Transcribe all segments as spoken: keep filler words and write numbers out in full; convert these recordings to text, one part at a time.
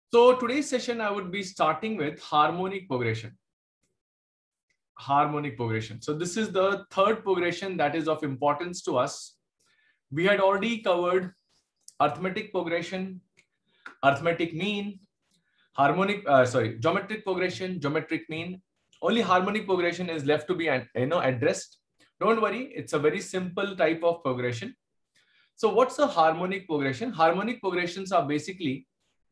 So today's session, I would be starting with harmonic progression. Harmonic progression. So this is the third progression that is of importance to us. We had already covered arithmetic progression, arithmetic mean, harmonic, uh, sorry, geometric progression, geometric mean. Only harmonic progression is left to be, you know, addressed. Don't worry, it's a very simple type of progression. So what's a harmonic progression? Harmonic progressions are basically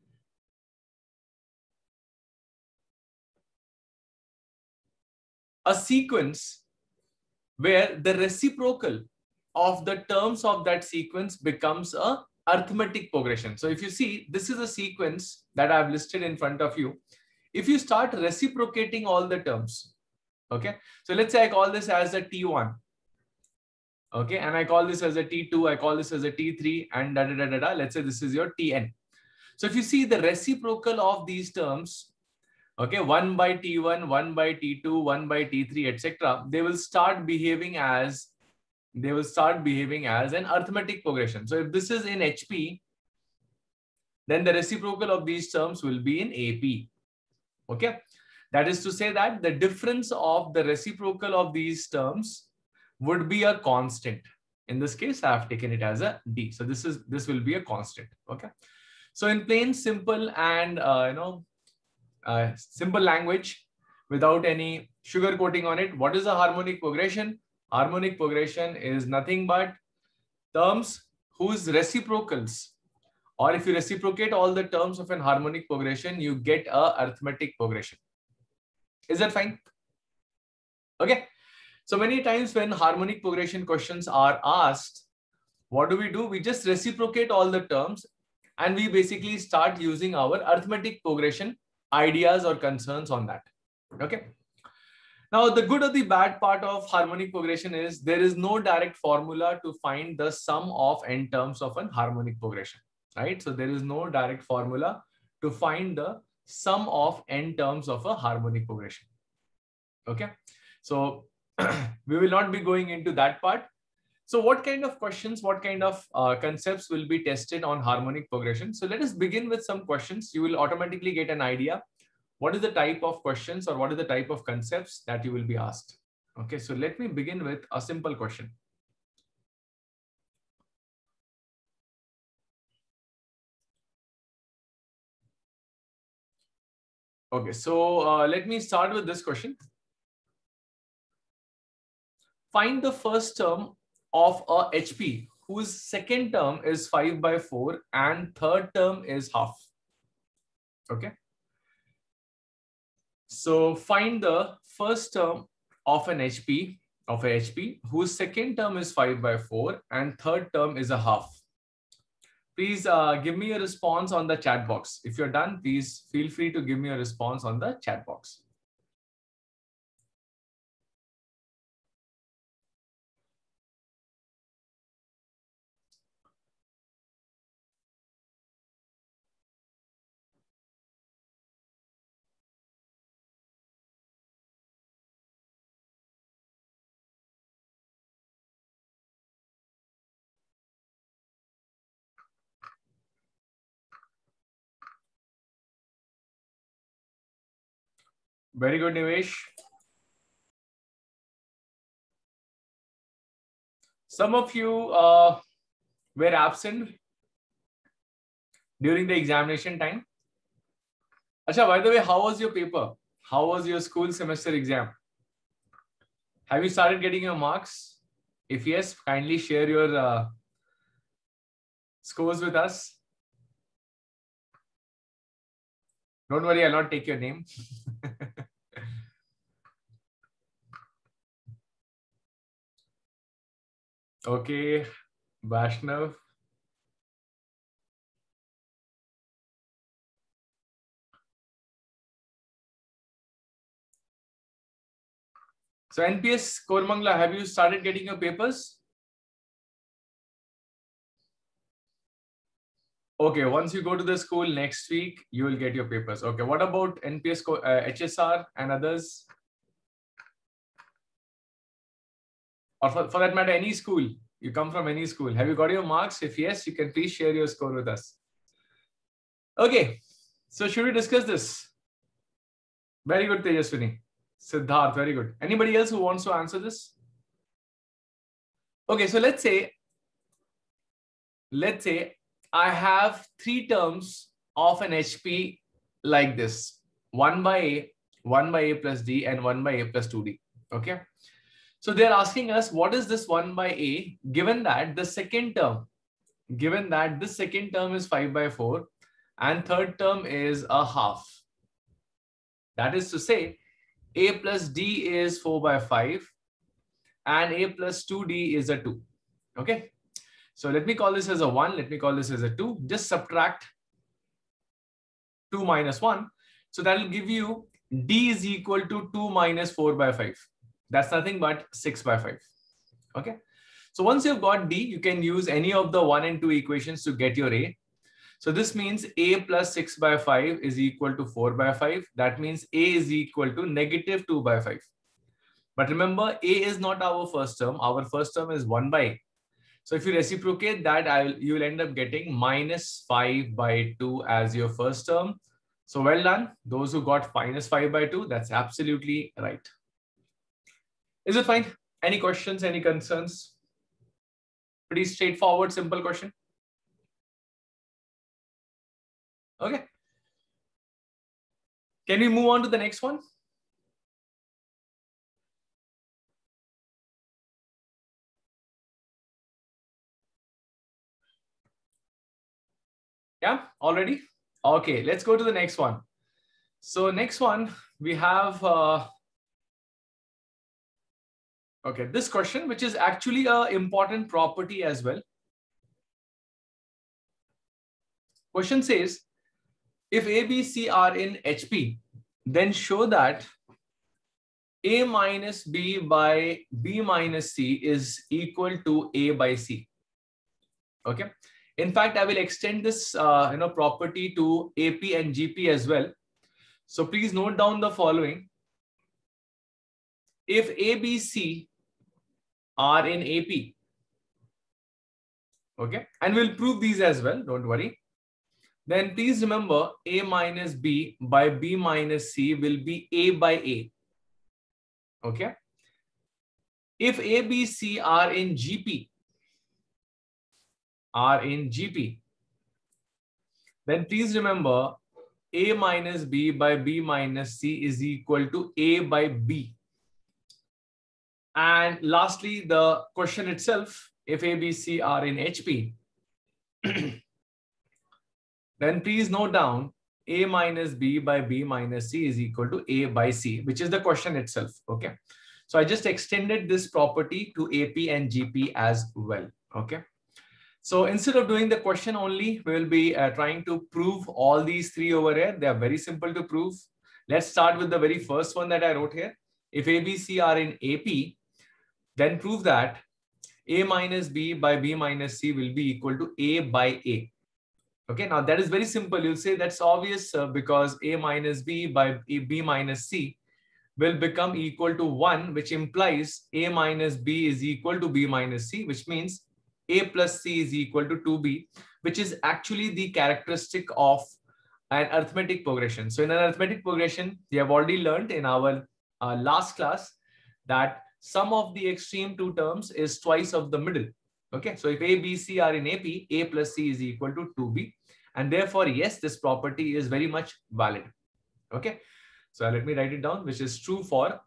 a sequence where the reciprocal of the terms of that sequence becomes a arithmetic progression. So if you see, this is a sequence that I've listed in front of you. If you start reciprocating all the terms, okay, so let's say I call this as a T one, okay, and I call this as a T two, I call this as a T three, and da da da da da. Let's say this is your T N. So if you see the reciprocal of these terms, okay, one by T one, one by T two, one by T three, et cetera, they will start behaving as they will start behaving as an arithmetic progression. So if this is in H P, then the reciprocal of these terms will be in A P. Okay, that is to say that the difference of the reciprocal of these terms would be a constant. In this case, I have taken it as a D. So this is this will be a constant. Okay, so in plain, simple, and uh, you know, uh, simple language, without any sugar coating on it, what is a harmonic progression? Harmonic progression is nothing but terms whose reciprocals, or if you reciprocate all the terms of an harmonic progression, you get a arithmetic progression. Is that fine? Okay. So many times when harmonic progression questions are asked, what do we do? We just reciprocate all the terms and we basically start using our arithmetic progression ideas or concerns on that. Okay. Now, the good or the bad part of harmonic progression is there is no direct formula to find the sum of n terms of an harmonic progression, right? So there is no direct formula to find the sum of n terms of a harmonic progression. Okay, so we will not be going into that part. So what kind of questions, what kind of uh, concepts will be tested on harmonic progression? So let us begin with some questions. You will automatically get an idea what is the type of questions or what is the type of concepts that you will be asked. Okay, so let me begin with a simple question. Okay, so uh, let me start with this question. Find the first term of a H P whose second term is five by four and third term is half. Okay. So find the first term of an H P of a H P whose second term is five by four and third term is a half. Please uh, give me a response on the chat box. If you're done, please feel free to give me a response on the chat box. Very good, Nivesh. Some of you uh, were absent during the examination time. Achha, by the way, how was your paper? How was your school semester exam? Have you started getting your marks? If yes, kindly share your uh, scores with us. Don't worry, I'll not take your name. Okay, Vaishnav. So N P S Kormangla, have you started getting your papers? Okay, once you go to the school next week, you will get your papers. Okay, what about N P S, uh, H S R and others? Or for, for that matter, any school. You come from any school. Have you got your marks? If yes, you can please share your score with us. Okay, So should we discuss this? Very good, Tejaswini. Siddharth, very good. Anybody else who wants to answer this? Okay, so let's say, let's say I have three terms of an H P like this. one by A, one by A plus D, and one by A plus two D. Okay. So they're asking us, what is this one by A, given that the second term, given that this second term is five by four and third term is a half. That is to say, A plus D is four by five and A plus two D is a two. Okay. So let me call this as a one. Let me call this as a two. Just subtract two minus one. So that will give you D is equal to two minus four by five. That's nothing but six by five. Okay. So once you've got D, you can use any of the one and two equations to get your A. So this means A plus six by five is equal to four by five. That means A is equal to negative two by five. But remember, A is not our first term. Our first term is one by A. So if you reciprocate that, I'll, you will end up getting minus five by two as your first term. So well done. Those who got minus five by two, that's absolutely right. Is it fine? Any questions, any concerns? Pretty straightforward, simple question. Okay. Can we move on to the next one? Yeah, already? Okay, let's go to the next one. So next one, we have... Uh, Okay, this question, which is actually an important property as well. Question says, if A, B, C are in H P, then show that A minus B by B minus C is equal to A by C. Okay. In fact, I will extend this uh, you know, property to A P and G P as well. So please note down the following. If A, B, C are in A P. Okay. And we'll prove these as well. Don't worry. Then please remember A minus B by B minus C will be A by A. Okay. If A, B, C are in G P, are in G P, then please remember A minus B by B minus C is equal to A by B. And lastly, the question itself, if A, B, C are in H P, then please note down A minus B by B minus C is equal to A by C, which is the question itself. Okay. So I just extended this property to A P and G P as well. Okay. So instead of doing the question only, we will be uh, trying to prove all these three over here. They are very simple to prove. Let's start with the very first one that I wrote here. If A, B, C are in A P, then prove that A minus B by B minus C will be equal to A by A. Okay, now that is very simple. You'll say that's obvious uh, because A minus B by B minus C will become equal to one, which implies A minus B is equal to B minus C, which means A plus C is equal to two B, which is actually the characteristic of an arithmetic progression. So in an arithmetic progression, we have already learned in our uh, last class that sum of the extreme two terms is twice of the middle. Okay, so if A, B, C are in A P, A plus C is equal to two B. And therefore, yes, this property is very much valid. Okay, so let me write it down, which is true for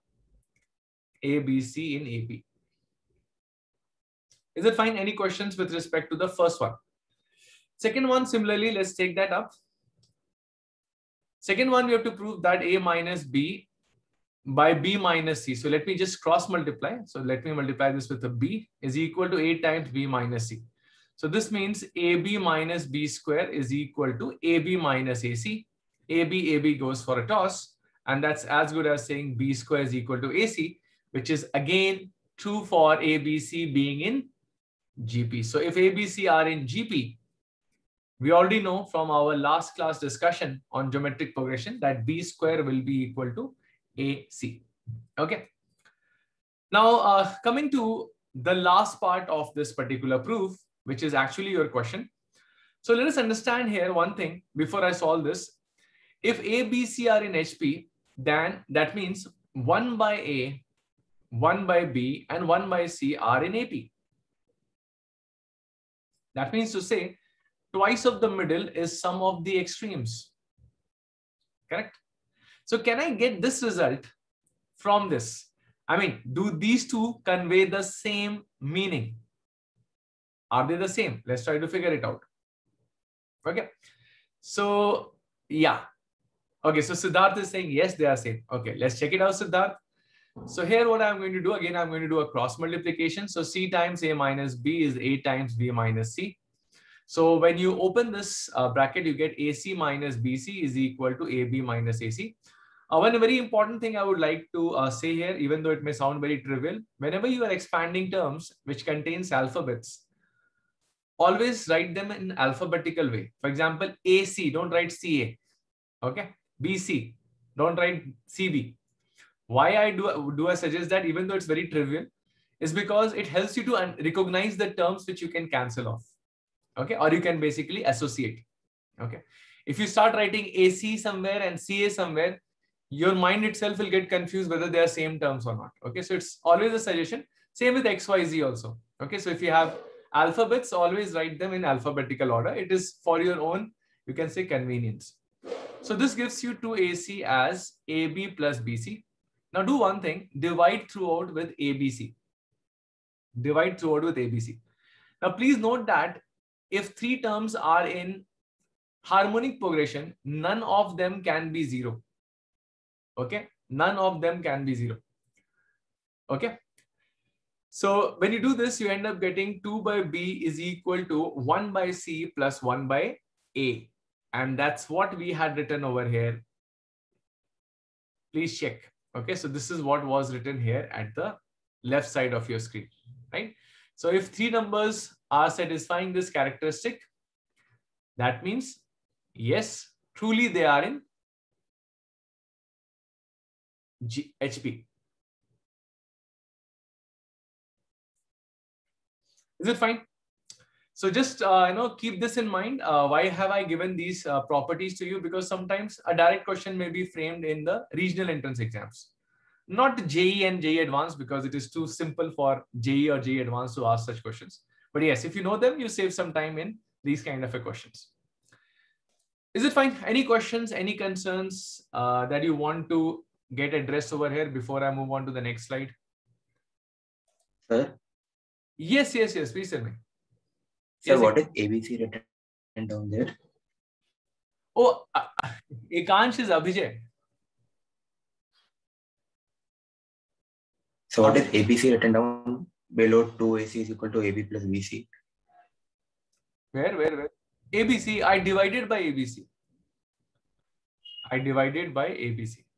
A, B, C in A P. Is it fine? Any questions with respect to the first one? Second one, similarly, let's take that up. Second one, we have to prove that A minus B by B minus C. So let me just cross multiply. So let me multiply this with a B is equal to A times B minus C. So this means A B minus B square is equal to A B minus A C. A B, A B goes for a toss. And that's as good as saying B square is equal to A C, which is again true for A B C being in G P. So if A B C are in G P, we already know from our last class discussion on geometric progression that B square will be equal to A C. Okay. Now, uh, coming to the last part of this particular proof, which is actually your question. So let us understand here one thing before I solve this. If A, B, C are in H P, then that means one by A, one by B, and one by C are in A P. That means to say twice of the middle is sum of the extremes. Correct? So can I get this result from this? I mean, do these two convey the same meaning? Are they the same? Let's try to figure it out. Okay. So, yeah. Okay, so Siddharth is saying, yes, they are same. Okay, let's check it out, Siddharth. So here what I'm going to do, again, I'm going to do a cross multiplication. So C times A minus B is A times B minus C. So when you open this uh, bracket, you get A C minus B C is equal to A B minus A C. Uh, one very important thing I would like to uh, say here, even though it may sound very trivial, whenever you are expanding terms which contains alphabets, always write them in alphabetical way. For example, A C, don't write C A. Okay. B C, don't write C B. Why I do, do I suggest that, even though it's very trivial, is because it helps you to recognize the terms which you can cancel off. Okay. Or you can basically associate. Okay. If you start writing A C somewhere and C A somewhere, your mind itself will get confused whether they are same terms or not. Okay. So it's always a suggestion. Same with X Y Z also. Okay. So if you have alphabets, always write them in alphabetical order. It is for your own, you can say, convenience. So this gives you two A C as A B plus B C. Now do one thing, divide throughout with A B C. Divide throughout with A B C. Now please note that if three terms are in harmonic progression, none of them can be zero. Okay, none of them can be zero. Okay. So when you do this, you end up getting two by B is equal to one by C plus one by A. And that's what we had written over here. Please check. Okay, so this is what was written here at the left side of your screen, right? So if three numbers are satisfying this characteristic, that means, yes, truly they are in G H P. Is it fine? So just uh, you know, keep this in mind. Uh, why have I given these uh, properties to you? Because sometimes a direct question may be framed in the regional entrance exams, not J E E and J E E Advanced, because it is too simple for J E E or J E E Advanced to ask such questions. But yes, if you know them, you save some time in these kind of questions. Is it fine? Any questions, any concerns uh, that you want to get addressed over here before I move on to the next slide? Sir? Yes, yes, yes. Please tell me. Sir, Yes, what is A B C written down there? Oh, uh, Ekansh is Abhijay. So what is A B C written down below two A C is equal to A B plus B C? Where, where, where? A B C, I divided by A B C. I divided by A B C.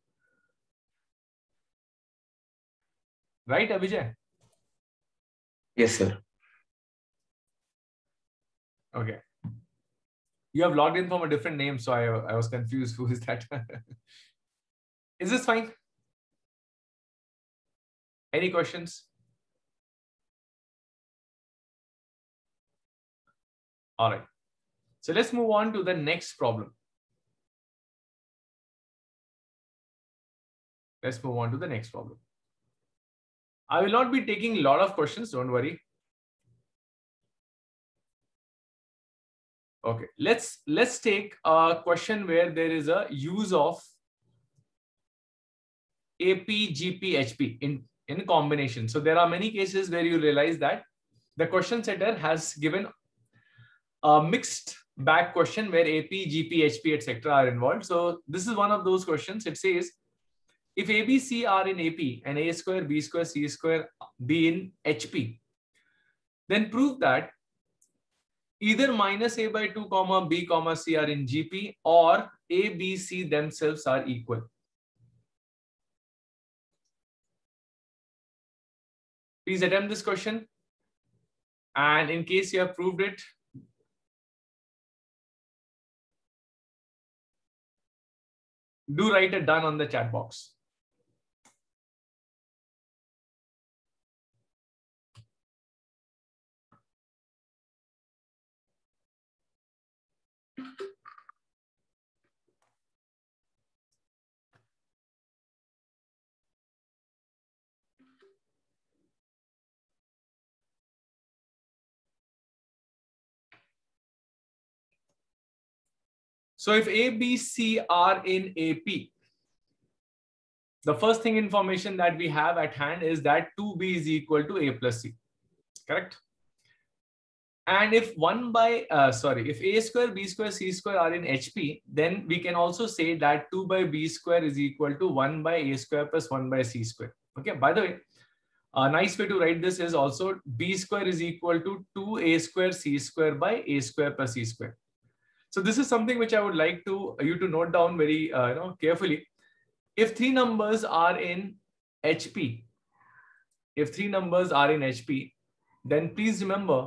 Right, Abhijay? Yes, sir. Okay. You have logged in from a different name, so I, I was confused. Who is that? Is this fine? Any questions? All right. So let's move on to the next problem. Let's move on to the next problem. I will not be taking a lot of questions, don't worry. Okay, let's let's take a question where there is a use of A P, G P, H P in, in combination. So there are many cases where you realize that the question setter has given a mixed bag question where A P, G P, H P, et cetera are involved. So this is one of those questions. It says, if A, B, C are in A P and A square, B square, C square be in H P, then prove that either minus A by two comma B comma C are in G P, or A, B, C themselves are equal. Please attempt this question. And in case you have proved it, do write a done on the chat box. So if A, B, C are in A P, the first thing information that we have at hand is that two B is equal to A plus C, correct? And if one by, uh, sorry, if A square, B square, C square are in H P, then we can also say that two by B square is equal to one by A square plus one by C square. Okay, by the way, a nice way to write this is also B square is equal to two A square C square by A square plus C square. So this is something which I would like to you to note down very uh, you know, carefully. If three numbers are in H P, if three numbers are in H P, then please remember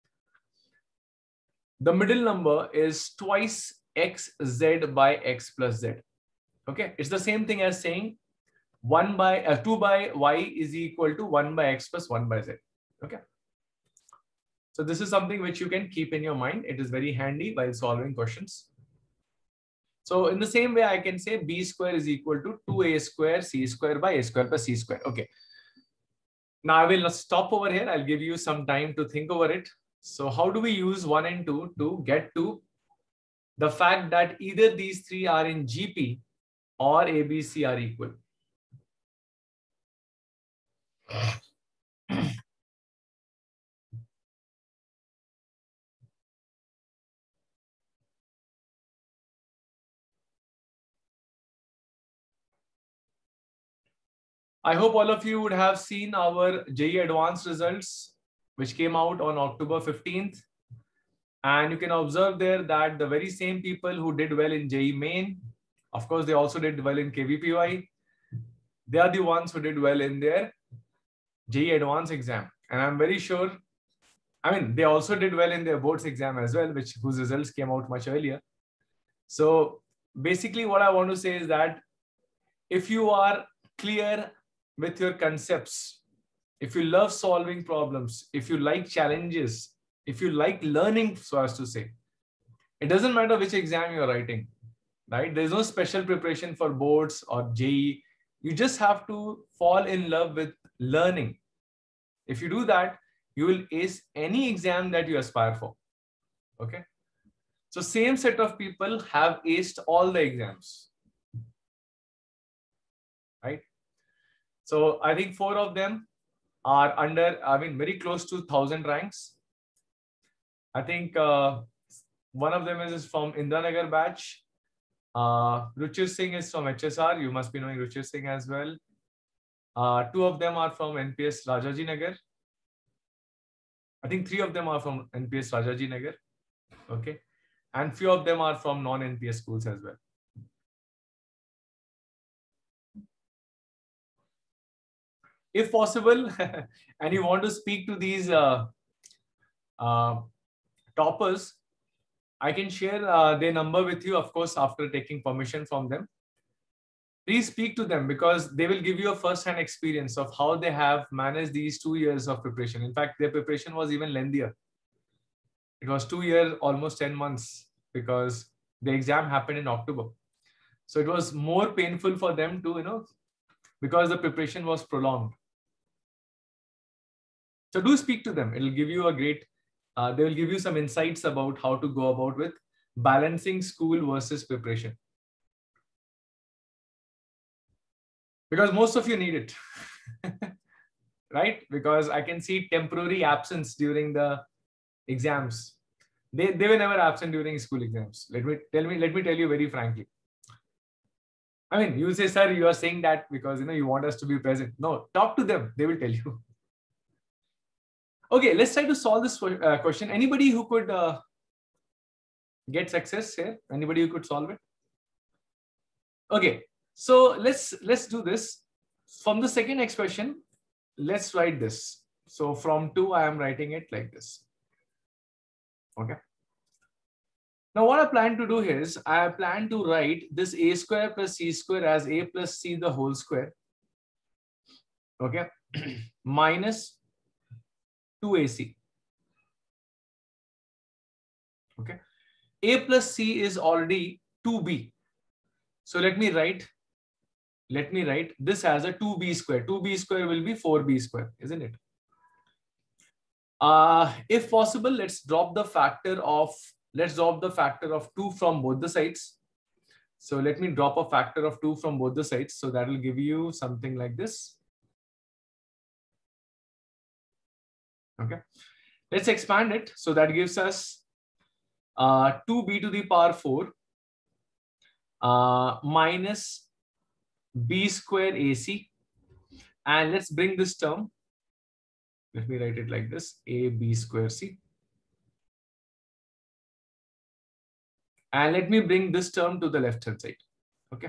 the middle number is twice xz by x plus z. Okay, it's the same thing as saying one by uh, two by y is equal to one by x plus one by z. Okay, so this is something which you can keep in your mind. It is very handy while solving questions. So in the same way, I can say b square is equal to two a square c square by a square plus c square. Okay. Now I will stop over here. I'll give you some time to think over it. So how do we use one and two to get to the fact that either these three are in G P or A B C are equal? I hope all of you would have seen our J E E Advanced results, which came out on October fifteenth. And you can observe there that the very same people who did well in J E E Main, of course, they also did well in K V P Y. They are the ones who did well in their J E E Advanced exam. And I'm very sure, I mean, they also did well in their boards exam as well, which whose results came out much earlier. So basically what I want to say is that if you are clear with your concepts, if you love solving problems, if you like challenges, if you like learning, so as to say, it doesn't matter which exam you're writing, right? There's no special preparation for boards or J E E. You just have to fall in love with learning. If you do that, you will ace any exam that you aspire for. Okay. So same set of people have aced all the exams, right? So I think four of them are under, I mean, very close to one thousand ranks. I think uh, one of them is from Indranagar batch. Uh, Ruchir Singh is from H S R. You must be knowing Ruchir Singh as well. Uh, two of them are from N P S Rajaji Nagar. I think three of them are from N P S Rajaji Nagar. Okay. And few of them are from non-N P S schools as well. If possible, and you want to speak to these uh, uh, toppers, I can share uh, their number with you, of course, after taking permission from them. Please speak to them because they will give you a first-hand experience of how they have managed these two years of preparation. In fact, their preparation was even lengthier. It was two years, almost ten months, because the exam happened in October. So it was more painful for them to, you know, because the preparation was prolonged. So do speak to them. It'll give you a great, uh, they will give you some insights about how to go about with balancing school versus preparation. Because most of you need it, right? Because I can see temporary absence during the exams. They, they were never absent during school exams. Let me tell me, let me tell you very frankly. I mean, you say, sir, you are saying that because you know you want us to be present. No, talk to them. They will tell you. Okay, let's try to solve this uh, question. Anybody who could uh, get success here? Anybody who could solve it? Okay, so let's let's do this. From the second expression, let's write this. So from two, I am writing it like this. Okay. Now what I plan to do here is I plan to write this a square plus c square as a plus c the whole square. Okay. Minus two a c. Okay. A plus c is already two b. So let me write, let me write this as a two b square. two b square will be four b square, isn't it? Uh, if possible, let's drop the factor of let's drop the factor of two from both the sides. So let me drop a factor of two from both the sides. So that will give you something like this. Okay. Let's expand it. So that gives us uh, two b to the power four uh, minus b square ac. And let's bring this term. Let me write it like this, a b square c. And let me bring this term to the left hand side. Okay.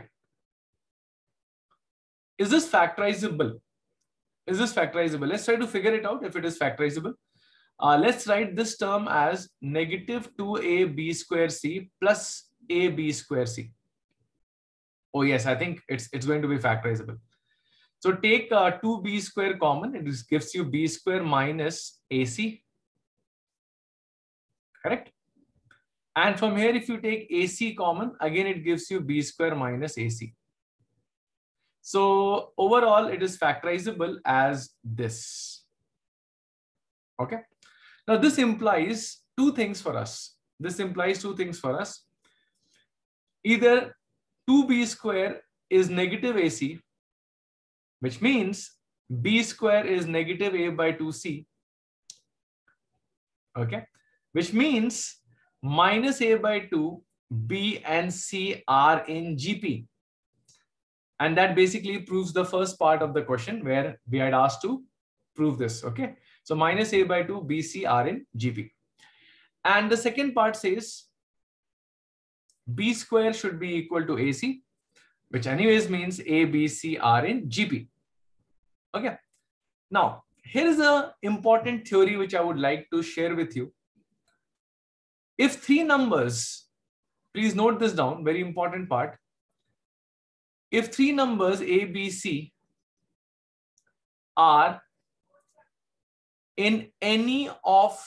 Is this factorizable? Is this factorizable? Let's try to figure it out if it is factorizable. Uh, let's write this term as negative two a b square c plus a b square c. Oh yes, I think it's, it's going to be factorizable. So take uh, two b square common. It gives you b square minus ac. Correct? And from here, if you take ac common, again it gives you b square minus ac. So overall, it is factorizable as this. Okay. Now this implies two things for us. This implies two things for us. Either two b square is negative ac, which means b square is negative a by two c. Okay. Which means minus a by two, b and c are in G P. And that basically proves the first part of the question where we had asked to prove this. Okay. So minus a by two, b, c are in G P. And the second part says b square should be equal to ac, which anyways means a, b, c are in G P. Okay. Now, here is an important theory which I would like to share with you. If three numbers, please note this down, very important part. If three numbers a, b, c are in any of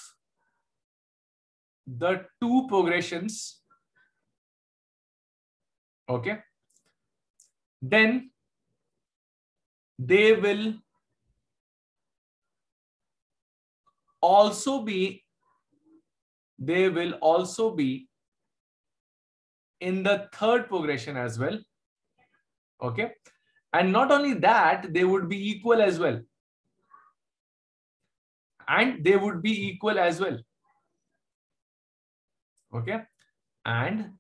the two progressions, okay, then they will also be they will also be in the third progression as well. Okay. And not only that, they would be equal as well. And they would be equal as well. Okay. And,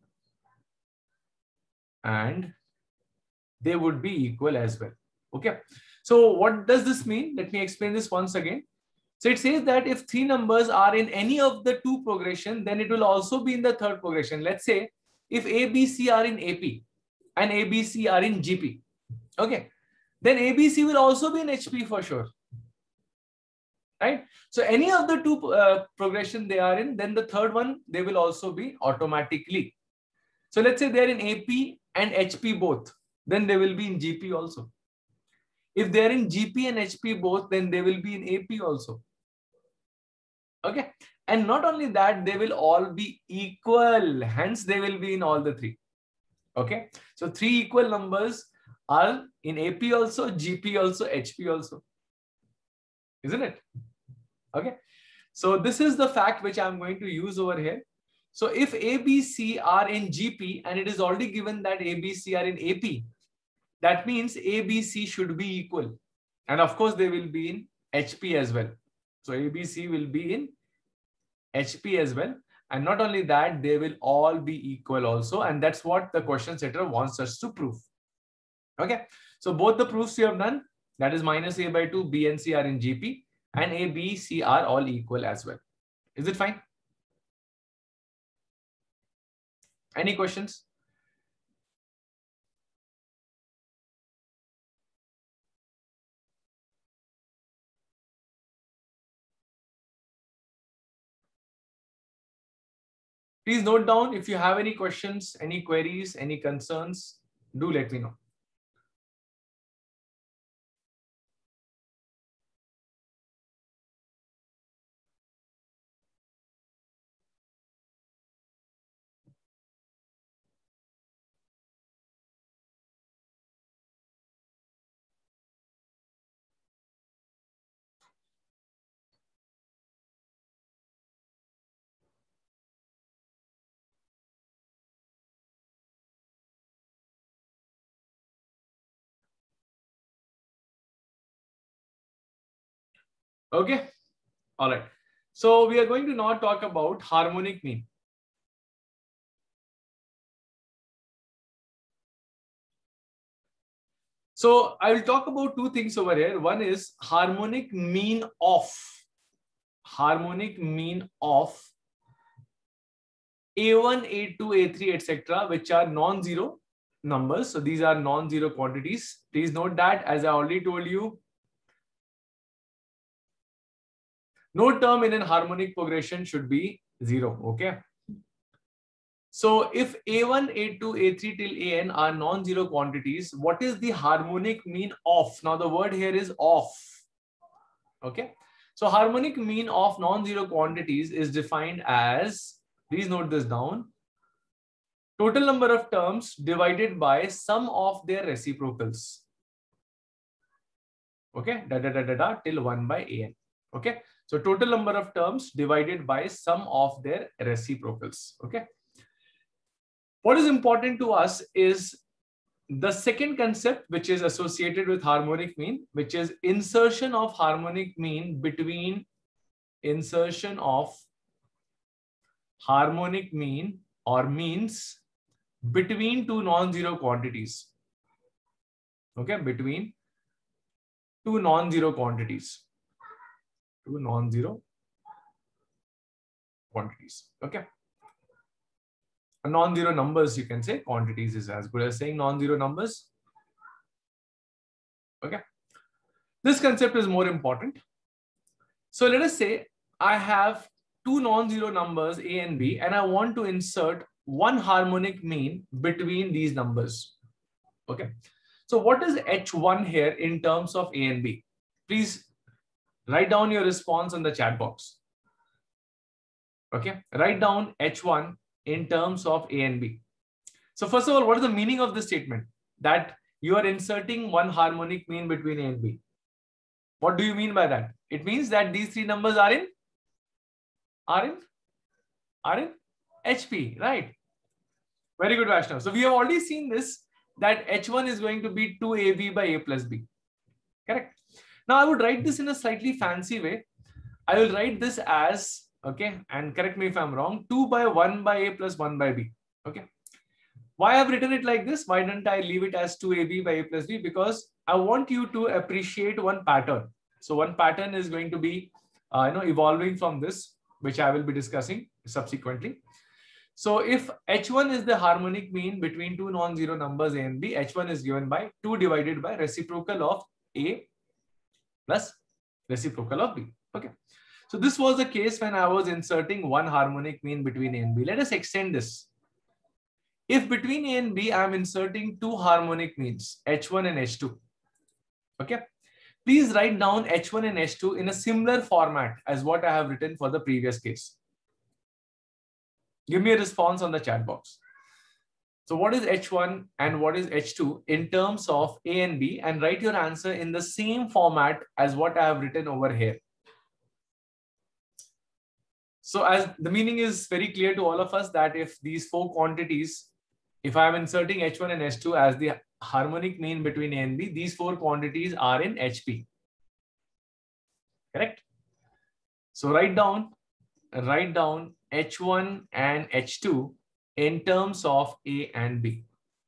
and they would be equal as well. Okay. So what does this mean? Let me explain this once again. So it says that if three numbers are in any of the two progression, then it will also be in the third progression. Let's say if A, B, C are in A P and A, B, C are in G P, okay, then A, B, C will also be in H P for sure, right? So any of the two uh, progression they are in, then the third one, they will also be automatically. So let's say they're in A P and H P both, then they will be in G P also. If they're in G P and H P both, then they will be in A P also. Okay. And not only that, they will all be equal. Hence, they will be in all the three. Okay. So three equal numbers are in A P also, G P also, H P also. Isn't it? Okay. So this is the fact which I'm going to use over here. So if A, B, C are in G P and it is already given that A, B, C are in A P, that means A, B, C should be equal. And of course, they will be in H P as well. So A, B, C will be in H P as well. And not only that, they will all be equal also. And that's what the question setter wants us to prove. Okay. So both the proofs we have done, that is minus A by two, B and C are in G P, and A, B, C are all equal as well. Is it fine? Any questions? Please note down if you have any questions, any queries, any concerns, do let me know. Okay. All right. So we are going to now talk about harmonic mean. So I will talk about two things over here. One is harmonic mean of harmonic mean of A one, A two, A three, et cetera, which are non-zero numbers. So these are non-zero quantities. Please note that, as I already told you, no term in a harmonic progression should be zero. Okay. So if A one, A two, A three till A n are non-zero quantities, what is the harmonic mean of? Now the word here is of. Okay. So harmonic mean of non-zero quantities is defined as, please note this down, total number of terms divided by sum of their reciprocals. Okay, da da da da da till one by A n. Okay, so total number of terms divided by sum of their reciprocals. Okay. What is important to us is the second concept, which is associated with harmonic mean, which is insertion of harmonic mean between insertion of harmonic mean or means between two non-zero quantities. Okay, between two non-zero quantities. Two non-zero quantities. Okay. Non-zero numbers, you can say. Quantities is as good as saying non-zero numbers. Okay. This concept is more important. So let us say I have two non-zero numbers A and B, and I want to insert one harmonic mean between these numbers. Okay. So what is H one here in terms of A and B? Please write down your response in the chat box. Okay. Write down H one in terms of A and B. So first of all, what is the meaning of this statement? That you are inserting one harmonic mean between A and B. What do you mean by that? It means that these three numbers are in, are in, are in H P, right? Very good, Vaishnav. So we have already seen this, that H one is going to be two A B by A plus B. Correct. Now I would write this in a slightly fancy way. I will write this as, okay, and correct me if I'm wrong, two by one by A plus one by B. Okay. Why I've written it like this? Why don't I leave it as two A B by A plus B? Because I want you to appreciate one pattern. So one pattern is going to be, uh, you know, evolving from this, which I will be discussing subsequently. So if H one is the harmonic mean between two non-zero numbers A and B, H one is given by two divided by reciprocal of A plus reciprocal of B. Okay. So this was the case when I was inserting one harmonic mean between A and B. Let us extend this. If between A and B, I am inserting two harmonic means, H one and H two. Okay. Please write down H one and H two in a similar format as what I have written for the previous case. Give me a response on the chat box. So what is H one and what is H two in terms of A and B, and write your answer in the same format as what I have written over here. So as the meaning is very clear to all of us that if these four quantities, if I am inserting H one and H two as the harmonic mean between A and B, these four quantities are in H P. Correct? So write down, write down H one and H two in terms of A and B.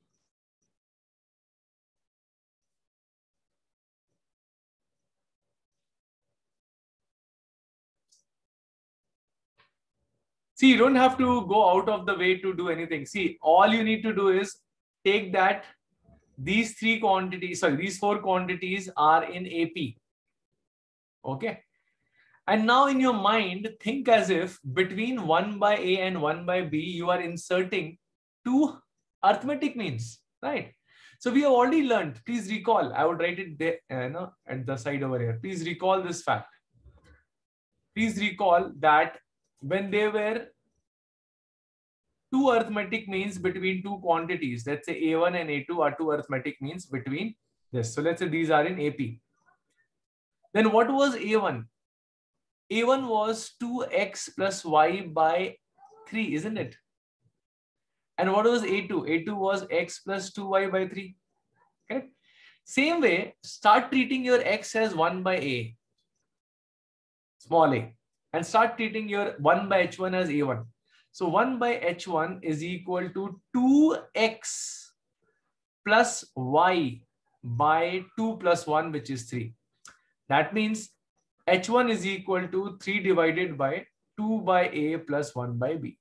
See, you don't have to go out of the way to do anything. See, all you need to do is take that these three quantities, sorry, these four quantities are in A P. Okay. And now in your mind, think as if between one by A and one by B, you are inserting two arithmetic means, right? So we have already learned, please recall, I would write it there, uh, no, at the side over here. Please recall this fact. Please recall that when there were two arithmetic means between two quantities, let's say A one and A two are two arithmetic means between this. So let's say these are in A P. Then what was A one? A one was two x plus y by three, isn't it? And what was A two? A two was x plus two y by three. Okay. Same way, start treating your x as one by A. small a, and start treating your one by h one as a one. So one by h one is equal to two x plus y by two plus one, which is three. That means h one is equal to three divided by two by a plus one by b.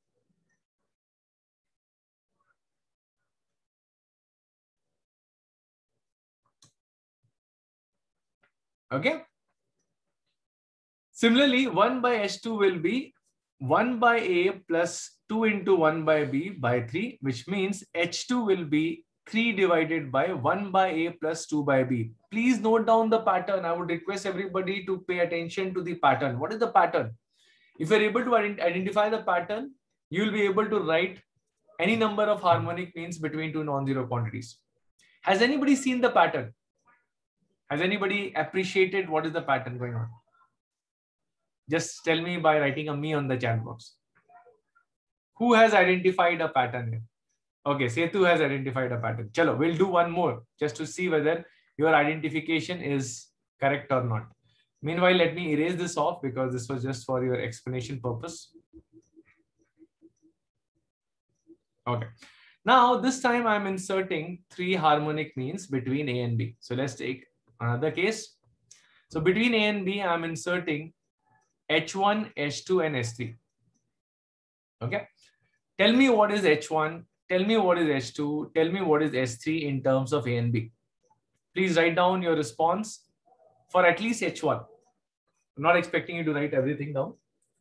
Okay. Similarly, one by h two will be one by a plus two into one by b by three, which means h two will be three divided by one by a plus two by b. Please note down the pattern. I would request everybody to pay attention to the pattern. What is the pattern? If you're able to identify the pattern, you will be able to write any number of harmonic means between two non-zero quantities. Has anybody seen the pattern? Has anybody appreciated what is the pattern going on? Just tell me by writing a me on the chat box. Who has identified a pattern here? Okay, Setu has identified a pattern. Chalo, we'll do one more just to see whether your identification is correct or not. Meanwhile, let me erase this off because this was just for your explanation purpose. Okay. Now, this time I'm inserting three harmonic means between A and B. So let's take another case. So between A and B, I'm inserting H one, H two, and S three. Okay. Tell me what is H one. Tell me what is H two. Tell me what is S three in terms of A and B. Please write down your response for at least H one. I'm not expecting you to write everything down.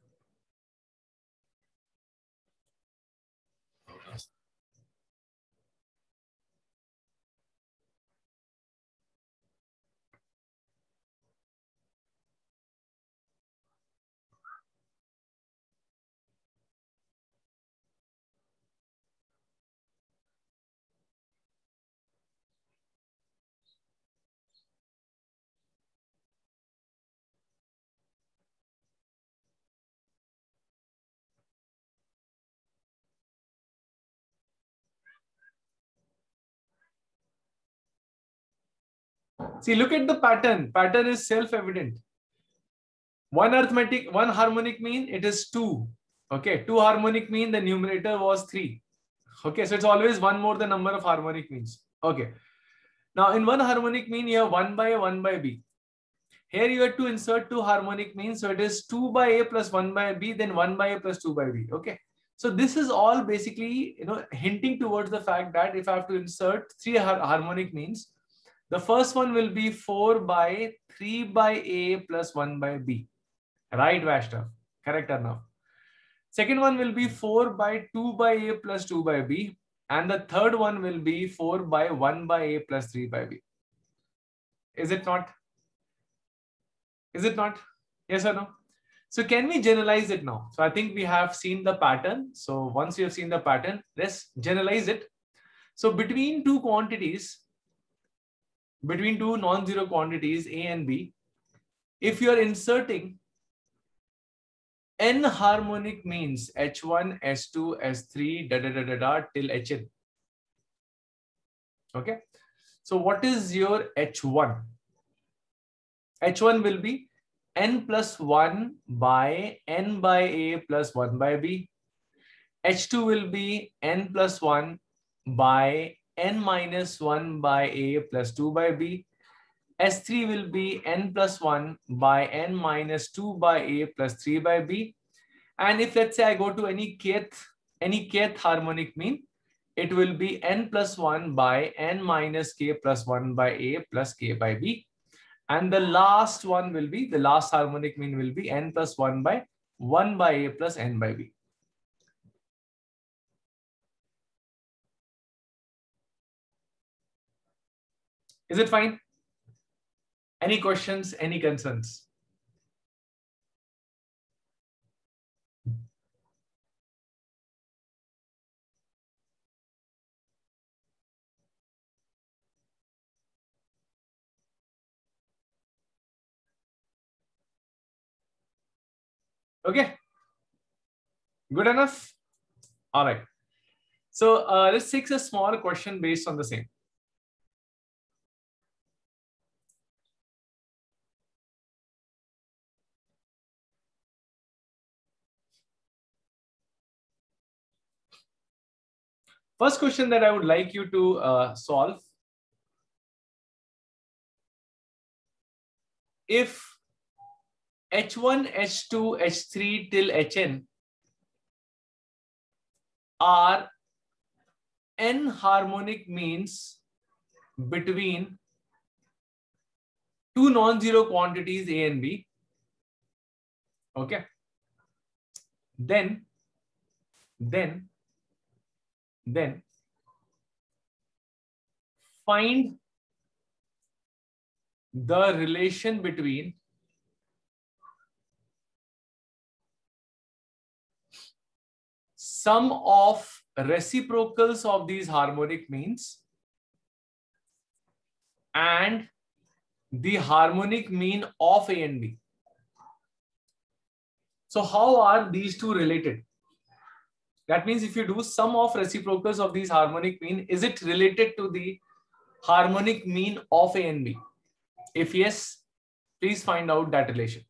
See, look at the pattern. Pattern is self-evident. One arithmetic, one harmonic mean, it is two. Okay, two harmonic mean, the numerator was three. Okay, so it's always one more the number of harmonic means. Okay. Now, in one harmonic mean, you have one by A, one by B. Here you have to insert two harmonic means. So it is two by A plus one by B, then one by A plus two by B. Okay. So this is all basically, you know, hinting towards the fact that if I have to insert three har harmonic means, the first one will be four by three by A plus one by B. Right, Vaishnav? Correct enough. Second one will be four by two by A plus two by B. And the third one will be four by one by A plus three by B. Is it not? Is it not? Yes or no? So can we generalize it now? So I think we have seen the pattern. So once you have seen the pattern, let's generalize it. So between two quantities, between two non-zero quantities A and B, if you are inserting n harmonic means H one, H two, H three, da da da da da till Hn. Okay. So what is your H one? H one will be n plus one by n by A plus one by B. H two will be n plus one by n minus one by A plus two by B. S three will be n plus one by n minus two by A plus three by B. And if let's say I go to any kth, any kth harmonic mean, it will be n plus one by n minus k plus one by A plus k by B. And the last one will be, the last harmonic mean will be n plus one by one by A plus n by B. Is it fine? Any questions, any concerns? Okay. Good enough? All right. So uh, let's take a small question based on the same. First question that I would like you to uh, solve. If H one, H two, H three till Hn are n harmonic means between two non-zero quantities A and B, okay, then, then, then find the relation between sum of reciprocals of these harmonic means and the harmonic mean of A and B. So how are these two related? That means if you do sum of reciprocals of these harmonic mean, is it related to the harmonic mean of A and B? If yes, please find out that relation.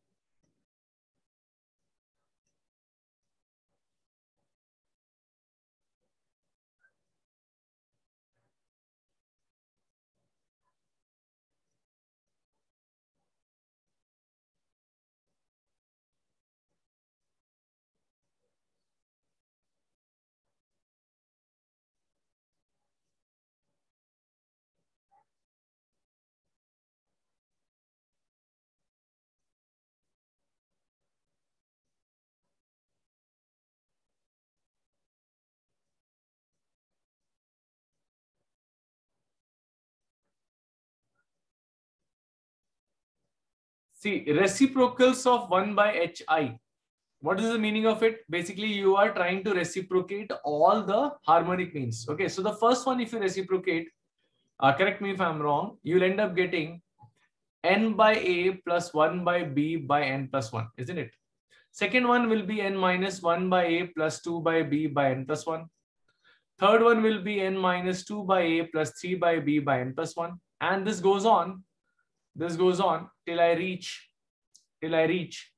See, reciprocals of one by Hi. What is the meaning of it? Basically, you are trying to reciprocate all the harmonic means. Okay, so the first one, if you reciprocate, uh, correct me if I'm wrong, you'll end up getting n by A plus one by B by n plus one, isn't it? Second one will be n minus one by A plus two by B by n plus one. Third one will be n minus two by A plus three by B by n plus one. And this goes on, this goes on till I reach, till I reach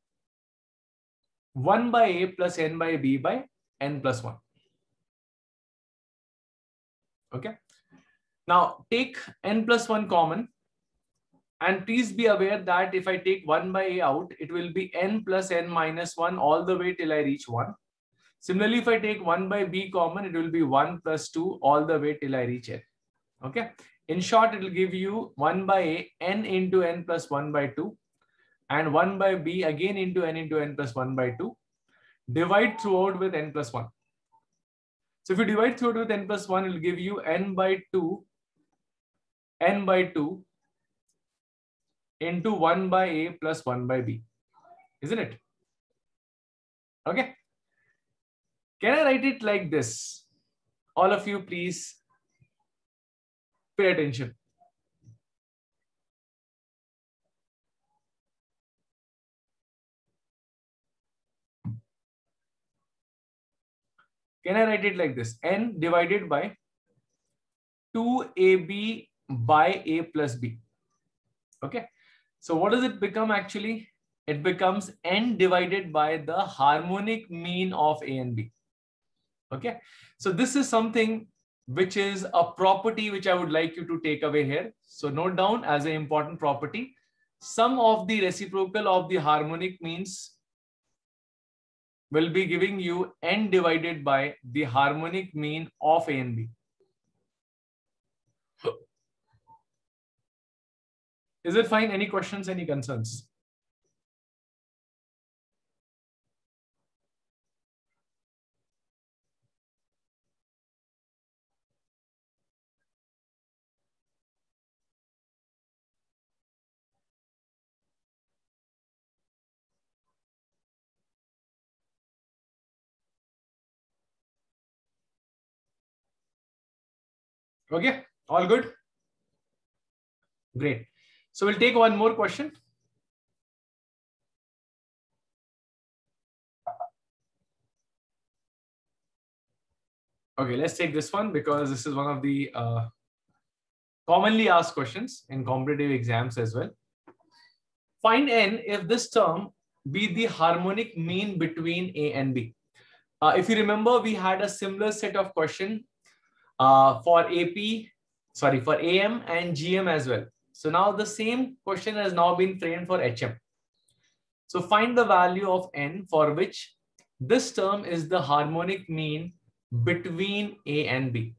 one by A plus n by B by n plus one. Okay. Now take n plus one common. And please be aware that if I take one by A out, it will be n plus n minus one all the way till I reach one. Similarly, if I take one by B common, it will be one plus two all the way till I reach n. Okay. In short, it will give you one by A, n into n plus one by two, and one by B again into n into n plus one by two. Divide throughout with n plus one. So if you divide throughout with n plus one, it will give you n by two, n by two into one by A plus one by B, isn't it? Okay. Can I write it like this? All of you, please pay attention. Can I write it like this? N divided by two A B by A plus B. Okay. So what does it become actually? It becomes n divided by the harmonic mean of A and B. Okay. So this is something which is a property which I would like you to take away here. So note down as an important property, sum of the reciprocal of the harmonic means will be giving you n divided by the harmonic mean of A and B. Is it fine? Any questions, any concerns? Okay, all good? Great. So we'll take one more question. Okay, let's take this one because this is one of the uh, commonly asked questions in competitive exams as well. Find n if this term be the harmonic mean between A and B. Uh, if you remember, we had a similar set of question uh, for A P, sorry, for A M and G M as well. So now the same question has now been framed for H M. So find the value of n for which this term is the harmonic mean between A and B.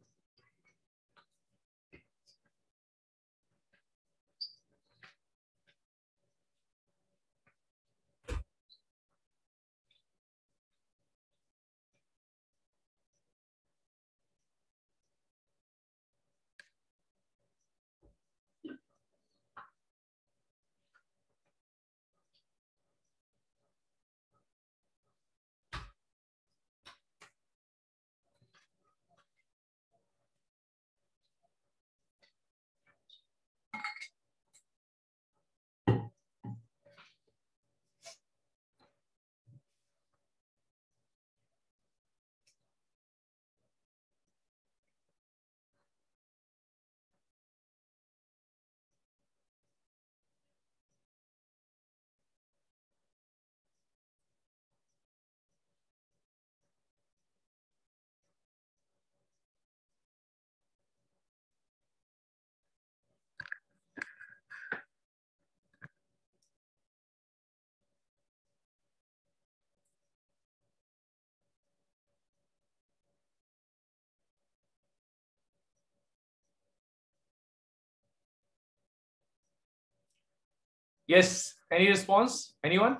Yes, any response? Anyone?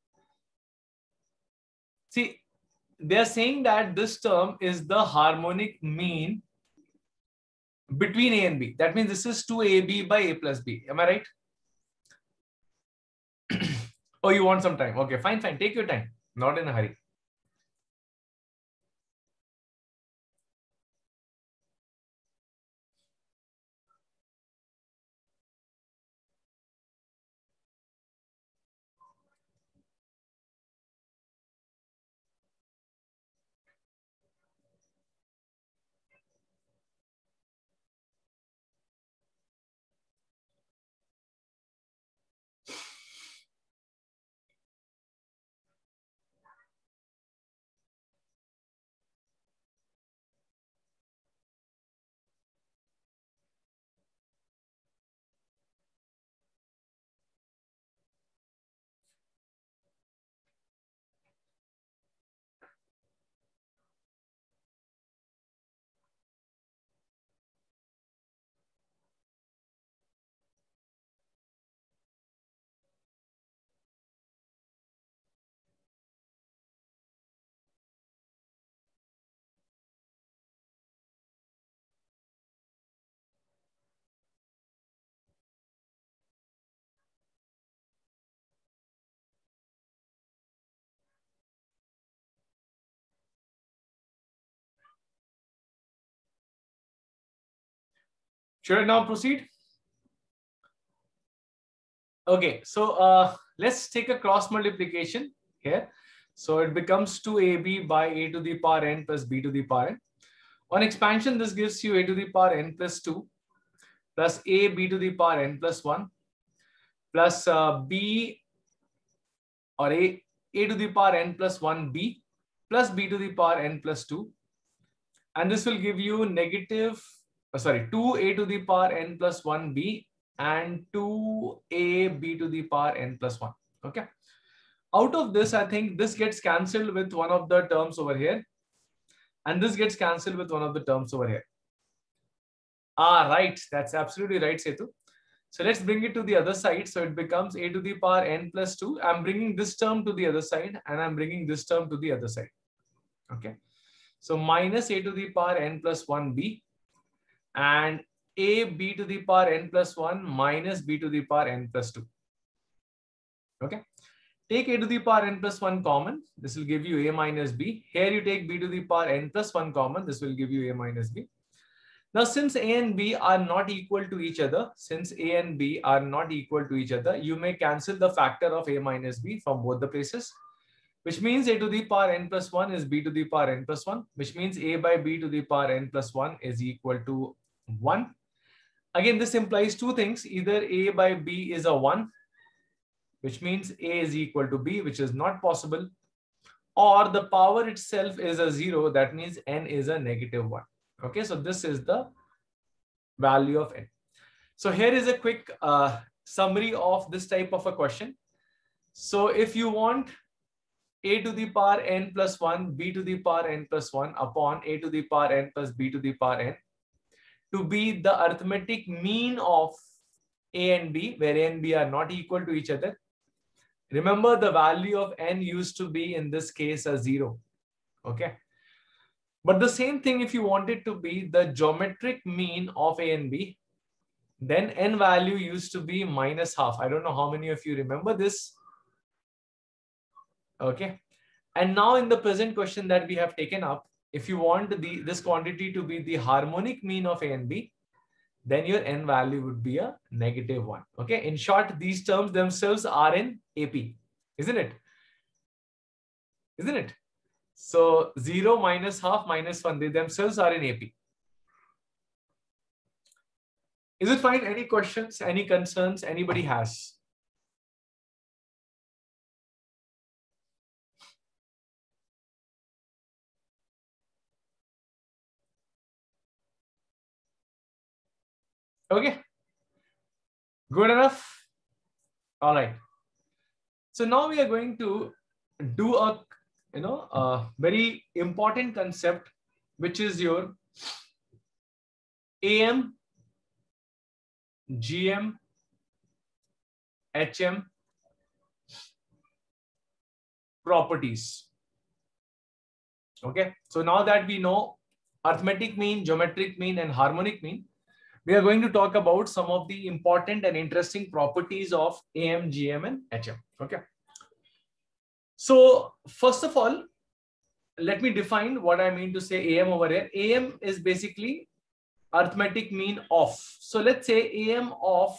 See, they're saying that this term is the harmonic mean between A and B. That means this is two A B by A plus B. Am I right? Oh, you want some time? Okay, fine, fine. Take your time. Not in a hurry. Should I now proceed? Okay, so uh, let's take a cross multiplication here. So it becomes two A B by A to the power n plus B to the power n. On expansion, this gives you A to the power n plus two plus A B to the power n plus one plus uh, B or A, A to the power n plus one B plus B to the power n plus two. And this will give you negative, uh, sorry, two A to the power n plus one B and two A B to the power n plus one. Okay. Out of this, I think this gets cancelled with one of the terms over here. And this gets cancelled with one of the terms over here. Ah, right. That's absolutely right, Setu. So let's bring it to the other side. So it becomes A to the power n plus two. I'm bringing this term to the other side and I'm bringing this term to the other side. Okay. So minus A to the power n plus one B and A B to the power n plus one minus B to the power n plus two. Okay. Take A to the power n plus one common. This will give you A minus B. Here you take B to the power n plus one common. This will give you A minus B. Now, since A and B are not equal to each other, since A and B are not equal to each other, you may cancel the factor of A minus B from both the places, which means A to the power n plus one is B to the power n plus one, which means A by B to the power n plus one is equal to one. Again, this implies two things. Either A by B is a one, which means A is equal to B, which is not possible, or the power itself is a zero, that means n is a negative one. Okay, so this is the value of n. So here is a quick uh, summary of this type of a question. So if you want a to the power n plus one, b to the power n plus one upon a to the power n plus b to the power n to be the arithmetic mean of a and b, where a and b are not equal to each other. Remember, the value of n used to be in this case a zero. Okay. But the same thing, if you want it to be the geometric mean of a and b, then n value used to be minus half. I don't know how many of you remember this. Okay. And now in the present question that we have taken up, if you want the this quantity to be the harmonic mean of a and b, then your n value would be a negative one. Okay. In short, these terms themselves are in A P, isn't it? Isn't it? So zero minus half minus one, they themselves are in A P. Is it fine? Any questions, any concerns anybody has? Okay. Good enough. All right. So now we are going to do a, you know, a very important concept, which is your A M, G M, H M properties. Okay. So now that we know arithmetic mean, geometric mean, and harmonic mean, we are going to talk about some of the important and interesting properties of A M, G M, and H M. Okay. So first of all, let me define what I mean to say A M over here. A M is basically arithmetic mean of. So let's say A M of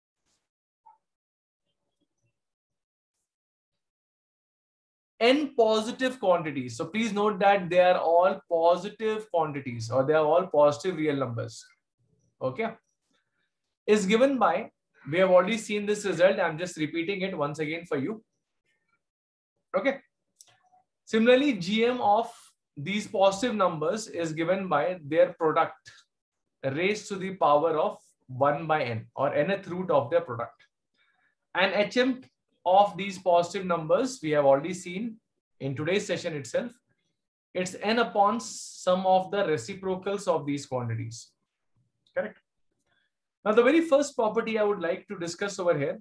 n positive quantities. So please note that they are all positive quantities, or they are all positive real numbers. Okay. Is given by, we have already seen this result. I'm just repeating it once again for you. Okay. Similarly, G M of these positive numbers is given by their product raised to the power of one by n, or nth root of their product. And H M of these positive numbers, we have already seen in today's session itself, it's n upon sum of the reciprocals of these quantities. Correct? Now, the very first property I would like to discuss over here,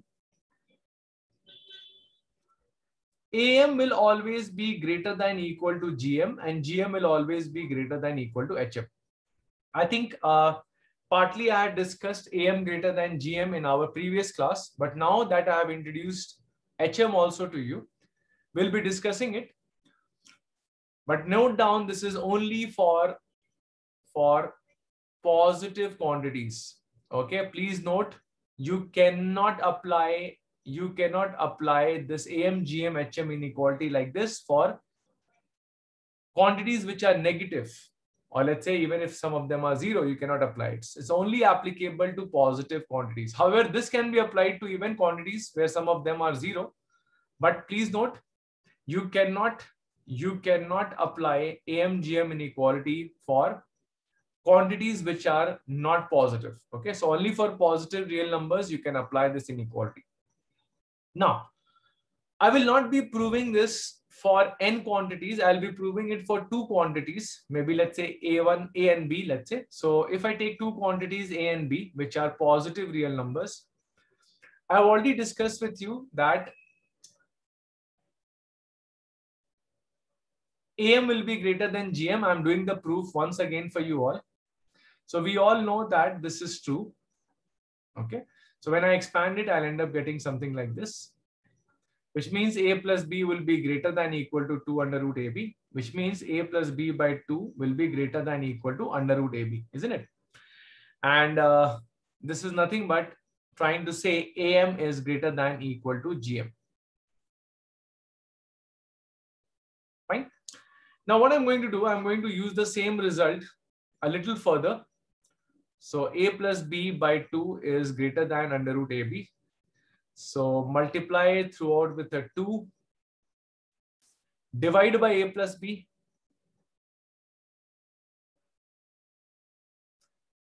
A M will always be greater than equal to G M, and G M will always be greater than equal to H M. I think uh, partly I had discussed A M greater than G M in our previous class, but now that I have introduced H M also to you, we'll be discussing it. But note down, this is only for, for positive quantities. Okay, please note, you cannot apply, you cannot apply this A M, G M, H M inequality like this for quantities which are negative. Or let's say, even if some of them are zero, you cannot apply it. It's only applicable to positive quantities. However, this can be applied to even quantities where some of them are zero. But please note, you cannot, you cannot apply A M, G M inequality for quantities which are not positive. Okay, so only for positive real numbers, you can apply this inequality. Now, I will not be proving this for n quantities. I'll be proving it for two quantities. Maybe let's say A one, A and B, let's say. So if I take two quantities A and B, which are positive real numbers, I've already discussed with you that A M will be greater than G M. I'm doing the proof once again for you all. So we all know that this is true. Okay. So when I expand it, I'll end up getting something like this, which means A plus B will be greater than equal to two under root A B, which means A plus B by two will be greater than equal to under root A B, isn't it? And uh, this is nothing but trying to say A M is greater than equal to G M. Fine. Now what I'm going to do, I'm going to use the same result a little further. So A plus B by two is greater than under root A B. So multiply it throughout with a two. Divide by A plus B.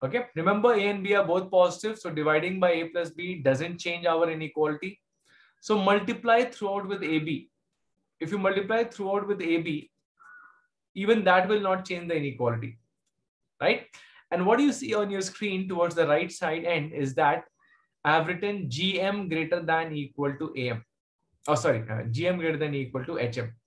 Okay, remember A and B are both positive, so dividing by A plus B doesn't change our inequality. So multiply throughout with A B. If you multiply throughout with A B, even that will not change the inequality, right? And what you see on your screen towards the right side end is that I have written G M greater than equal to A M. Oh, sorry, uh, G M greater than equal to H M.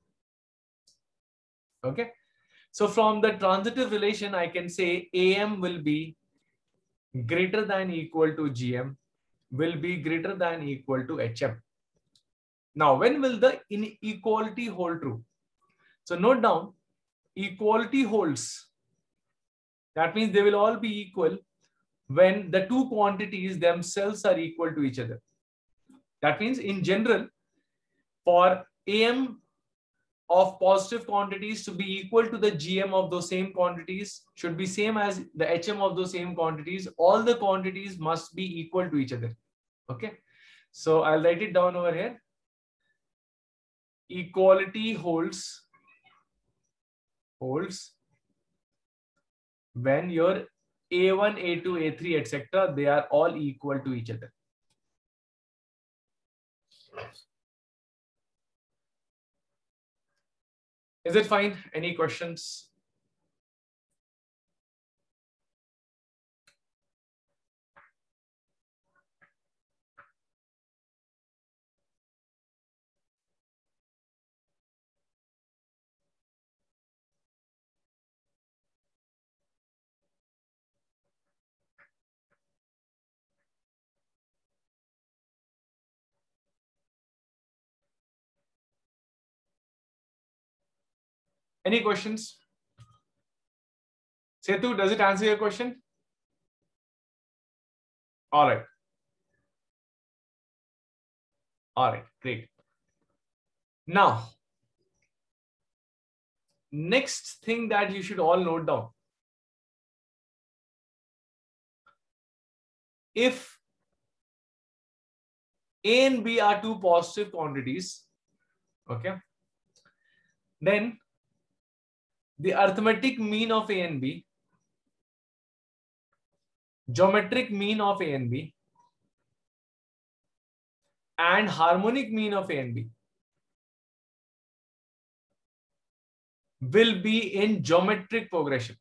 Okay. So from the transitive relation, I can say A M will be greater than equal to G M, will be greater than equal to H M. Now, when will the inequality hold true? So note down, equality holds. That means they will all be equal when the two quantities themselves are equal to each other. That means in general, for A M of positive quantities to be equal to the G M of those same quantities should be same as the H M of those same quantities. All the quantities must be equal to each other. Okay. So I'll write it down over here. Equality holds, holds when your A one, A two, A three, et cetera, they are all equal to each other. Is it fine? Any questions? Any questions? Setu, does it answer your question? All right. All right, great. Now, next thing that you should all note down. If A and B are two positive quantities, okay, then the arithmetic mean of A and B, geometric mean of A and B, and harmonic mean of A and B will be in geometric progression.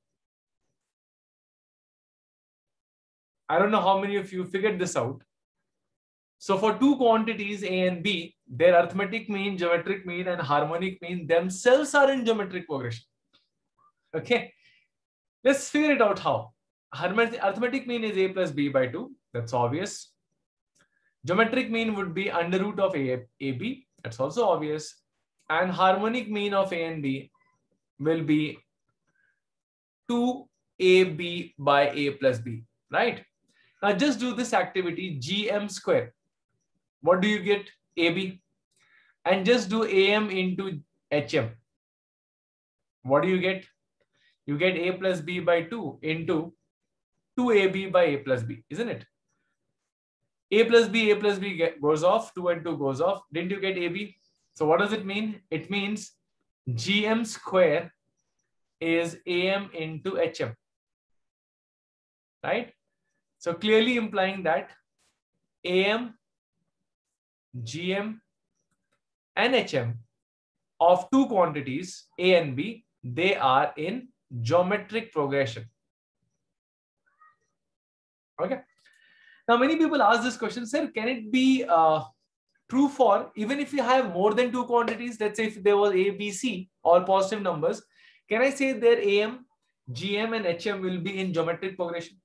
I don't know how many of you figured this out. So for two quantities A and B, their arithmetic mean, geometric mean, and harmonic mean themselves are in geometric progression. Okay, let's figure it out how. Arithmetic mean is A plus B by two. That's obvious. Geometric mean would be under root of A, AB. That's also obvious. And harmonic mean of A and B will be two A B by A plus B, right? Now just do this activity, G M square. What do you get? A B. And just do A M into H M. What do you get? You get A plus B by two into two A B by A plus B, isn't it? A plus B, A plus B get, goes off, two and two goes off. Didn't you get A B? So what does it mean? It means G M square is A M into H M, right? So clearly implying that A M, G M, and H M of two quantities, A and B, they are in geometric progression. Okay. Now, many people ask this question, sir, can it be uh, true for, even if you have more than two quantities, let's say if there was A, B, C, all positive numbers, can I say their A M, G M, and H M will be in geometric progression?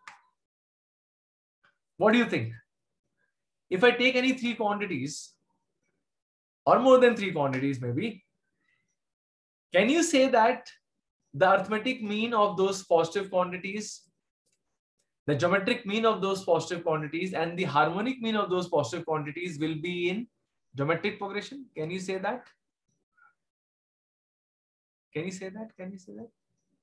What do you think? If I take any three quantities, or more than three quantities maybe, can you say that the arithmetic mean of those positive quantities, the geometric mean of those positive quantities, and the harmonic mean of those positive quantities will be in geometric progression? Can you say that? Can you say that? Can you say that?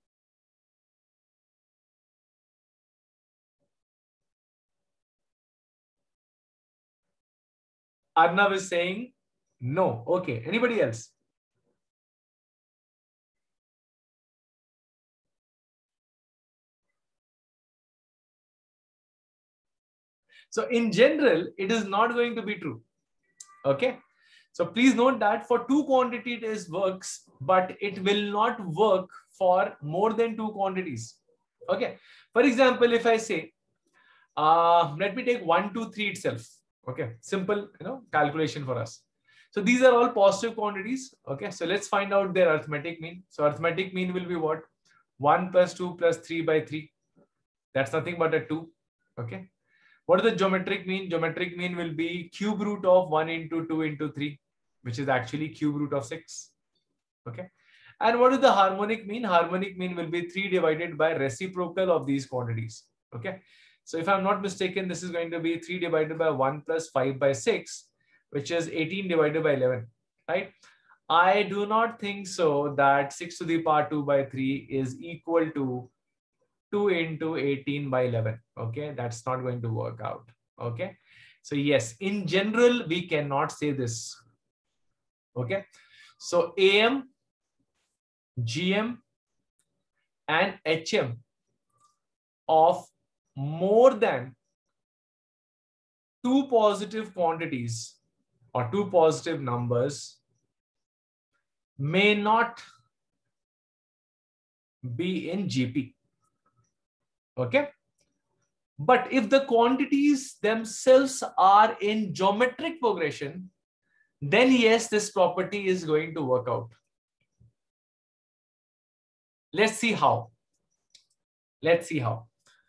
Arnav is saying no. Okay. Anybody else? So in general, it is not going to be true. Okay. So please note that for two quantity it is works, but it will not work for more than two quantities. Okay. For example, if I say, uh, let me take one, two, three itself. Okay. Simple, you know, calculation for us. So these are all positive quantities. Okay. So let's find out their arithmetic mean. So arithmetic mean will be what? one plus two plus three by three. That's nothing but a two. Okay. What is the geometric mean? Geometric mean will be cube root of one into two into three, which is actually cube root of six. Okay. And what is the harmonic mean? Harmonic mean will be three divided by reciprocal of these quantities. Okay. So if I'm not mistaken, this is going to be three divided by one plus five by six, which is eighteen divided by eleven, right? I do not think so that six to the power two by three is equal to two into eighteen by eleven. Okay, that's not going to work out. Okay, so yes, in general, we cannot say this. Okay, so A M, G M, and H M of more than two positive quantities or two positive numbers may not be in G P. Okay. But if the quantities themselves are in geometric progression, then yes, this property is going to work out. Let's see how. Let's see how.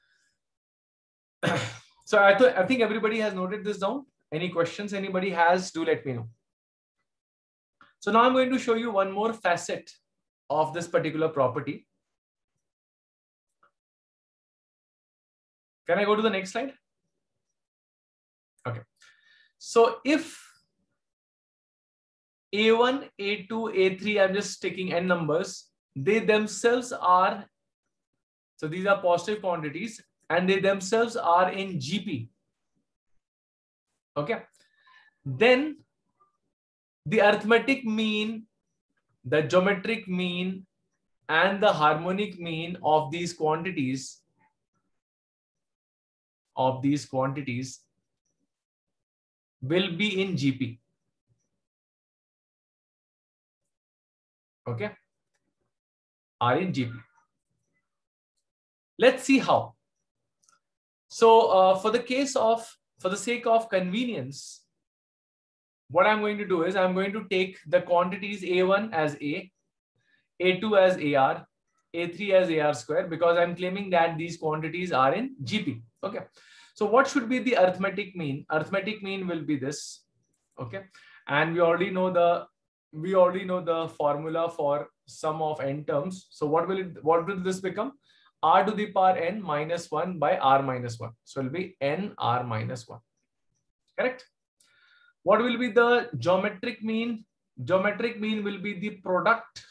So I, th I think everybody has noted this down. Any questions anybody has, do let me know. So now I'm going to show you one more facet of this particular property. Can I go to the next slide? Okay. So if A one, A two, A three, I'm just taking n numbers, they themselves are, so these are positive quantities, and they themselves are in G P. Okay. Then the arithmetic mean, the geometric mean, and the harmonic mean of these quantities of these quantities will be in G P. Okay, are in G P. Let's see how. So uh, for the case of, for the sake of convenience, what I'm going to do is I'm going to take the quantities A one as A, A two as A R, A three as A R square, because I'm claiming that these quantities are in G P. Okay. So what should be the arithmetic mean? Arithmetic mean will be this. Okay. And we already know the, we already know the formula for sum of n terms. So what will it, what will this become? R to the power n minus one by R minus one. So it will be n R minus one. Correct? What will be the geometric mean? Geometric mean will be the product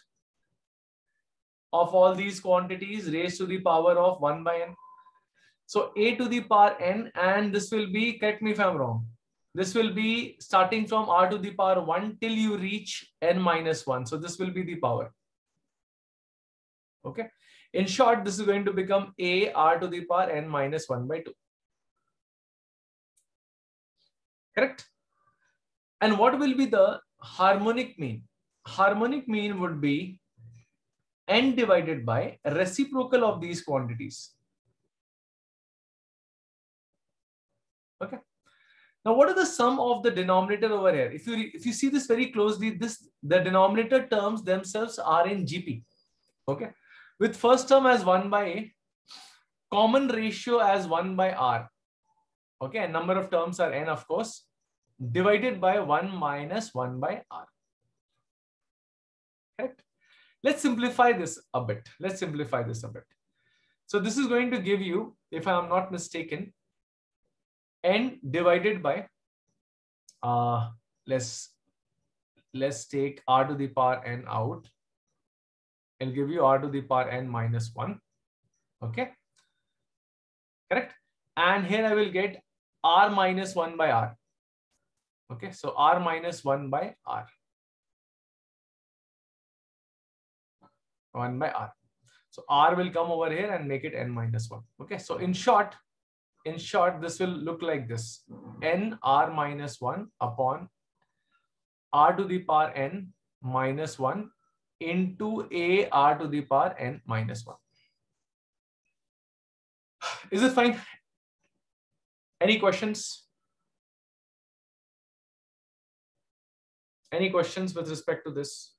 of all these quantities raised to the power of one by n. So a to the power n, and this will be, correct me if I'm wrong, this will be starting from r to the power one till you reach n minus one. So this will be the power. Okay. In short, this is going to become a r to the power n minus one by two. Correct? And what will be the harmonic mean? Harmonic mean would be n divided by reciprocal of these quantities. Okay. Now, what are the sum of the denominator over here? If you if you see this very closely, this the denominator terms themselves are in G P. Okay. With first term as one by A, common ratio as one by R. Okay. And number of terms are n, of course, divided by one minus one by R. Correct. Let's simplify this a bit. Let's simplify this a bit. So this is going to give you, if I am not mistaken, n divided by, uh, let's, let's take r to the power n out. I'll give you r to the power n minus one. Okay. Correct. And here I will get r minus one by r. Okay. So r minus one by r. one by r. So r will come over here and make it n minus one. Okay. So in short, in short, this will look like this. N R minus one upon R to the power N minus one into A R to the power N minus one. Is it fine? Any questions? Any questions with respect to this?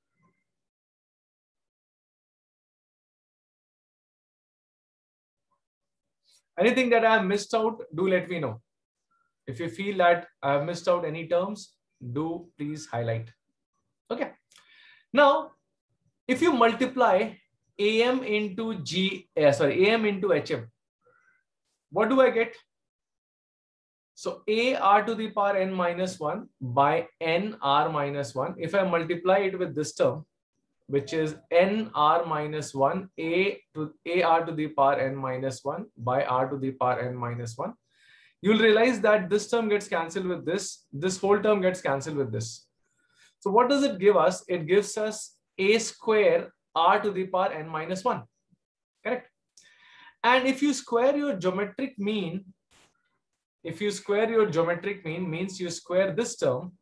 Anything that I have missed out, do let me know. If you feel that I have missed out any terms, do please highlight. Okay. Now, if you multiply A M into G, uh, sorry, A M into H M, what do I get? So A R to the power N minus one by N R minus one. If I multiply it with this term, which is N R minus one, A to A R to the power N minus one by R to the power N minus one, you'll realize that this term gets cancelled with this. This whole term gets cancelled with this. So what does it give us? It gives us A square R to the power N minus one. Correct? And if you square your geometric mean, if you square your geometric mean, means you square this term,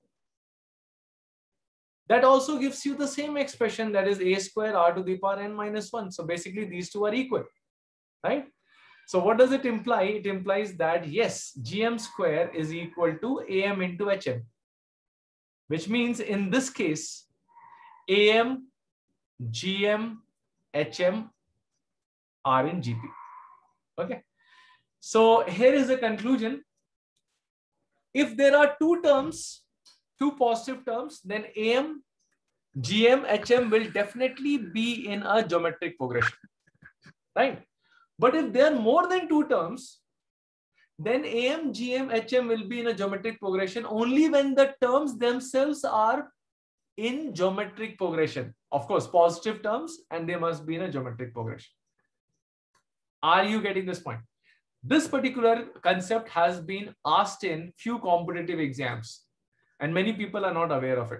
that also gives you the same expression, that is A square R to the power N minus one. So basically these two are equal, right? So what does it imply? It implies that yes, G M square is equal to A M into H M, which means in this case, A M, G M, H M are in G P. Okay. So here is the conclusion. If there are two terms, two positive terms, then A M, G M, H M will definitely be in a geometric progression, right? But if there are more than two terms, then A M, G M, H M will be in a geometric progression only when the terms themselves are in geometric progression. Of course, positive terms, and they must be in a geometric progression. Are you getting this point? This particular concept has been asked in few competitive exams, and many people are not aware of it.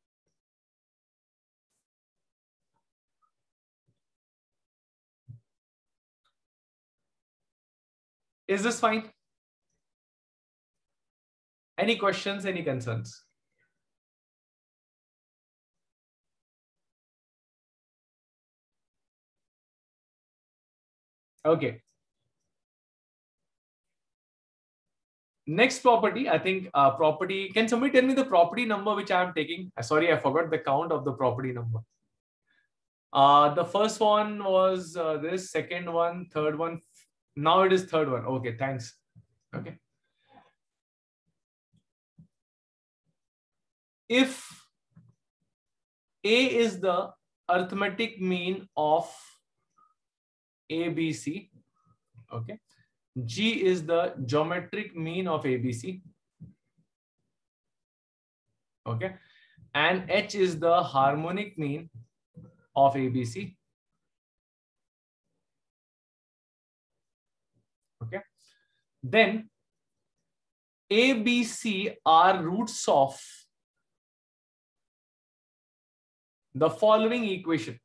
Is this fine? Any questions, any concerns? Okay. Next property, I think uh, property, can somebody tell me the property number which I am taking? Sorry, I forgot the count of the property number. Uh, the first one was uh, this, second one, third one. Now it is third one. Okay, thanks. Okay. If A is the arithmetic mean of A B C, okay, G is the geometric mean of A B C, okay, and H is the harmonic mean of A B C, okay, then A, B, C are roots of the following equation.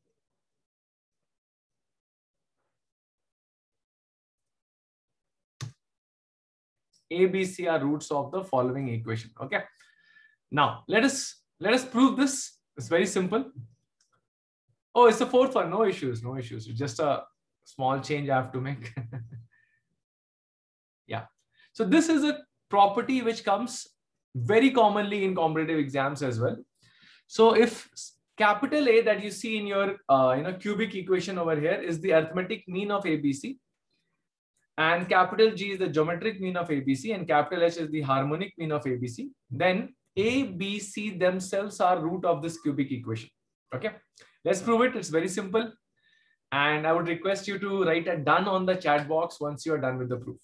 A, B, C are roots of the following equation. Okay. Now let us let us prove this. It's very simple. Oh, it's the fourth one. No issues. No issues. It's just a small change I have to make. Yeah. So this is a property which comes very commonly in competitive exams as well. So if capital A that you see in your uh, you know cubic equation over here is the arithmetic mean of A B C, and capital G is the geometric mean of A B C, and capital H is the harmonic mean of A B C, then A, B, C themselves are root of this cubic equation. Okay, let's prove it. It's very simple. And I would request you to write a done on the chat box once you are done with the proof.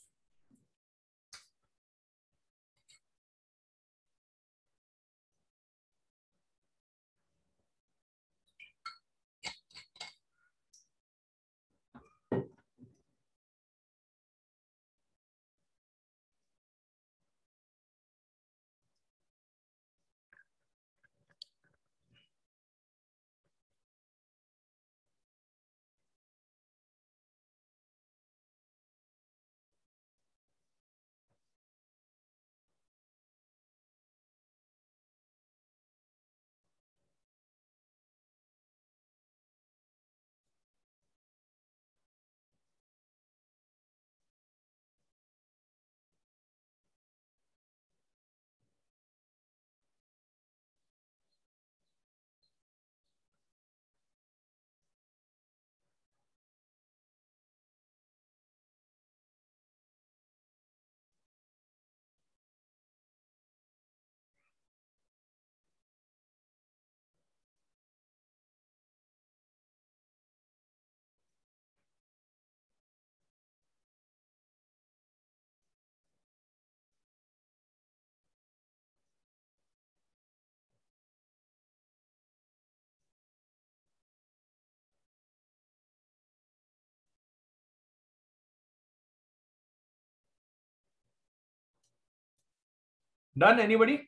Done, anybody?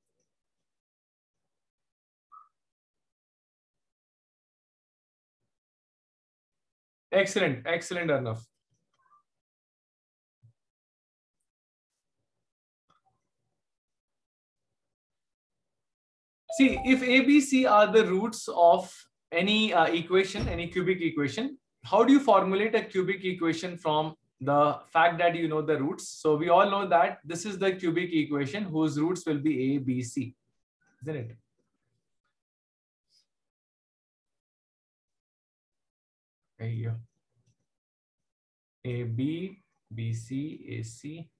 Excellent, excellent enough. See, if A, B, C are the roots of any uh, equation, any cubic equation, how do you formulate a cubic equation from the fact that you know the roots? So we all know that this is the cubic equation whose roots will be A, B, C, isn't it? Here. A, B, B, C, A, C,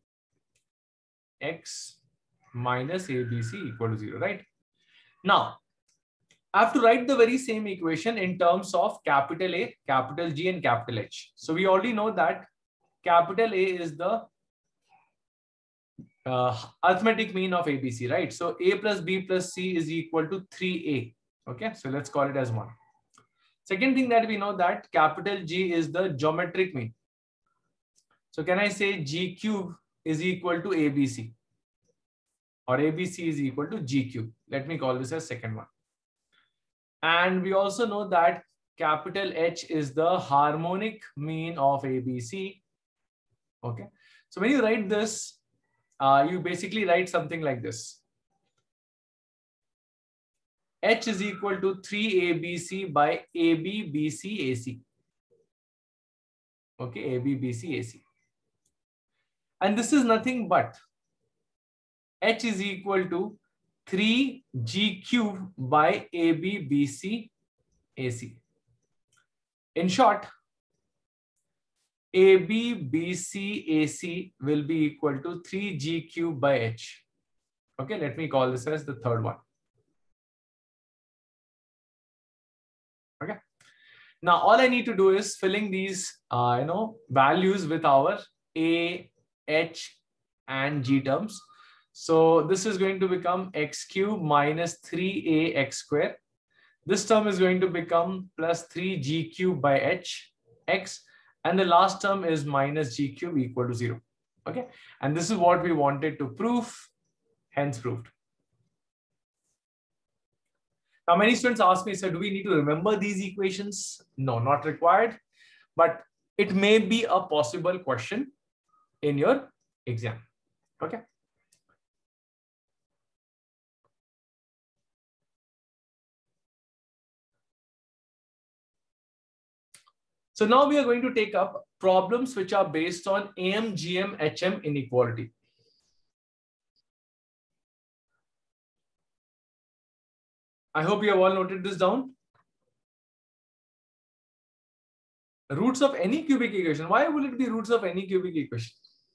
X minus A, B, C equal to zero, right? Now, I have to write the very same equation in terms of capital A, capital G, and capital H. So we already know that capital A is the uh, arithmetic mean of A B C, right? So A plus B plus C is equal to three A. Okay, so let's call it as one. Second thing that we know that capital G is the geometric mean. So can I say G cube is equal to A B C? Or A B C is equal to G cube. Let me call this as second one. And we also know that capital H is the harmonic mean of A B C. Okay. So when you write this, uh, you basically write something like this. H is equal to three A B C by A B B C A C. Okay, A B B C A C. And this is nothing but H is equal to three G cube by A B B C A C. In short, A B B C A C will be equal to three G cube by H. Okay, let me call this as the third one. Okay. Now all I need to do is filling these uh, you know values with our A, H, and G terms. So this is going to become x cube minus three A x square. This term is going to become plus three G cube by H x. And the last term is minus G cube equal to zero. Okay. And this is what we wanted to prove, hence proved. Now, many students ask me, so do we need to remember these equations? No, not required, but it may be a possible question in your exam. Okay. So now we are going to take up problems which are based on A M, G M, H M inequality. I hope you have all noted this down. Roots of any cubic equation. Why will it be roots of any cubic equation?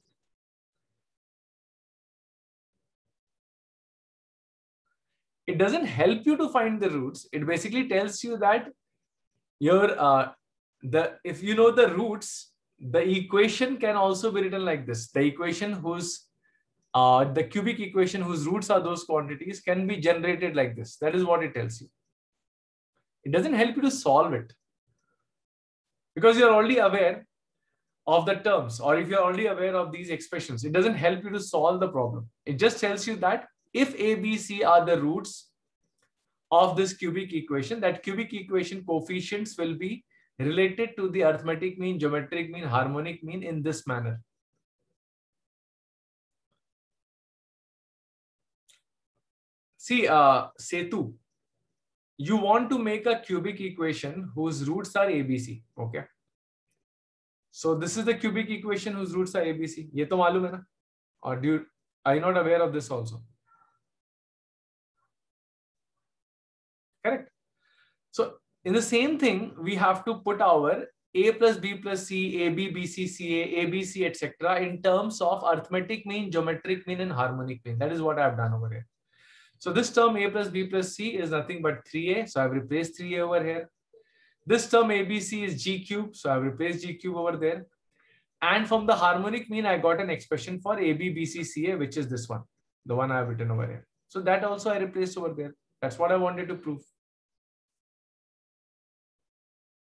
It doesn't help you to find the roots. It basically tells you that your uh, the if you know the roots, the equation can also be written like this. The equation whose uh, the cubic equation whose roots are those quantities can be generated like this. That is what it tells you. It doesn't help you to solve it because you're already aware of the terms, or if you're already aware of these expressions, it doesn't help you to solve the problem. It just tells you that if A, B, C are the roots of this cubic equation, that cubic equation coefficients will be related to the arithmetic mean, geometric mean, harmonic mean in this manner. See, uh, Setu, you want to make a cubic equation whose roots are A B C. Okay. So this is the cubic equation whose roots are A B C. ये तो मालूम है ना? Or do you, are you not aware of this also? Correct. So in the same thing, we have to put our A plus B plus C, A B B C C A, A B C, et cetera in terms of arithmetic mean, geometric mean, and harmonic mean. That is what I have done over here. So this term A plus B plus C is nothing but three A. So I've replaced three A over here. This term A B C is G cube. So I've replaced G cube over there. And from the harmonic mean, I got an expression for A B B C C A, which is this one, the one I've written over here. So that also I replaced over there. That's what I wanted to prove.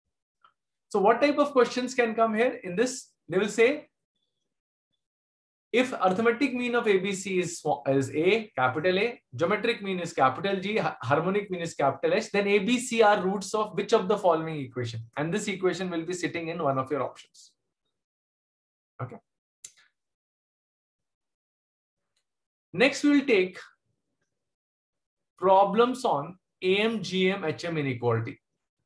So what type of questions can come here in this? They will say, If arithmetic mean of A B C is, is A, capital A, geometric mean is capital G, harmonic mean is capital H, then A, B, C are roots of which of the following equation? And this equation will be sitting in one of your options. Okay. Next, we will take problems on A M, G M, H M inequality.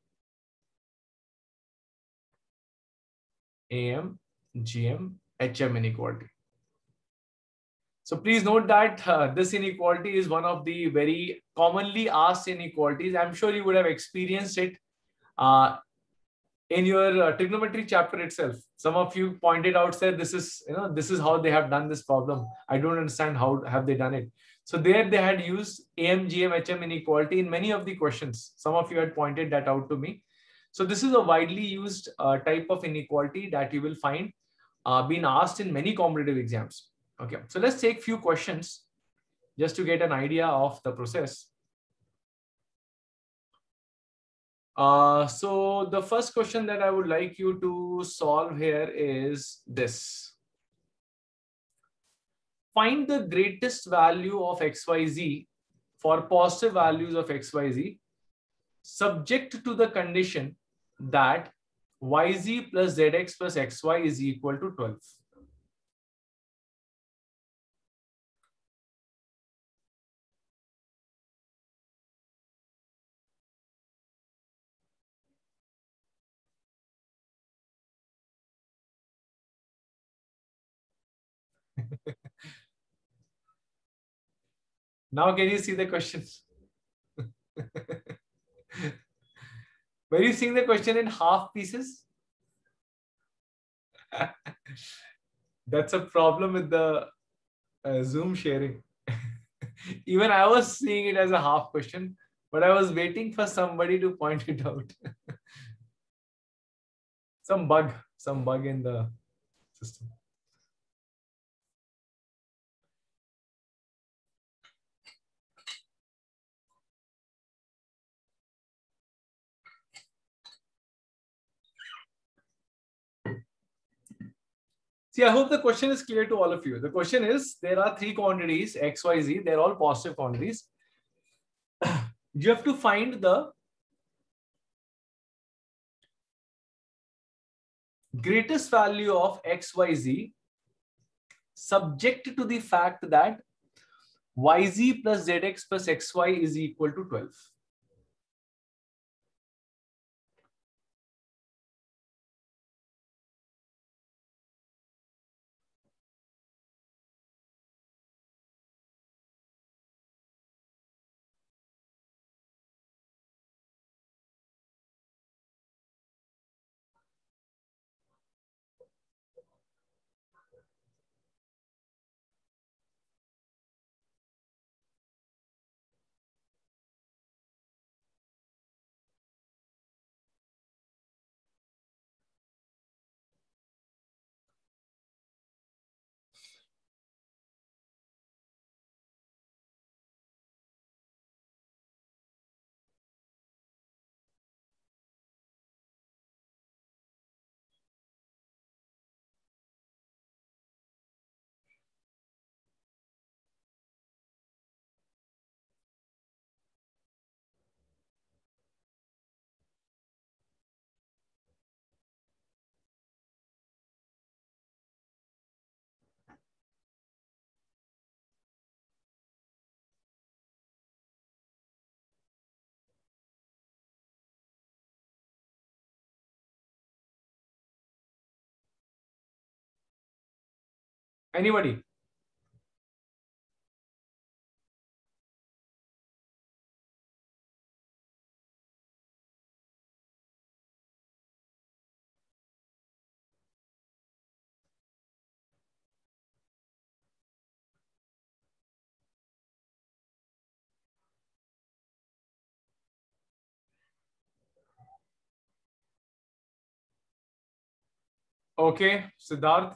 A M, G M, H M inequality. So please note that uh, this inequality is one of the very commonly asked inequalities. I'm sure you would have experienced it uh, in your uh, trigonometry chapter itself. Some of you pointed out, said this is, you know, this is how they have done this problem. I don't understand how have they done it. So there they had used A M, G M, H M inequality in many of the questions. Some of you had pointed that out to me. So this is a widely used uh, type of inequality that you will find uh, being asked in many competitive exams. Okay, so let's take few questions just to get an idea of the process. Uh, so the first question that I would like you to solve here is this. Find the greatest value of X Y Z for positive values of X Y Z subject to the condition that Y Z plus Z X plus X Y is equal to twelve. Now can you see the questions? Were you seeing the question in half pieces? That's a problem with the uh, Zoom sharing. Even I was seeing it as a half question, but I was waiting for somebody to point it out. Some bug, some bug in the system. See, I hope the question is clear to all of you. The question is, there are three quantities, X, Y, Z. They're all positive quantities. You have to find the greatest value of X, Y, Z subject to the fact that Y Z plus Z X plus X Y is equal to twelve. Anybody? Okay, Siddharth.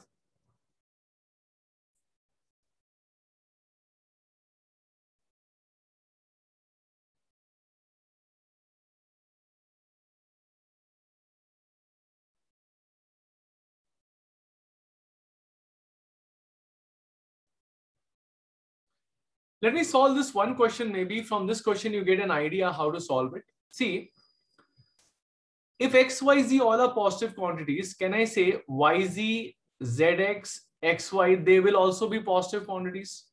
Let me solve this one question. Maybe from this question, you get an idea how to solve it. See, if X, Y, Z all are positive quantities, can I say Y, Z, Z X, X, Y, they will also be positive quantities?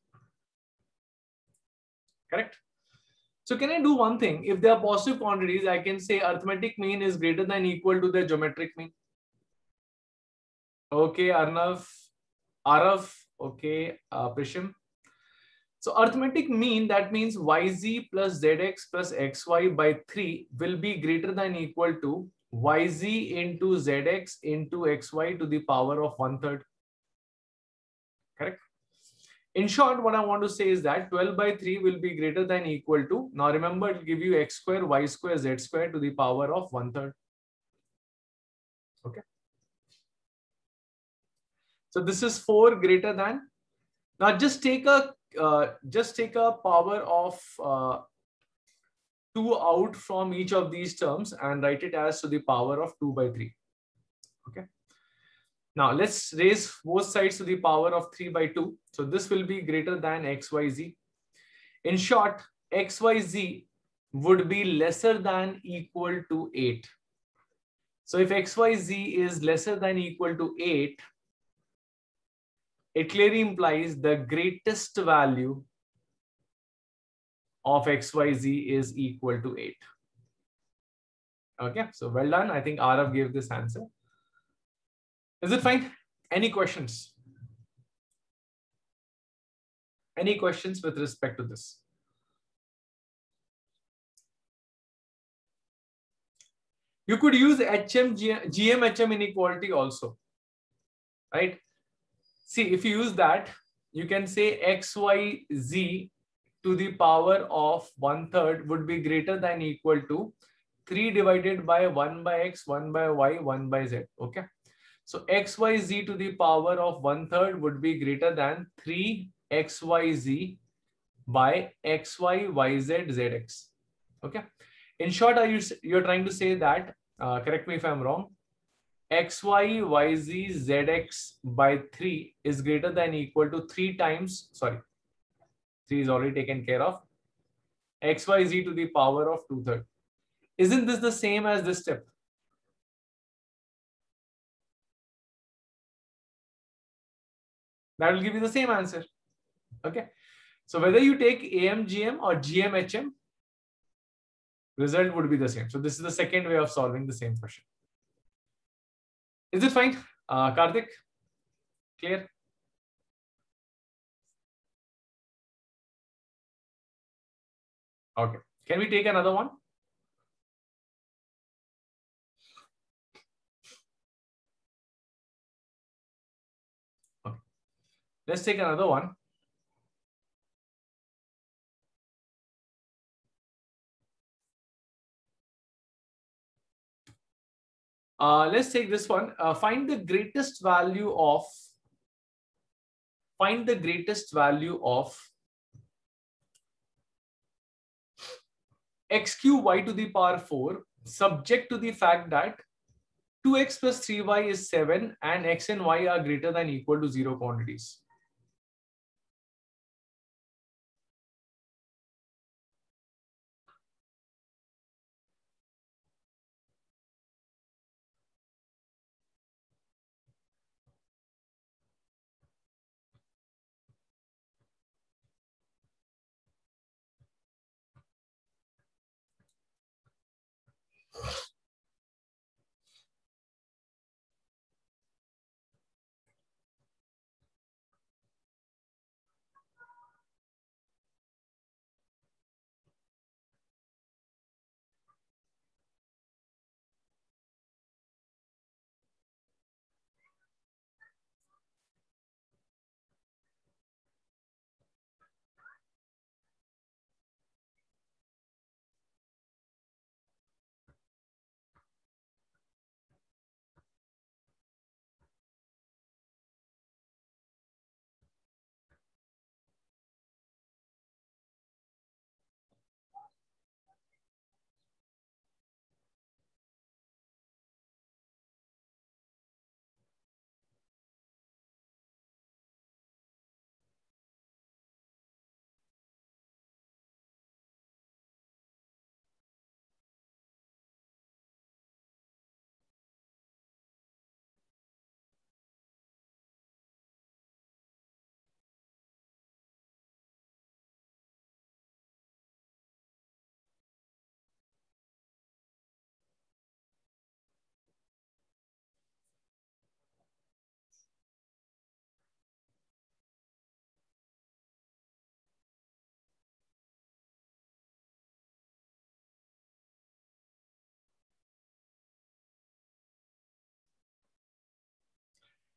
Correct? So can I do one thing? If they are positive quantities, I can say arithmetic mean is greater than equal to the geometric mean. Okay, Arnav, Arav, okay, uh, Prisham. So arithmetic mean, that means Y Z plus Z X plus X Y by three will be greater than equal to Y Z into Z X into X Y to the power of one third. Correct? In short, what I want to say is that twelve by three will be greater than equal to, now remember it will give you X square, Y square, Z square to the power of one third. Okay. So this is four greater than. Now just take a uh, just take a power of uh, two out from each of these terms and write it as to the power of two by three. Okay. Now let's raise both sides to the power of three by two. So this will be greater than X Y Z. In short, X Y Z would be lesser than equal to eight. So if X Y Z is lesser than equal to eight, it clearly implies the greatest value of X Y Z is equal to eight. Okay, so well done. I think Arav gave this answer. Is it fine? Any questions? Any questions with respect to this? You could use H M, G M H M inequality also, right? See, if you use that, you can say X Y Z to the power of one third would be greater than equal to three divided by one by X, one by Y, one by Z. Okay. So X Y Z to the power of one third would be greater than three X Y Z by X Y, Y Z, Z X. Okay. In short, are you, you're trying to say that, uh, correct me if I'm wrong, X Y, Y Z, Z X by three is greater than equal to three times, sorry, three is already taken care of, X Y Z to the power of two thirds. Isn't this the same as this step? That will give you the same answer. Okay. So whether you take A M G M or G M H M, result would be the same. So this is the second way of solving the same question. Is it fine? Uh, Karthik, clear? Okay. Can we take another one? Okay. Let's take another one. Uh, let's take this one. Uh, find the greatest value of, find the greatest value of x cube y to the power four, subject to the fact that two x plus three y is seven and x and y are greater than equal to zero quantities.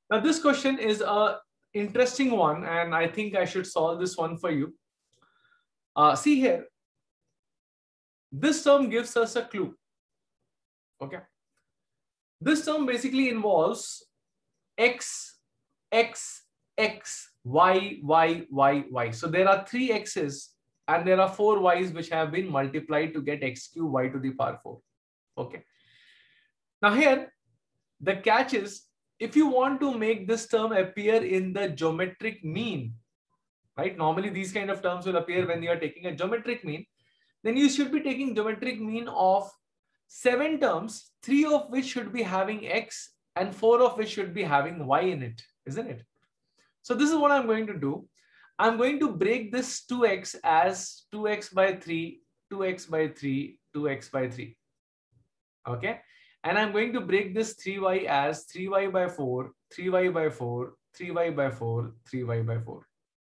Now this question is a interesting one, and I think I should solve this one for you. Uh, see here, this term gives us a clue. Okay, this term basically involves x, x, x, y, y, y, y. So there are three x's and there are four y's which have been multiplied to get x cube y to the power four. Okay. Now here, the catch is, if you want to make this term appear in the geometric mean, right? Normally these kind of terms will appear when you are taking a geometric mean. Then you should be taking geometric mean of seven terms, three of which should be having x and four of which should be having y in it, isn't it? So this is what I'm going to do. I'm going to break this two x as two x by three, two x by three, two x by three. Okay. And I'm going to break this three y as three y by four, three y by four, three y by four, three y by four.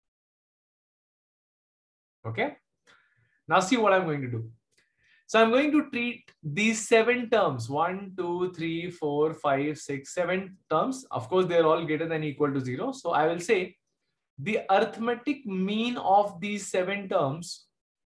Okay. Now see what I'm going to do. So I'm going to treat these seven terms, one, two, three, four, five, six, seven terms. Of course, they're all greater than or equal to zero. So I will say the arithmetic mean of these seven terms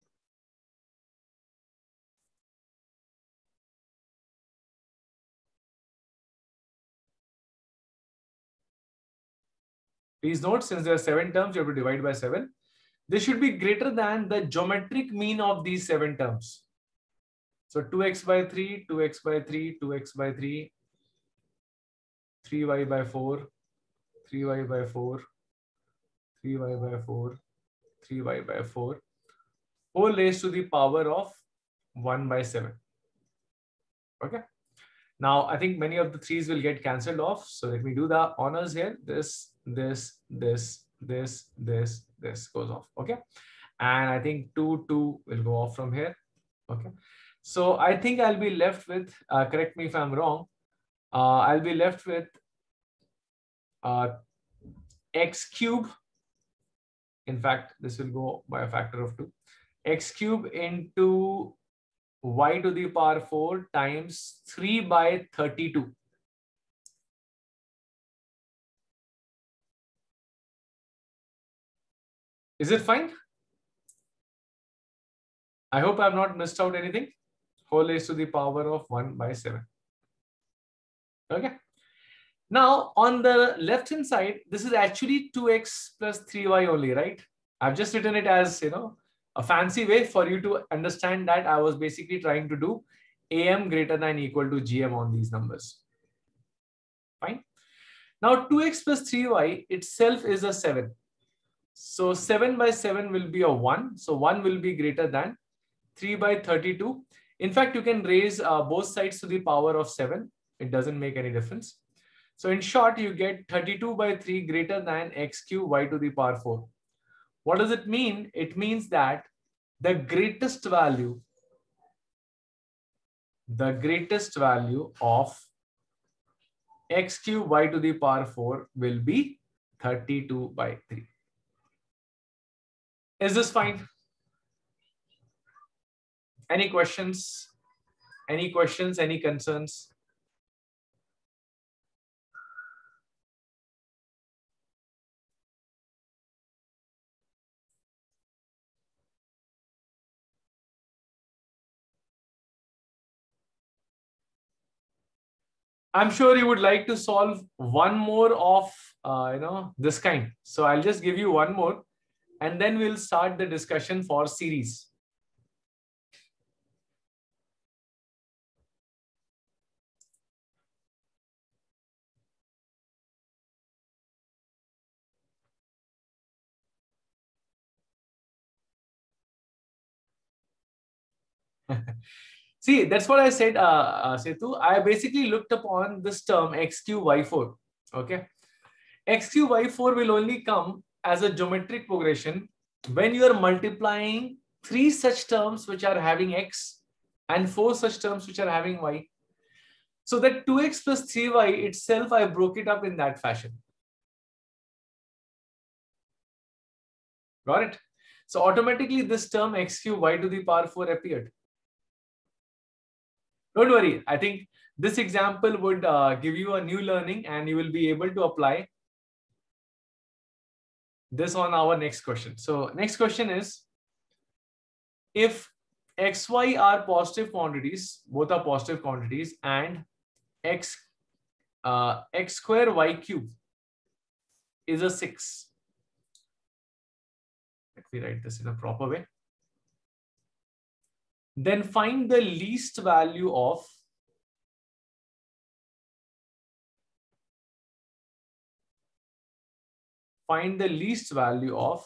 please note, since there are seven terms, you have to divide by seven. This should be greater than the geometric mean of these seven terms. So two x by three, two x by three, two x by three, three y by four, three y by four, three y by four, three y by four, whole raised to the power of one by seven. Okay. Now, I think many of the threes will get cancelled off. So let me do the honors here. This, this, this, this, this, this goes off. Okay. And I think two, two will go off from here. Okay. So I think I'll be left with, uh, correct me if I'm wrong, uh, I'll be left with uh, x cube. In fact, this will go by a factor of two. X cube into y to the power four times three by thirty-two. Is it fine? I hope I have not missed out anything. Whole raised to the power of one by seven. Okay. Now, on the left hand side, this is actually two x plus three y only, right? I've just written it as, you know, a fancy way for you to understand that I was basically trying to do A M greater than or equal to G M on these numbers. Fine. Now, two x plus three y itself is a seven. So seven by seven will be a one. So one will be greater than three by thirty-two. In fact, you can raise uh, both sides to the power of seven. It doesn't make any difference. So in short, you get thirty-two by three greater than x cube y to the power four. What does it mean? It means that the greatest value, the greatest value of x cube y to the power four will be thirty-two by three. Is this fine? Any questions? Any questions? Any concerns? I'm sure you would like to solve one more of uh, you know this kind. So I'll just give you one more, and then we'll start the discussion for series. See, that's what I said, uh, uh, Setu. I basically looked upon this term x cube y four. Okay, x cube y four will only come as a geometric progression when you are multiplying three such terms which are having x and four such terms which are having y. So that two x plus three y itself, I broke it up in that fashion. Got it? So automatically this term x cube y to the power four appeared. Don't worry. I think This example would uh, give you a new learning, and you will be able to apply this on our next question. So next question is, if X, Y are positive quantities, both are positive quantities, and X, uh, X square Y cube is a six. Let me write this in a proper way. Then find the least value of find the least value of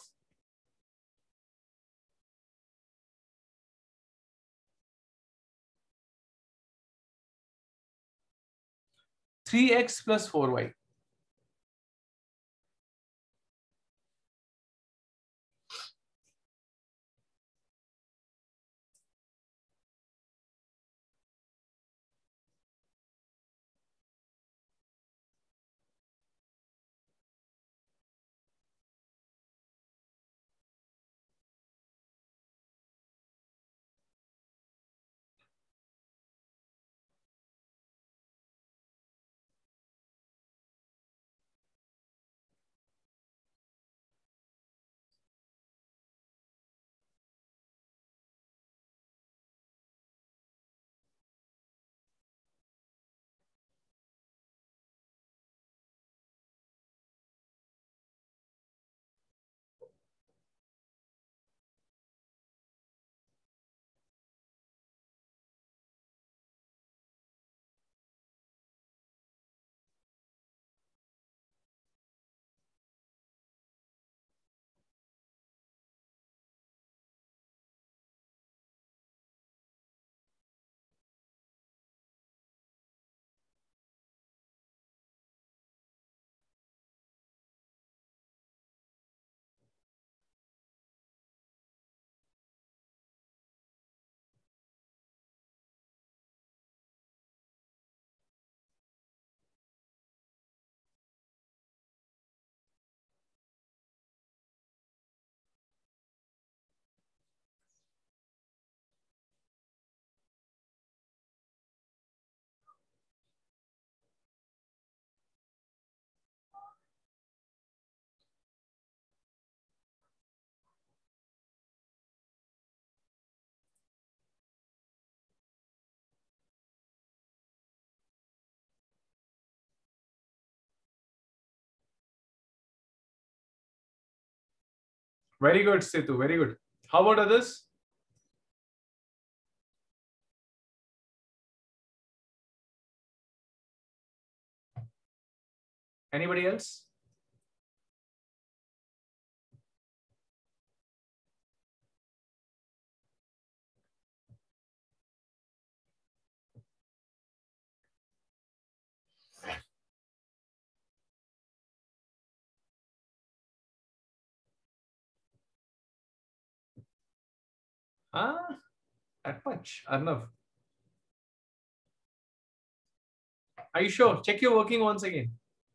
three x plus four y. Very good, Setu. Very good. How about others? Anybody else? Ah, that much. Arnav. Are you sure? Check your working once again.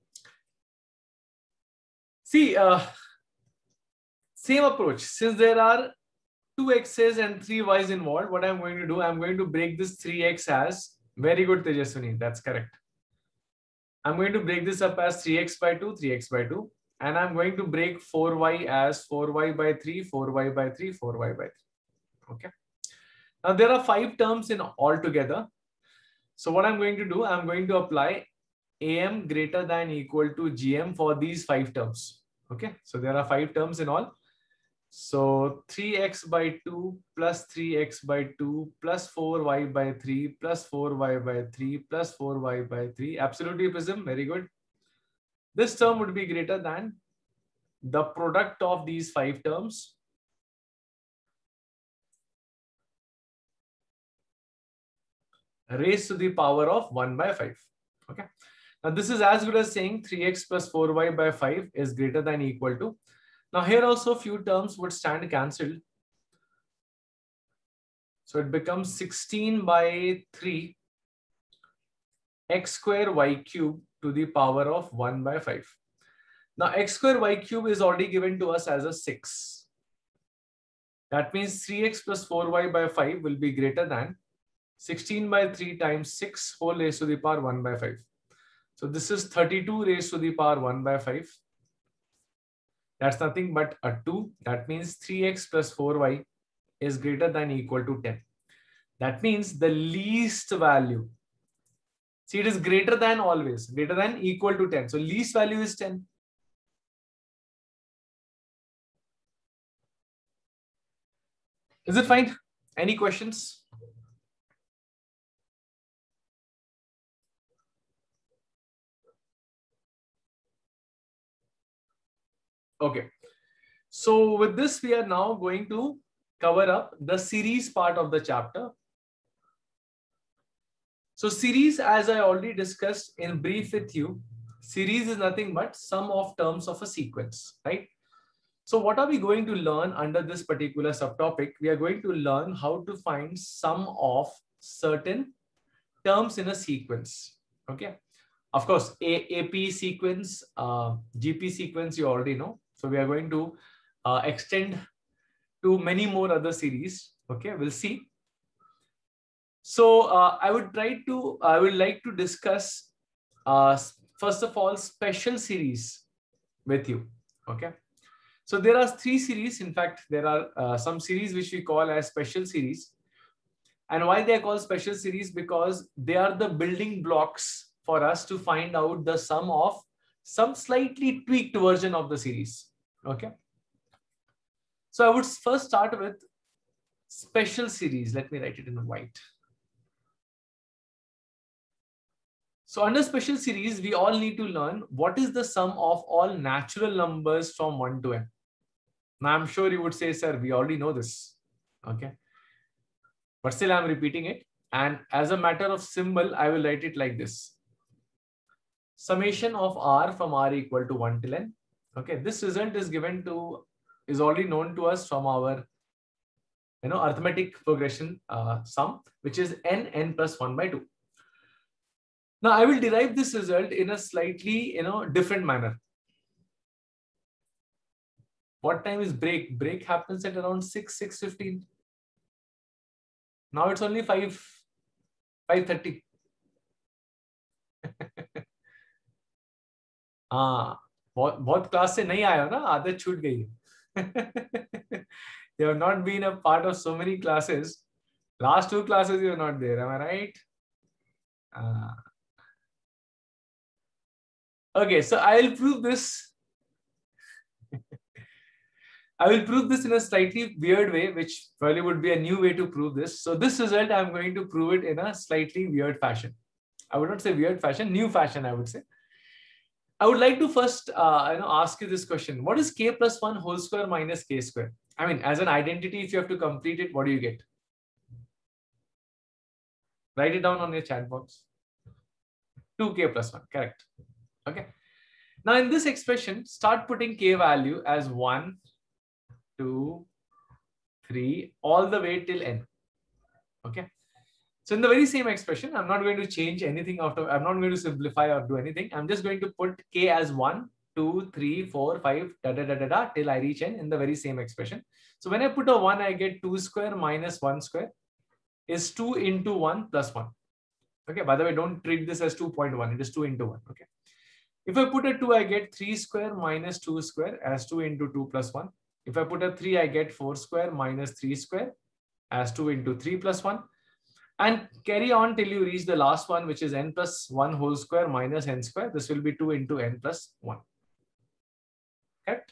See, uh, same approach. Since there are two x's and three y's involved, what I'm going to do, I'm going to break this three x as, very good, Tejaswini, that's correct. I'm going to break this up as three x by two, three x by two, and I'm going to break four y as four y by three, four y by three, four y by three. Okay. Now there are five terms in all together. So what I'm going to do, I'm going to apply A M greater than equal to G M for these five terms. Okay. So there are five terms in all. So three x by two plus three x by two plus four y by three plus four y by three plus four y by three. Absolutely, Prism. Very good. This term would be greater than the product of these five terms raised to the power of one by five. Okay. Now this is as good as saying three x plus four y by five is greater than equal to. Now here also few terms would stand cancelled. So it becomes sixteen by three x square y cube to the power of one by five. Now x square y cube is already given to us as a six. That means three x plus four y by five will be greater than sixteen by three times six whole raised to the power one by five. So this is thirty-two raised to the power one by five. That's nothing but a two. That means three x plus four y is greater than or equal to ten. That means the least value. See, it is greater than always, greater than or equal to ten. So least value is ten. Is it fine? Any questions? Okay. So with this, we are now going to cover up the series part of the chapter. So series, as I already discussed in brief with you, series is nothing but sum of terms of a sequence, right? So what are we going to learn under this particular subtopic? We are going to learn how to find sum of certain terms in a sequence. Okay. Of course, A P sequence, uh, G P sequence, you already know. So we are going to uh, extend to many more other series. Okay, we'll see. So uh, I would try to, I would like to discuss, uh, first of all, special series with you. Okay. So there are three series. In fact, there are uh, some series which we call as special series. And why they are called special series? Because they are the building blocks for us to find out the sum of some slightly tweaked version of the series. Okay. So I would first start with special series. Let me write it in white. So under special series, we all need to learn what is the sum of all natural numbers from one to n. Now I'm sure you would say, sir, we already know this. Okay. But still I'm repeating it. And as a matter of symbol, I will write it like this. Summation of r from r equal to one till n. Okay. This result is given to, is already known to us from our, you know, arithmetic progression uh, sum, which is n, n plus one by two. Now I will derive this result in a slightly, you know, different manner. What time is break? Break happens at around six, six fifteen. Now it's only five, five thirty. हाँ, बहुत बहुत class से नहीं आए हो ना, आदत छूट गई है. You have not been a part of so many classes. Last two classes you are not there. Am I right? Uh, okay, so I will prove this. I will prove this in a slightly weird way, which probably would be a new way to prove this. So this result, I'm going to prove it in a slightly weird fashion. I would not say weird fashion, new fashion, I would say. I would like to first uh, you know, ask you this question. What is k plus one whole square minus k square? I mean, as an identity, if you have to complete it, what do you get? Write it down on your chat box. two k plus one, correct. Okay. Now in this expression, start putting k value as one, two, three, all the way till n. Okay. So in the very same expression, I'm not going to change anything after, I'm not going to simplify or do anything. I'm just going to put k as one, two, three, four, five, da da da da da till I reach n in the very same expression. So when I put a one, I get two square minus one square is two into one plus one. Okay. By the way, don't treat this as two point one. It is two into one. Okay. If I put a two, I get three square minus two square as two into two plus one. If I put a three, I get four square minus three square as two into three plus one. And carry on till you reach the last one, which is n plus one whole square minus n square. This will be two into n plus one. Correct?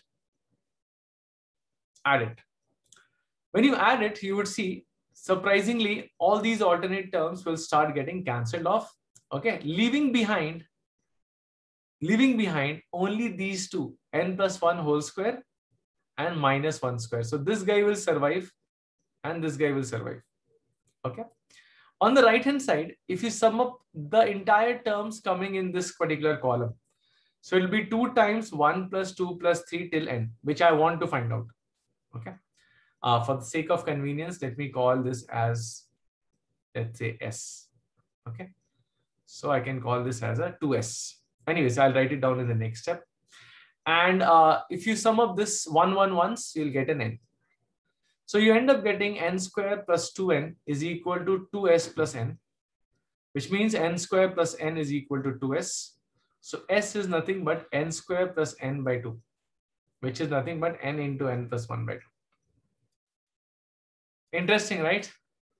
Add it. When you add it, you would see, surprisingly, all these alternate terms will start getting cancelled off. Okay, leaving behind, leaving behind only these two, n plus one whole square and minus one square. So this guy will survive and this guy will survive. Okay. On the right hand side, if you sum up the entire terms coming in this particular column, so it will be two times one plus two plus three till n, which I want to find out. Okay. Uh, for the sake of convenience, let me call this as, let's say, S. Okay. So I can call this as a two S. Anyways, I'll write it down in the next step. And uh, if you sum up this one, one once, you'll get an n. So you end up getting n square plus two n is equal to two s plus n, which means n square plus n is equal to two s. So s is nothing but n square plus n by two, which is nothing but n into n plus one by two. Interesting, right?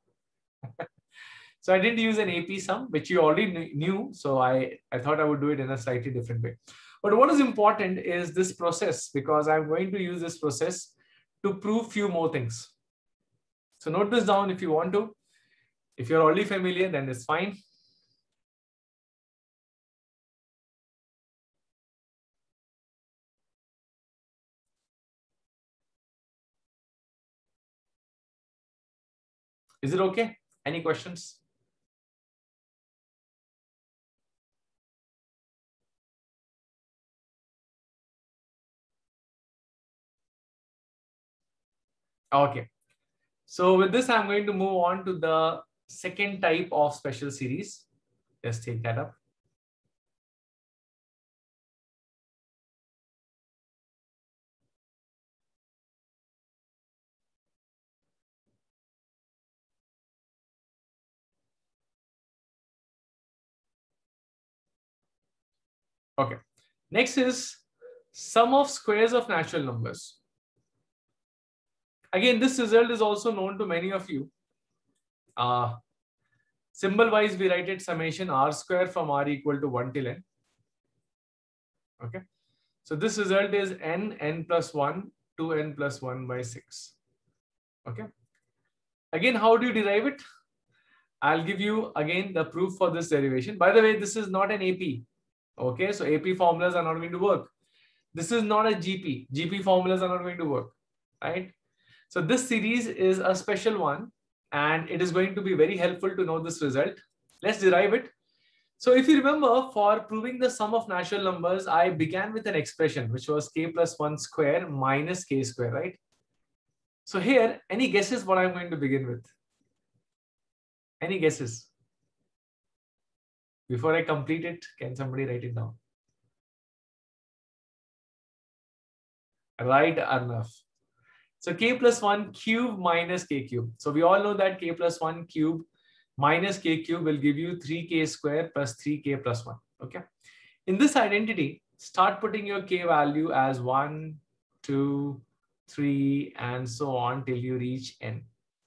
So I didn't use an A P sum, which you already knew. So I, I thought I would do it in a slightly different way. But what is important is this process, because I'm going to use this process to prove few more things. So note this down if you want to. If you're already familiar, then it's fine. Is it okay? Any questions? Okay. So with this, I'm going to move on to the second type of special series. Let's take that up. Okay. Next is sum of squares of natural numbers. Again, this result is also known to many of you. Uh, symbol wise, we write it summation r square from r equal to one till n. Okay. So this result is n, n plus one, two n plus one by six. Okay. Again, how do you derive it? I'll give you again the proof for this derivation. By the way, this is not an A P. Okay. So A P formulas are not going to work. This is not a G P. G P formulas are not going to work. Right. So this series is a special one, and it is going to be very helpful to know this result. Let's derive it. So if you remember, for proving the sum of natural numbers, I began with an expression which was k plus one square minus k square, right? So here, any guesses what I'm going to begin with? Any guesses? Before I complete it, can somebody write it down? Right, Arnav. So k plus one cube minus k cube. So we all know that k plus one cube minus k cube will give you three k square plus three k plus one. Okay. In this identity, start putting your k value as one, two, three, and so on till you reach n.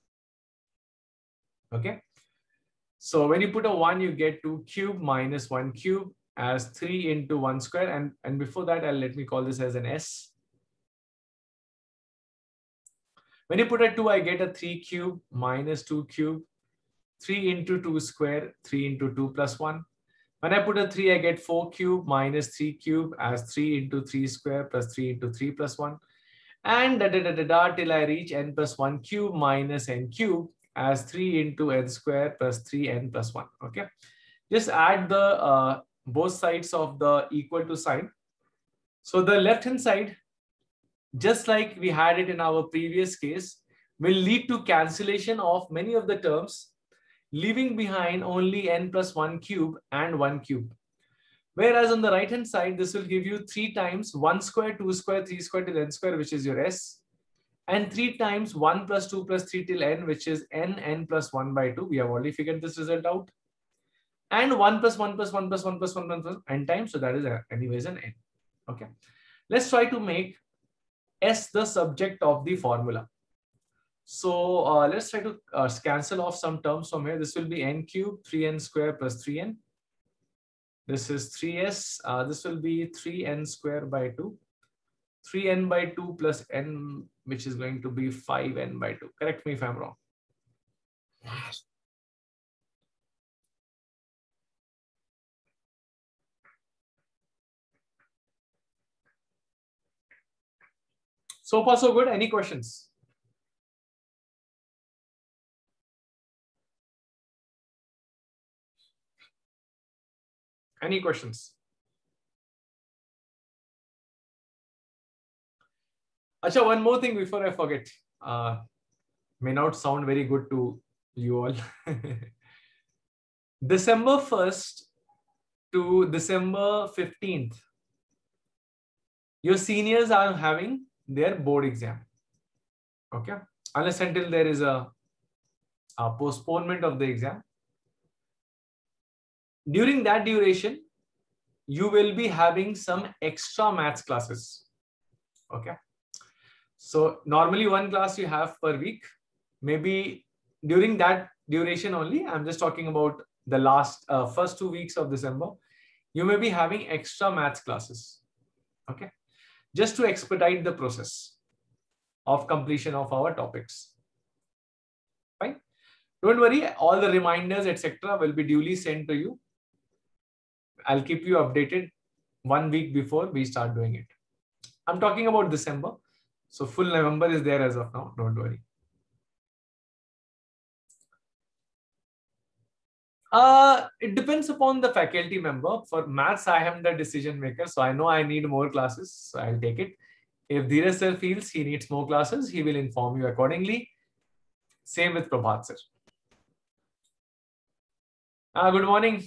Okay. So when you put a one, you get two cube minus one cube as three into one square. And, and before that, I'll let me call this as an s. When you put a two, I get a three cube minus two cube, three into two square, three into two plus one. When I put a three, I get four cube minus three cube as three into three square plus three into three plus one. And da da da da da till I reach n plus one cube minus n cube as three into n square plus three n plus one. Okay. Just add the uh, both sides of the equal to sign. So the left hand side, just like we had it in our previous case, will lead to cancellation of many of the terms, leaving behind only n plus one cube and one cube. Whereas on the right hand side, this will give you three times one square, two square, three square till n square, which is your s, and three times one plus two plus three till n, which is n, n plus one by two. We have already figured this result out. And one plus one plus one plus one plus one plus n times. So that is anyways an n. Okay. Let's try to make s the subject of the formula. So uh, let's try to uh, cancel off some terms from here. This will be n cube, three n square plus three n. This is three s. Uh, this will be three n square by two. three n by two plus n, which is going to be five n by two. Correct me if I'm wrong. So far, so good. Any questions? Any questions? Acha, one more thing before I forget. Uh, may not sound very good to you all. December first to December fifteenth, your seniors are having their board exam. Okay. unless until there is a, a postponement of the exam. During that duration, you will be having some extra maths classes. Okay. So normally one class you have per week. Maybe during that duration only, I'm just talking about the last uh, first two weeks of December, you may be having extra maths classes. Okay. Just to expedite the process of completion of our topics. Fine. Don't worry, all the reminders, et cetera will be duly sent to you. I'll keep you updated one week before we start doing it. I'm talking about December. So full November is there as of now. Don't worry. Uh, it depends upon the faculty member. For maths, I am the decision maker. So I know I need more classes. So I'll take it. If Dheeraj sir feels he needs more classes, he will inform you accordingly. Same with Prabhat sir. Uh, good morning.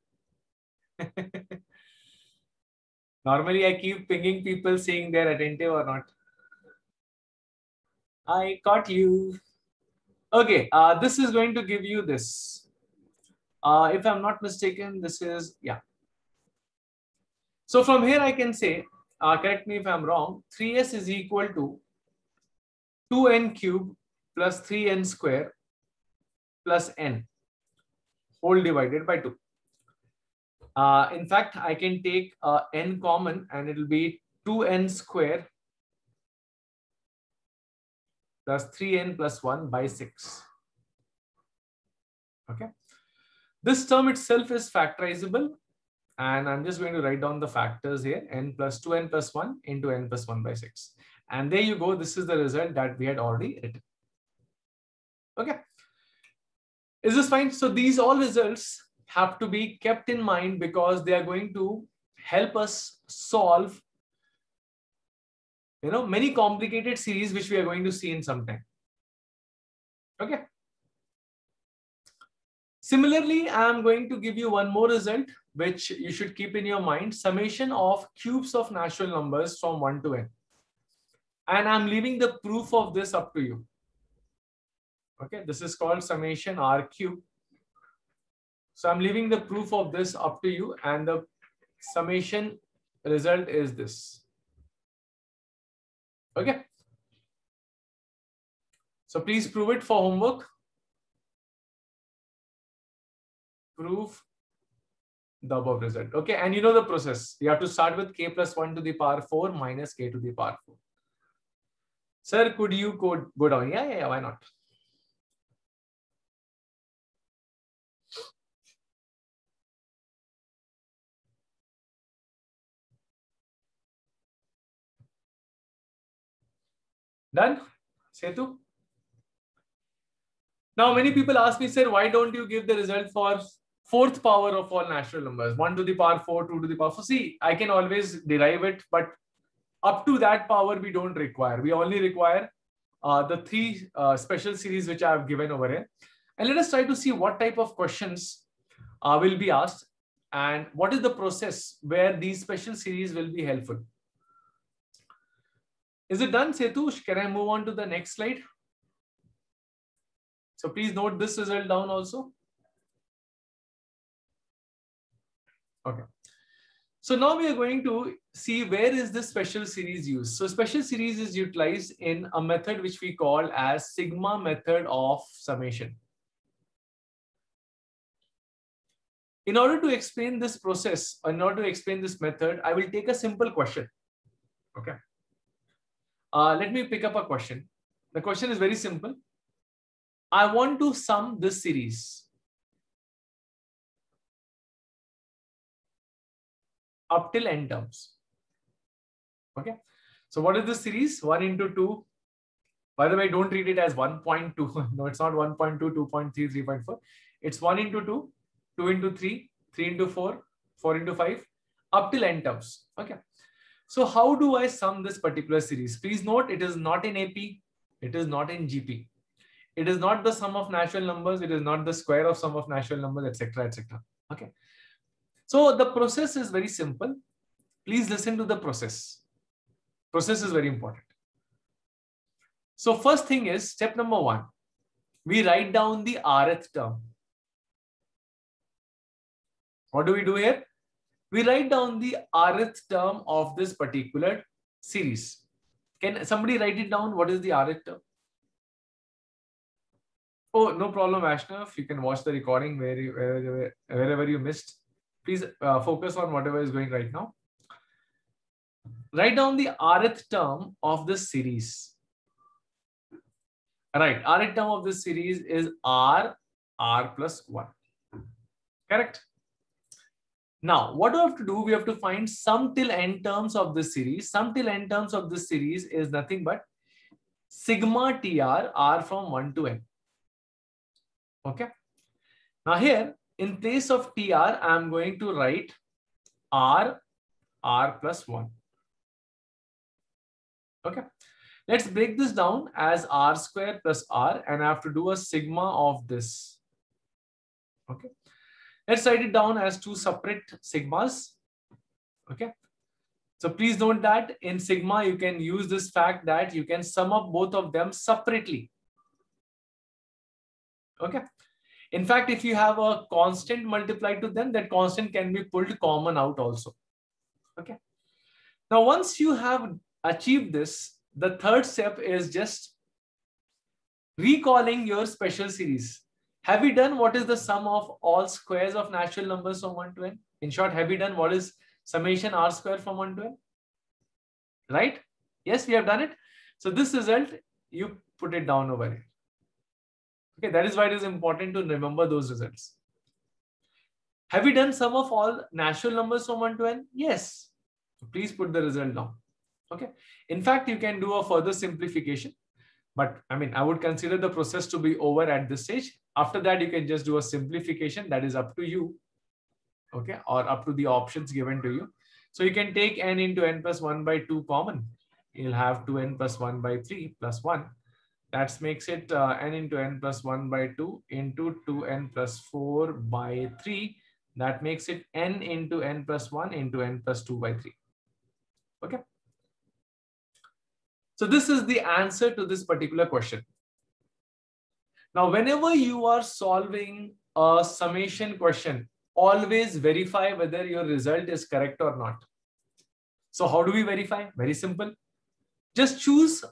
Normally, I keep pinging people saying they're attentive or not. I caught you. Okay, uh, this is going to give you this. Uh, if I'm not mistaken, this is, yeah. So from here, I can say, uh, correct me if I'm wrong, three s is equal to two n cube plus three n square plus n whole divided by two. Uh, in fact, I can take uh, n common and it will be two n square plus three n plus one by six. Okay. This term itself is factorizable. And I'm just going to write down the factors here, n plus two n plus one into n plus one by six. And there you go. This is the result that we had already written. Okay. Is this fine? So these all results have to be kept in mind because they are going to help us solve, you know, many complicated series which we are going to see in some time. Okay. Similarly, I am going to give you one more result which you should keep in your mind, summation of cubes of natural numbers from one to n. And I'm leaving the proof of this up to you. Okay, this is called summation R cube. So I'm leaving the proof of this up to you, and the summation result is this. Okay. So please prove it for homework. Prove the above result. Okay, and you know the process. You have to start with k plus one to the power four minus k to the power four. Sir, could you go, go down? Yeah, yeah, yeah, why not? Done? Setu? Now, many people ask me, sir, why don't you give the result for fourth power of all natural numbers? one to the power four, two to the power four. See, I can always derive it, but up to that power, we don't require. We only require uh, the three uh, special series which I have given over here. And let us try to see what type of questions uh, will be asked and what is the process where these special series will be helpful. Is it done, Setu? Can I move on to the next slide? So please note this result down also. Okay. So now we are going to see where is this special series used. So special series is utilized in a method which we call as sigma method of summation. In order to explain this process, or in order to explain this method, I will take a simple question. Okay. Uh, let me pick up a question. The question is very simple. I want to sum this series up till n terms. Okay. So what is this series? one into two. By the way, don't treat it as one point two. No, it's not one point two, two point three, three point four. It's one into two, two into three, three into four, four into five, up till n terms. Okay. So how do I sum this particular series? Please note, it is not in A P. It is not in G P. It is not the sum of natural numbers. It is not the square of sum of natural numbers, et cetera, et cetera. Okay. So the process is very simple. Please listen to the process. Process is very important. So first thing is step number one. We write down the rth term. What do we do here? We write down the rth term of this particular series. Can somebody write it down? What is the rth term? Oh, no problem, Ashnav. You can watch the recording where you, wherever, wherever you missed. Please uh, focus on whatever is going right now. Write down the rth term of this series. Right, rth term of this series is r, r plus one. Correct? Now, what do we have to do? We have to find sum till n terms of this series. Sum till n terms of this series is nothing but sigma tr, r from one to n. Okay. Now here, in place of tr, I am going to write r, r plus one. Okay. Let's break this down as r square plus r, and I have to do a sigma of this. Okay. Let's write it down as two separate sigmas. Okay. So please note that in sigma, you can use this fact that you can sum up both of them separately. Okay. In fact, if you have a constant multiplied to them, that constant can be pulled common out also. Okay. Now, once you have achieved this, the third step is just recalling your special series. Have you done what is the sum of all squares of natural numbers from one to n? In short, have you done what is summation r square from one to n? Right? Yes, we have done it. So this result, you put it down over here. Okay, that is why it is important to remember those results. Have you done sum of all natural numbers from one to n? Yes. Please put the result down. Okay. In fact, you can do a further simplification. But I mean, I would consider the process to be over at this stage. After that, you can just do a simplification. That is up to you. Okay. Or up to the options given to you. So you can take n into n plus one by two common. You'll have two n plus one by three plus one. That makes it uh, n into n plus one by two into two n plus four by three. That makes it n into n plus one into n plus two by three. Okay. So this is the answer to this particular question. Now, whenever you are solving a summation question, always verify whether your result is correct or not. So how do we verify? Very simple. Just choose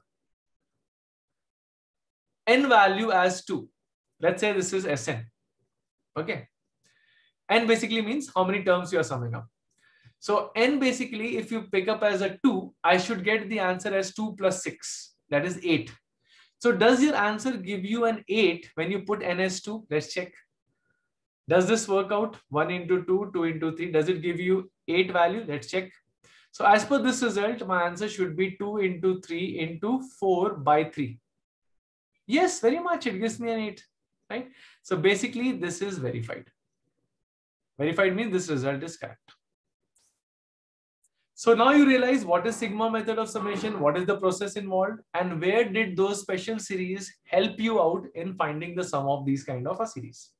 n value as two. Let's say this is Sn. Okay. N basically means how many terms you are summing up. So n basically, if you pick up as a two, I should get the answer as two plus six. That is eight. So does your answer give you an eight when you put n as two? Let's check. Does this work out? one into two, two into three. Does it give you eight value? Let's check. So as per this result, my answer should be two into three into four by three. Yes, very much. It gives me an eight. Right? So basically, this is verified. Verified means this result is correct. So now you realize what is sigma method of summation, what is the process involved, and where did those special series help you out in finding the sum of these kind of a series.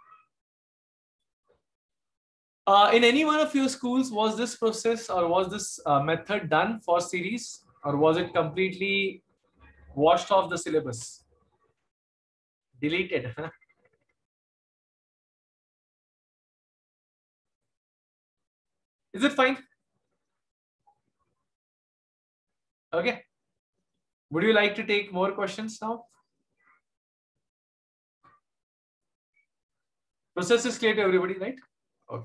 Uh, in any one of your schools, was this process or was this uh, method done for series, or was it completely washed off the syllabus? Deleted. Is it fine? Okay. Would you like to take more questions now? Process is clear to everybody, right? Okay.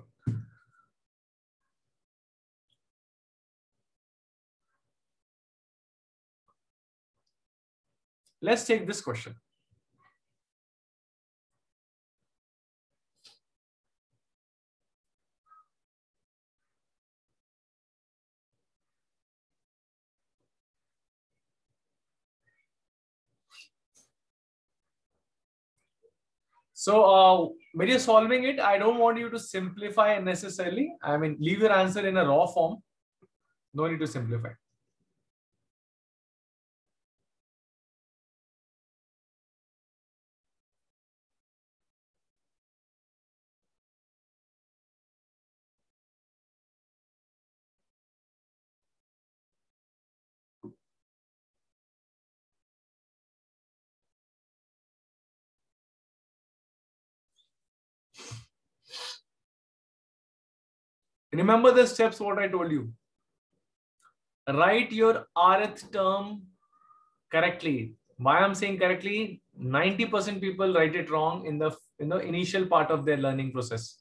Let's take this question. So uh, when you're solving it, I don't want you to simplify unnecessarily. I mean, leave your answer in a raw form. No need to simplify. Remember the steps what I told you. Write your rth term correctly. Why I'm saying correctly? ninety percent people write it wrong in the in the initial part of their learning process.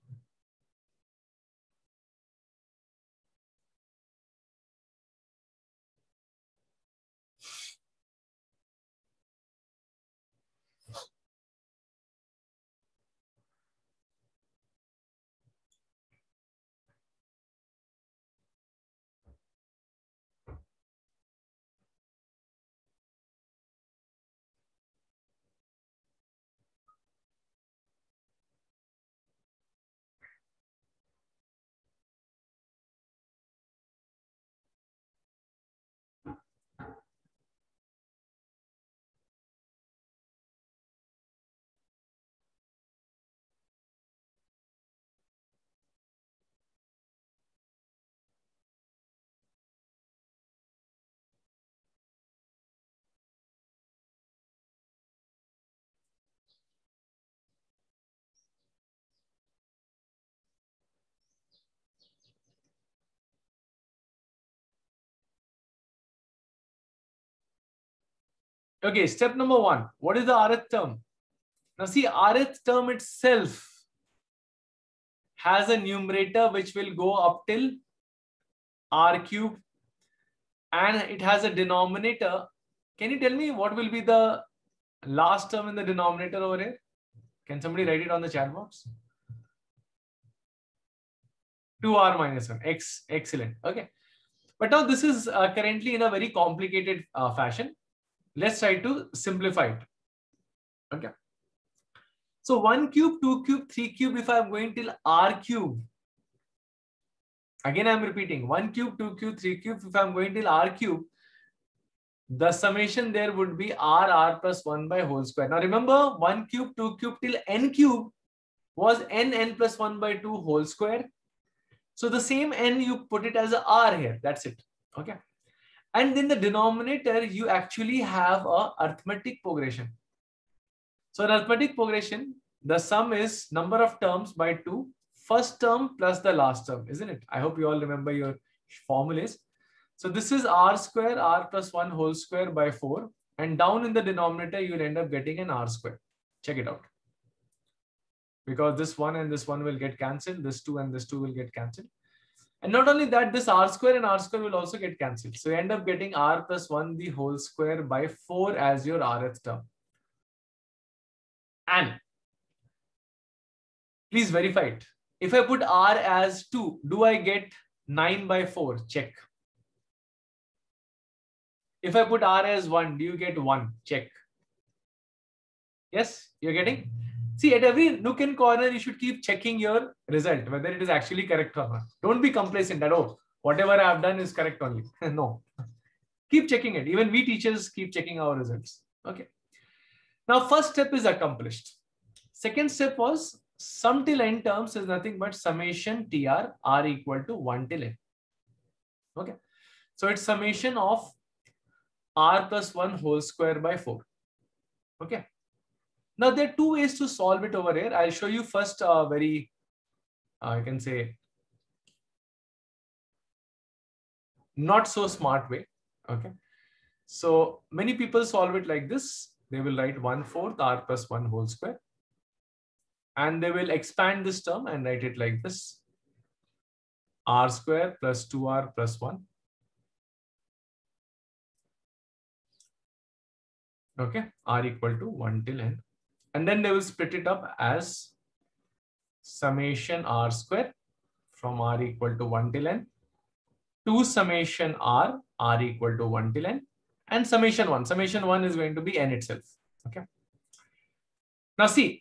Okay, step number one. What is the rth term? Now see, rth term itself has a numerator which will go up till r cube, and it has a denominator. Can you tell me what will be the last term in the denominator over here? Can somebody write it on the chat box? two r minus one. X, excellent. Okay. But now this is uh, currently in a very complicated uh, fashion. Let's try to simplify it. Okay. So one cube, two cube, three cube, if I'm going till r cube, again I'm repeating, one cube, two cube, three cube, if I'm going till r cube, the summation there would be r, r plus one by whole square. Now remember, one cube, two cube till n cube was n, n plus one by two whole square. So the same n, you put it as a r here, that's it. Okay. And then the denominator, you actually have a arithmetic progression. So in arithmetic progression, the sum is number of terms by two, first term plus the last term, isn't it? I hope you all remember your formulas. So this is r square, r plus one whole square by four. And down in the denominator, you'll end up getting an r square. Check it out. Because this one and this one will get cancelled. This two and this two will get cancelled. And not only that, this r square and r square will also get cancelled. So you end up getting r plus one the whole square by four as your rth term. And please verify it. If I put r as two, do I get nine by four? Check. If I put r as one, do you get one? Check. Yes, you're getting? See, at every nook and corner, you should keep checking your result, whether it is actually correct or not. Don't be complacent that, oh, whatever I have done is correct only. No. Keep checking it. Even we teachers keep checking our results. Okay. Now, first step is accomplished. Second step was sum till n terms is nothing but summation tr r equal to one till n. Okay. So it's summation of r plus one whole square by four. Okay. Now, there are two ways to solve it over here. I'll show you first a very, uh, I can say, not so smart way. Okay. So many people solve it like this. They will write one fourth r plus one whole square. And they will expand this term and write it like this. R square plus two r plus one. Okay. R equal to one till n. And then they will split it up as summation r square from r equal to one till n to summation r, r equal to one till n, and summation one. Summation one is going to be n itself. Okay. Now see,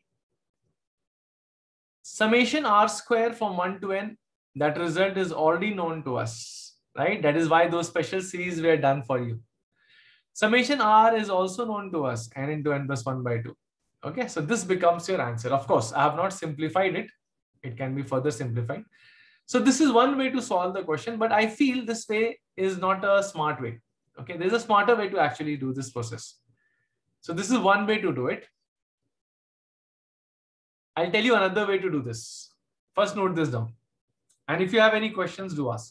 summation r square from one to n, that result is already known to us, right? That is why those special series were done for you. Summation r is also known to us, n into n plus one by two. Okay, so this becomes your answer. Of course, I have not simplified it. It can be further simplified. So this is one way to solve the question, but I feel this way is not a smart way. Okay, there's a smarter way to actually do this process. So this is one way to do it. I'll tell you another way to do this. First, note this down. And if you have any questions, do ask.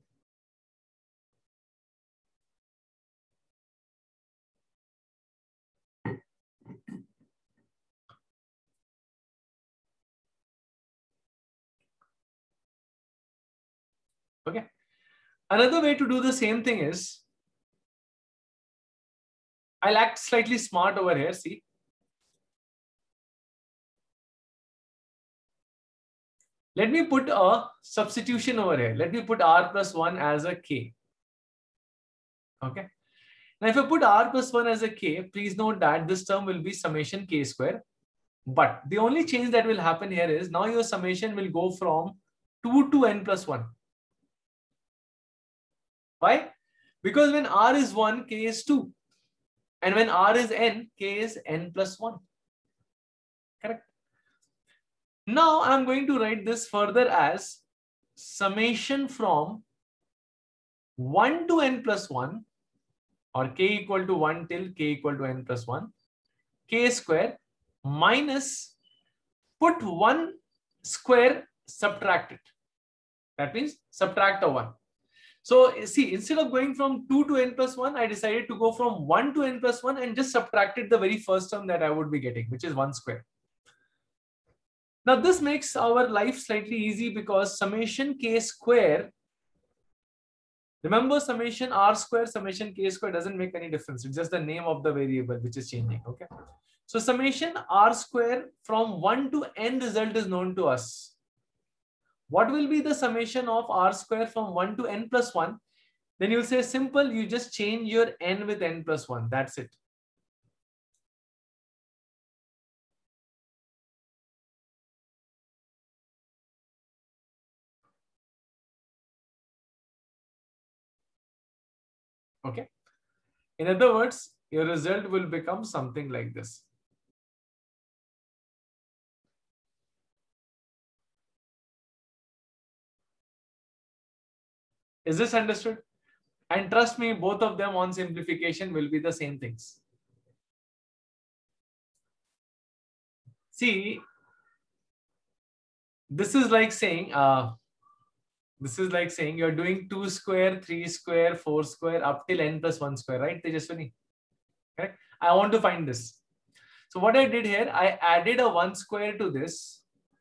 Okay. Another way to do the same thing is, I'll act slightly smart over here. See, let me put a substitution over here. Let me put r plus one as a k. Okay. Now, if I put r plus one as a k, please note that this term will be summation k square. But the only change that will happen here is now your summation will go from two to n plus one. Why? Because when r is one, k is two. And when r is n, k is n plus one. Correct? Now I'm going to write this further as summation from one to n plus one, or k equal to one till k equal to n plus one, k square minus put one square, subtract it. That means subtract a one. So see, instead of going from two to n plus one, I decided to go from one to n plus one and just subtracted the very first term that I would be getting, which is one square. Now this makes our life slightly easy because summation k square, remember summation r square, summation k square doesn't make any difference. It's just the name of the variable which is changing. Okay. So summation r square from one to n result is known to us. What will be the summation of r square from one to n plus one? Then you'll say simple, you just change your n with n plus one. That's it. Okay. In other words, your result will become something like this. Is this understood? And trust me, both of them on simplification will be the same things. See, this is like saying, uh, this is like saying you're doing two square, three square, four square up till n plus one square, right? Tejaswini? Correct? I want to find this. So what I did here, I added a one square to this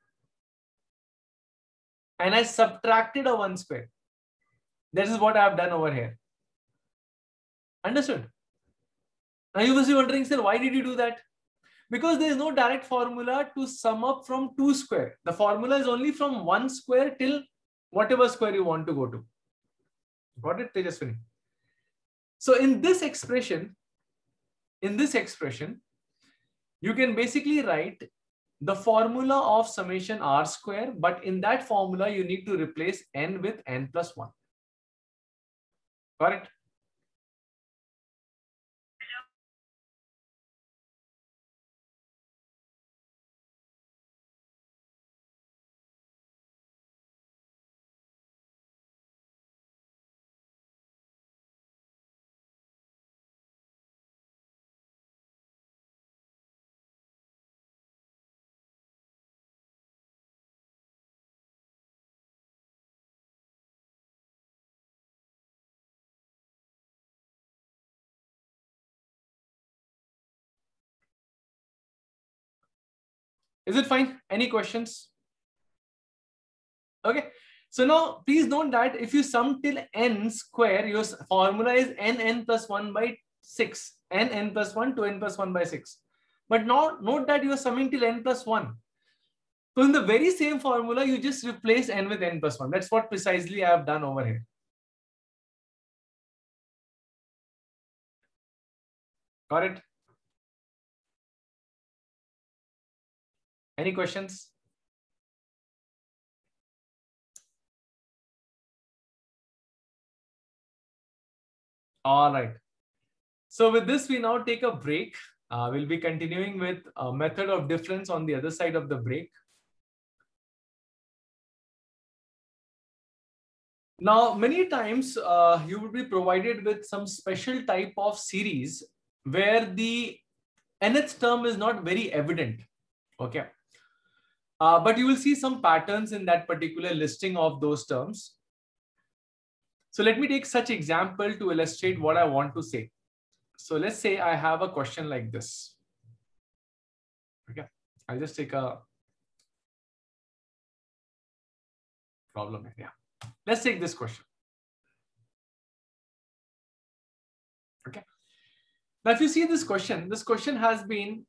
and I subtracted a one square. This is what I have done over here. Understood? Now you must be wondering, sir, why did you do that? Because there is no direct formula to sum up from two square. The formula is only from one square till whatever square you want to go to. Got it, Tejaswini? So in this expression, in this expression, you can basically write the formula of summation r square, but in that formula, you need to replace n with n plus one. Got it? Is it fine? Any questions? Okay. So now please note that if you sum till n square, your formula is n n plus one by six. n n plus one to n plus one by six. But now note that you are summing till n plus one. So in the very same formula, you just replace n with n plus one. That's what precisely I have done over here. Got it? Any questions? All right. So with this, we now take a break. Uh, we'll be continuing with a method of difference on the other side of the break. Now, many times uh, you will be provided with some special type of series where the nth term is not very evident. Okay. Uh, but you will see some patterns in that particular listing of those terms. So let me take such example to illustrate what I want to say. So let's say I have a question like this. Okay, I'll just take a problem here. Yeah. Let's take this question. Okay. Now, if you see this question, this question has been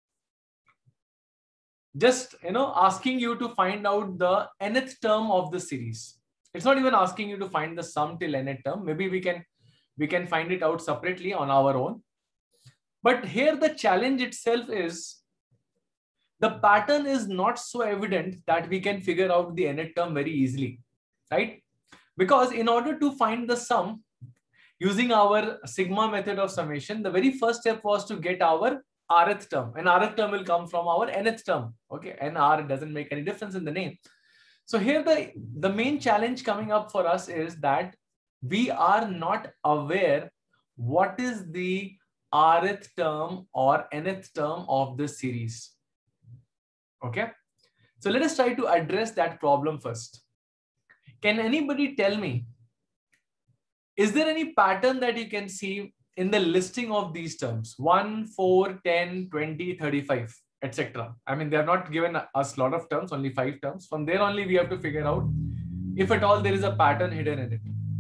just, you know, asking you to find out the nth term of the series. It's not even asking you to find the sum till nth term. Maybe we can, we can find it out separately on our own. But here the challenge itself is the pattern is not so evident that we can figure out the nth term very easily, right? Because in order to find the sum using our sigma method of summation, the very first step was to get our rth term, and rth term will come from our nth term. Okay, and r doesn't make any difference in the name. So here the, the main challenge coming up for us is that we are not aware what is the rth term or nth term of the series. Okay, so let us try to address that problem first. Can anybody tell me, is there any pattern that you can see in the listing of these terms? one, four, ten, twenty, thirty-five, et cetera. I mean, they have not given us a lot of terms, only five terms. From there only we have to figure out if at all there is a pattern hidden in it.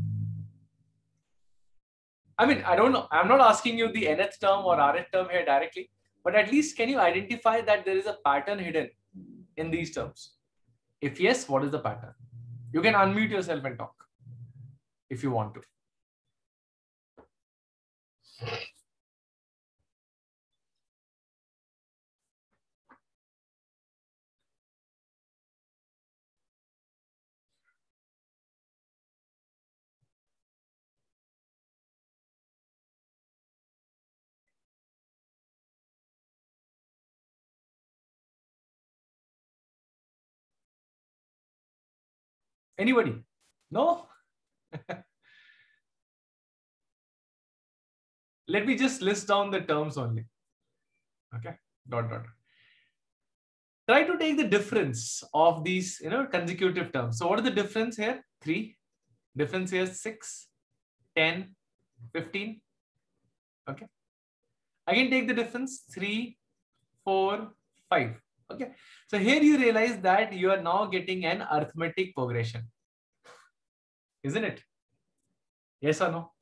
I mean, I don't know. I'm not asking you the nth term or rth term here directly, but at least can you identify that there is a pattern hidden in these terms? If yes, what is the pattern? You can unmute yourself and talk if you want to. Anybody? No? Let me just list down the terms only. Okay, dot, dot. Try to take the difference of these, you know, consecutive terms. So what is the difference here? three. Difference here is six, ten, fifteen. Okay. Again, take the difference three, four, five. Okay. So here you realize that you are now getting an arithmetic progression. Isn't it? Yes or no?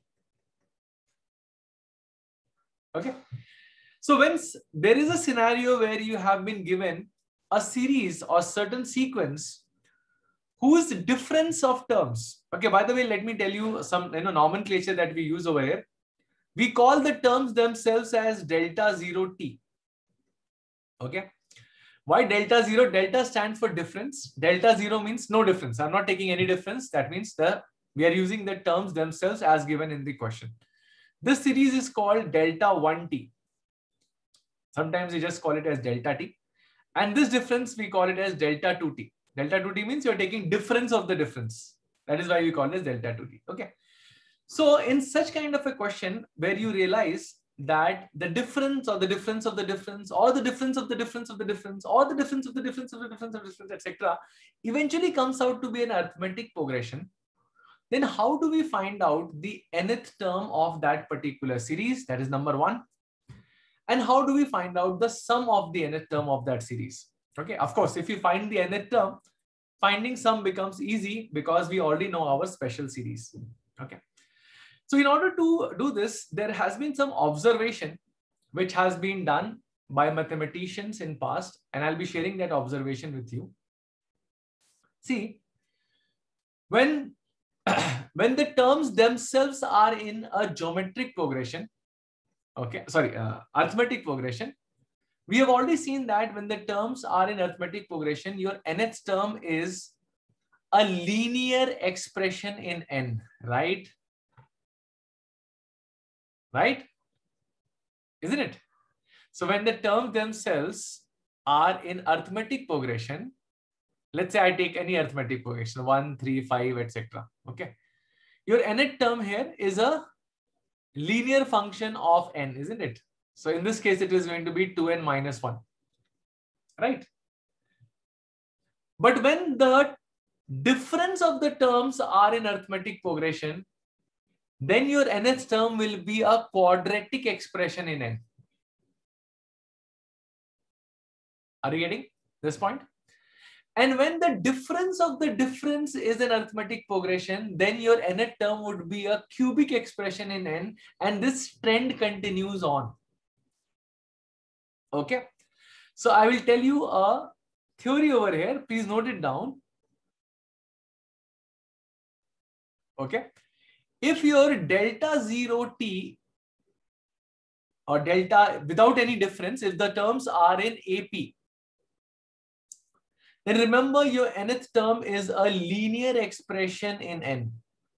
Okay. So when there is a scenario where you have been given a series or certain sequence whose difference of terms. Okay, by the way, let me tell you some, you know, nomenclature that we use over here. We call the terms themselves as delta zero t. Okay. Why delta zero? Delta stands for difference. Delta zero means no difference. I'm not taking any difference. That means the we are using the terms themselves as given in the question. This series is called delta one t. Sometimes we just call it as delta t. And this difference, we call it as delta two t. Delta two t means you're taking difference of the difference. That is why we call it as delta two t. Okay. So in such kind of a question where you realize that the difference or the difference of the difference or the difference of the difference of the difference or the difference of the difference of the difference of the difference, et cetera, eventually comes out to be an arithmetic progression, then how do we find out the nth term of that particular series? That is number one. And how do we find out the sum of the nth term of that series? Okay, of course, if you find the nth term, finding sum becomes easy because we already know our special series. Okay. So in order to do this, there has been some observation which has been done by mathematicians in past, and I'll be sharing that observation with you. See, when, when the terms themselves are in a geometric progression, okay, sorry, uh, arithmetic progression, we have already seen that when the terms are in arithmetic progression, your nth term is a linear expression in n, right? Right? Isn't it? So when the terms themselves are in arithmetic progression, let's say I take any arithmetic progression, one, three, five, et cetera. Okay. Your nth term here is a linear function of n, isn't it? So in this case, it is going to be two n minus one. Right? But when the difference of the terms are in arithmetic progression, then your nth term will be a quadratic expression in n. Are you getting this point? And when the difference of the difference is an arithmetic progression, then your nth term would be a cubic expression in n, and this trend continues on. Okay. So I will tell you a theory over here. Please note it down. Okay. If your delta zero t or delta without any difference, if the terms are in A P, then remember your nth term is a linear expression in n.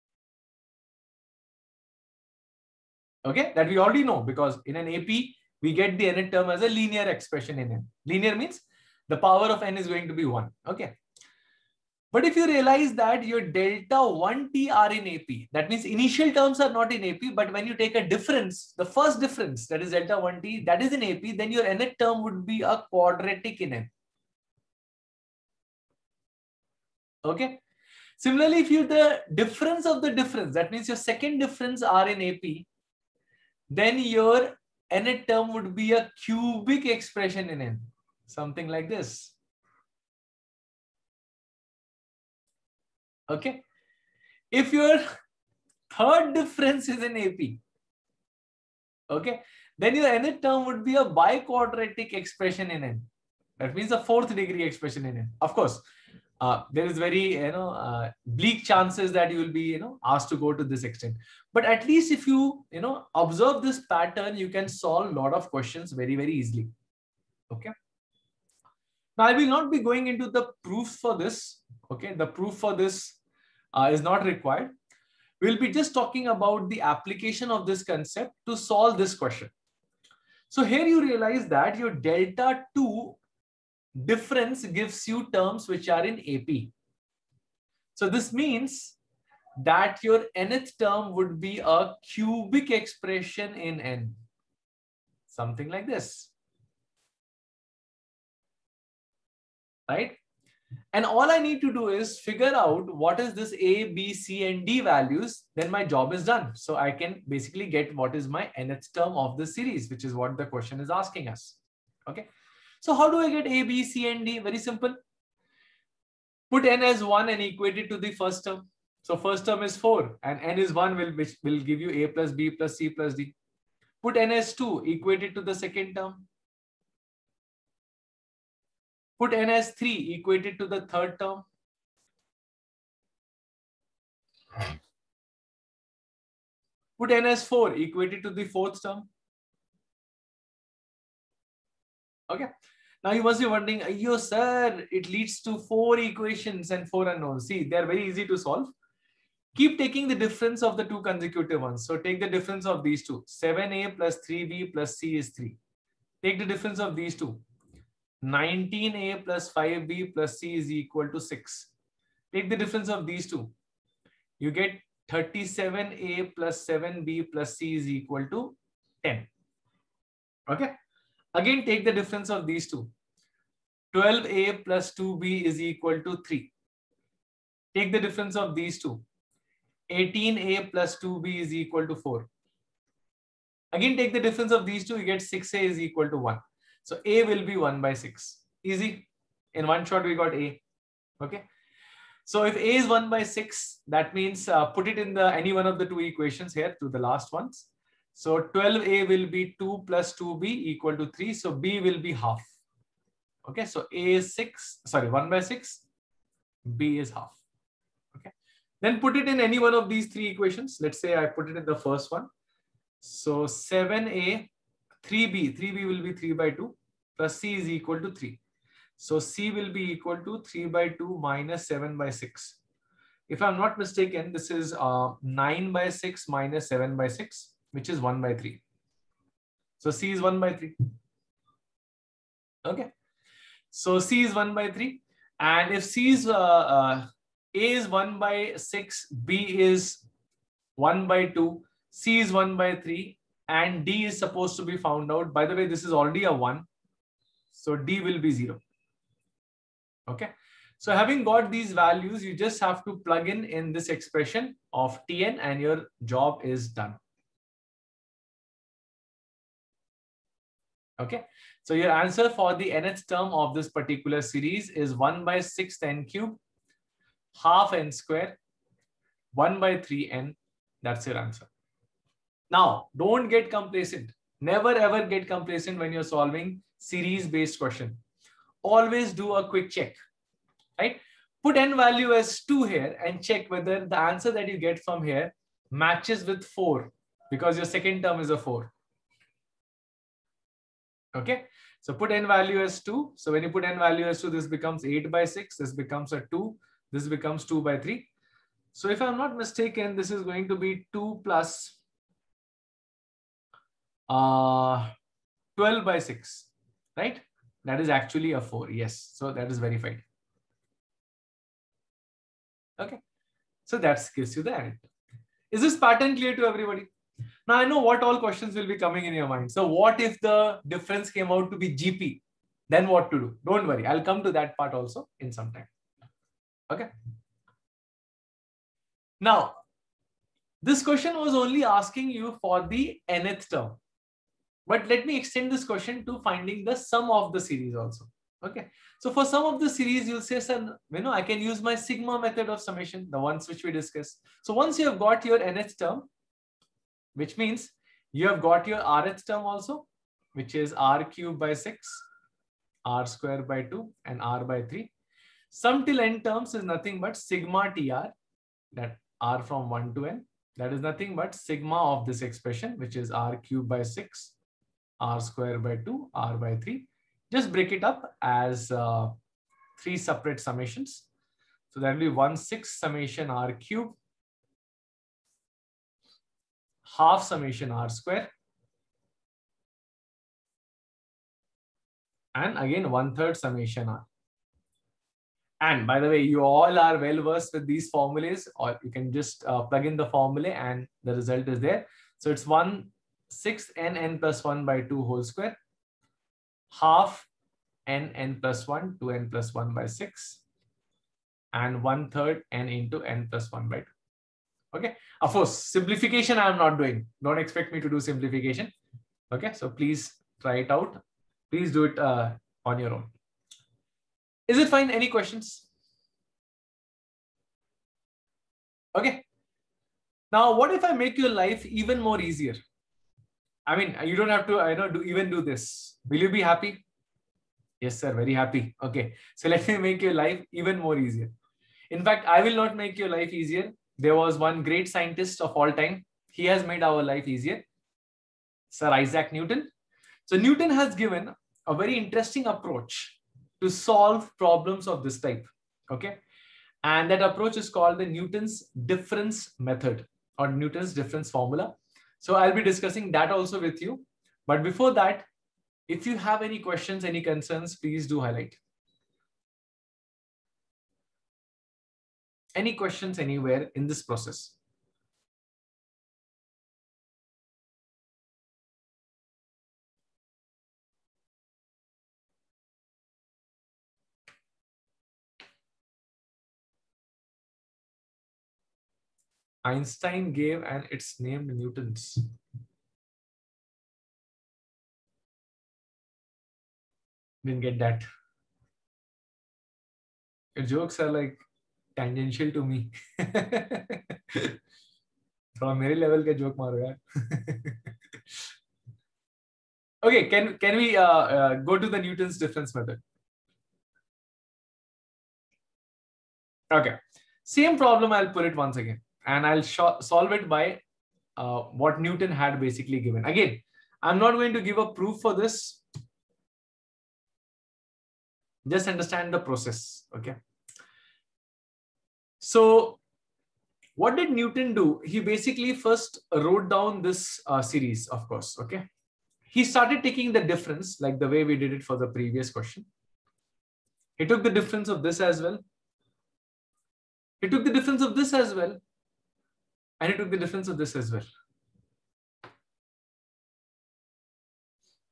Okay, that we already know, because in an A P, we get the nth term as a linear expression in n. Linear means the power of n is going to be one. Okay. But if you realize that your delta one t are in A P, that means initial terms are not in A P, but when you take a difference, the first difference, that is delta one t, that is in A P, then your nth term would be a quadratic in n. Okay. Similarly, if you the difference of the difference, that means your second difference are in A P, then your nth term would be a cubic expression in n. Something like this. Okay. If your third difference is in A P, okay, then your nth term would be a biquadratic expression in n. That means a fourth degree expression in n. Of course, uh, there is very you know uh, bleak chances that you will be you know asked to go to this extent. But at least if you you know observe this pattern, you can solve a lot of questions very very easily. Okay. Now I will not be going into the proofs for this. Okay, the proof for this uh, is not required. We'll be just talking about the application of this concept to solve this question. So here you realize that your delta two difference gives you terms which are in A P. So this means that your nth term would be a cubic expression in n. Something like this. Right? And all I need to do is figure out what is this A, B, C, and D values. Then my job is done. So I can basically get what is my nth term of the series, which is what the question is asking us. Okay. So how do I get A, B, C, and D? Very simple. Put n as one and equate it to the first term. So first term is four and n is one, will, which will give you A plus B plus C plus D. Put n as two, equate it to the second term. Put n as three, equate it to the third term. Put n as four, equate it to the fourth term. Okay. Now you must be wondering, yo, sir, it leads to four equations and four unknowns. See, they're very easy to solve. Keep taking the difference of the two consecutive ones. So take the difference of these two. seven A plus three B plus C is three. Take the difference of these two. nineteen A plus five B plus C is equal to six. Take the difference of these two. You get thirty-seven A plus seven B plus C is equal to ten. Okay. Again, take the difference of these two. twelve A plus two B is equal to three. Take the difference of these two. eighteen A plus two B is equal to four. Again, take the difference of these two. You get six A is equal to one. So A will be one by six. Easy. In one shot, we got A. Okay. So if A is one by six, that means uh, put it in the any one of the two equations here to the last ones. So twelve A will be two plus two B equal to three. So B will be half. Okay. So A is six, sorry, one by six. B is half. Okay. Then put it in any one of these three equations. Let's say I put it in the first one. So seven A, three B, three B will be three by two plus C is equal to three. So C will be equal to three by two minus seven by six. If I'm not mistaken, this is uh, nine by six minus seven by six, which is one by three. So C is one by three. Okay. So C is one by three. And if C is, uh, uh, A is one by six, B is one by two, C is one by three, and D is supposed to be found out. By the way, this is already a one. So D will be zero. Okay. So having got these values, you just have to plug in in this expression of Tn and your job is done. Okay, so your answer for the nth term of this particular series is one by six n cube, half n square, one by three n. That's your answer. Now, don't get complacent. Never ever get complacent when you're solving series-based question. Always do a quick check, right? Put n value as two here and check whether the answer that you get from here matches with four, because your second term is a four. Okay, so put n value as two. So when you put n value as two, this becomes eight by six. This becomes a two. This becomes two by three. So if I'm not mistaken, this is going to be two plus uh, twelve by six, right? That is actually a four. Yes, so that is verified. Okay, so that gives you the answer. Is this pattern clear to everybody? Now I know what all questions will be coming in your mind. So what if the difference came out to be G P? Then what to do? Don't worry, I'll come to that part also in some time. Okay. Now, this question was only asking you for the nth term. But let me extend this question to finding the sum of the series also. Okay. So for sum of the series, you'll say, sir, you know, I can use my sigma method of summation, the ones which we discussed. So once you have got your nth term, which means you have got your rth term also, which is r cube by six, r square by two, and r by three. Sum till n terms is nothing but sigma tr, that r from one to n. That is nothing but sigma of this expression, which is r cube by six, r square by two, r by three. Just break it up as uh, three separate summations. So that will be one sixth summation r cube, half summation r square, and again one third summation r. And by the way, you all are well versed with these formulas, or you can just uh, plug in the formula and the result is there. So it's one sixth n n plus one by two whole square, half n n plus one, two n plus one by six, and one third n into n plus one by two. Okay. Of course, simplification I am not doing. Don't expect me to do simplification. Okay. So please try it out. Please do it uh, on your own. Is it fine? Any questions? Okay. Now, what if I make your life even more easier? I mean, you don't have to, I know, do even do this. Will you be happy? Yes, sir. Very happy. Okay. So let me make your life even more easier. In fact, I will not make your life easier. There was one great scientist of all time. He has made our life easier. Sir Isaac Newton. So Newton has given a very interesting approach to solve problems of this type. Okay. And that approach is called the Newton's difference method or Newton's difference formula. So I'll be discussing that also with you. But before that, if you have any questions, any concerns, please do highlight. Any questions anywhere in this process? Einstein gave and it's named Newton's. Didn't get that. Your jokes are like tangential to me. थोड़ा मेरे level का joke मारो यार. Okay, can can we uh, uh, go to the Newton's difference method? Okay, same problem. I'll put it once again, and I'll solve it by uh, what Newton had basically given. Again, I'm not going to give a proof for this. Just understand the process. Okay. So what did Newton do? He basically first wrote down this uh, series, of course. Okay. He started taking the difference like the way we did it for the previous question. He took the difference of this as well. He took the difference of this as well. And he took the difference of this as well.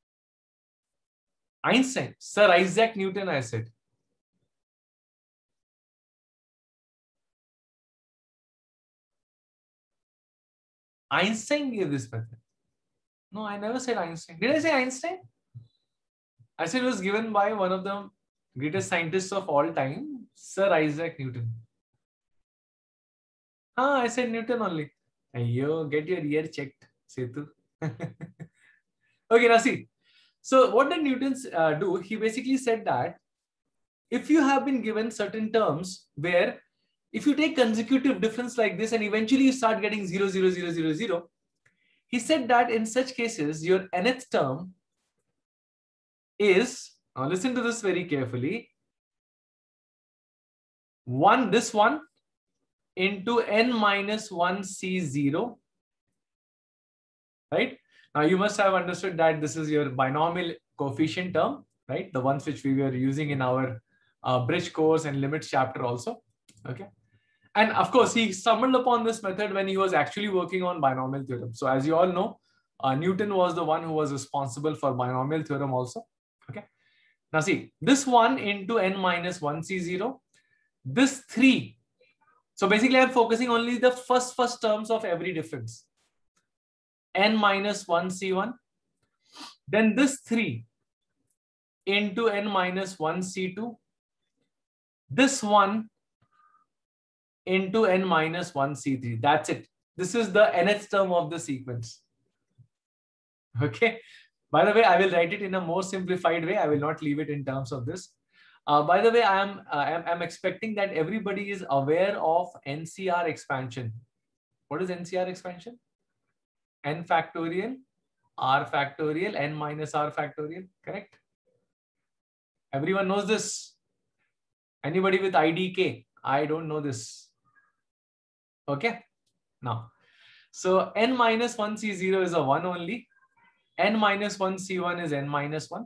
Einstein, Sir Isaac Newton, I said. Einstein gave this method. No, I never said Einstein. Did I say Einstein? I said it was given by one of the greatest scientists of all time, Sir Isaac Newton. Ah, I said Newton only. Ayyo, get your ear checked, Setu. Okay, now see. So what did Newton uh, do? He basically said that if you have been given certain terms where if you take consecutive difference like this and eventually you start getting zero, zero, zero, zero, zero, he said that in such cases, your nth term is, now listen to this very carefully, one, this one into n minus one c zero, right? Now you must have understood that this is your binomial coefficient term, right? The ones which we were using in our uh, bridge course and limits chapter also, okay? And of course, he stumbled upon this method when he was actually working on binomial theorem. So as you all know, uh, Newton was the one who was responsible for binomial theorem also, okay? Now see, this one into n minus one c zero, this three. So basically I'm focusing only the first first terms of every difference. N minus one c one, then this three into n minus one c two, this one into n minus one c three. That's it. This is the nth term of the sequence. Okay. By the way, I will write it in a more simplified way. I will not leave it in terms of this. Uh, by the way, I am uh, I'm, I'm expecting that everybody is aware of N C R expansion. What is N C R expansion? N factorial, R factorial, N minus R factorial, correct? Everyone knows this. Anybody with I D K? I don't know this. Okay. Now, so N minus one c zero is a one only. N minus one c one is N minus one.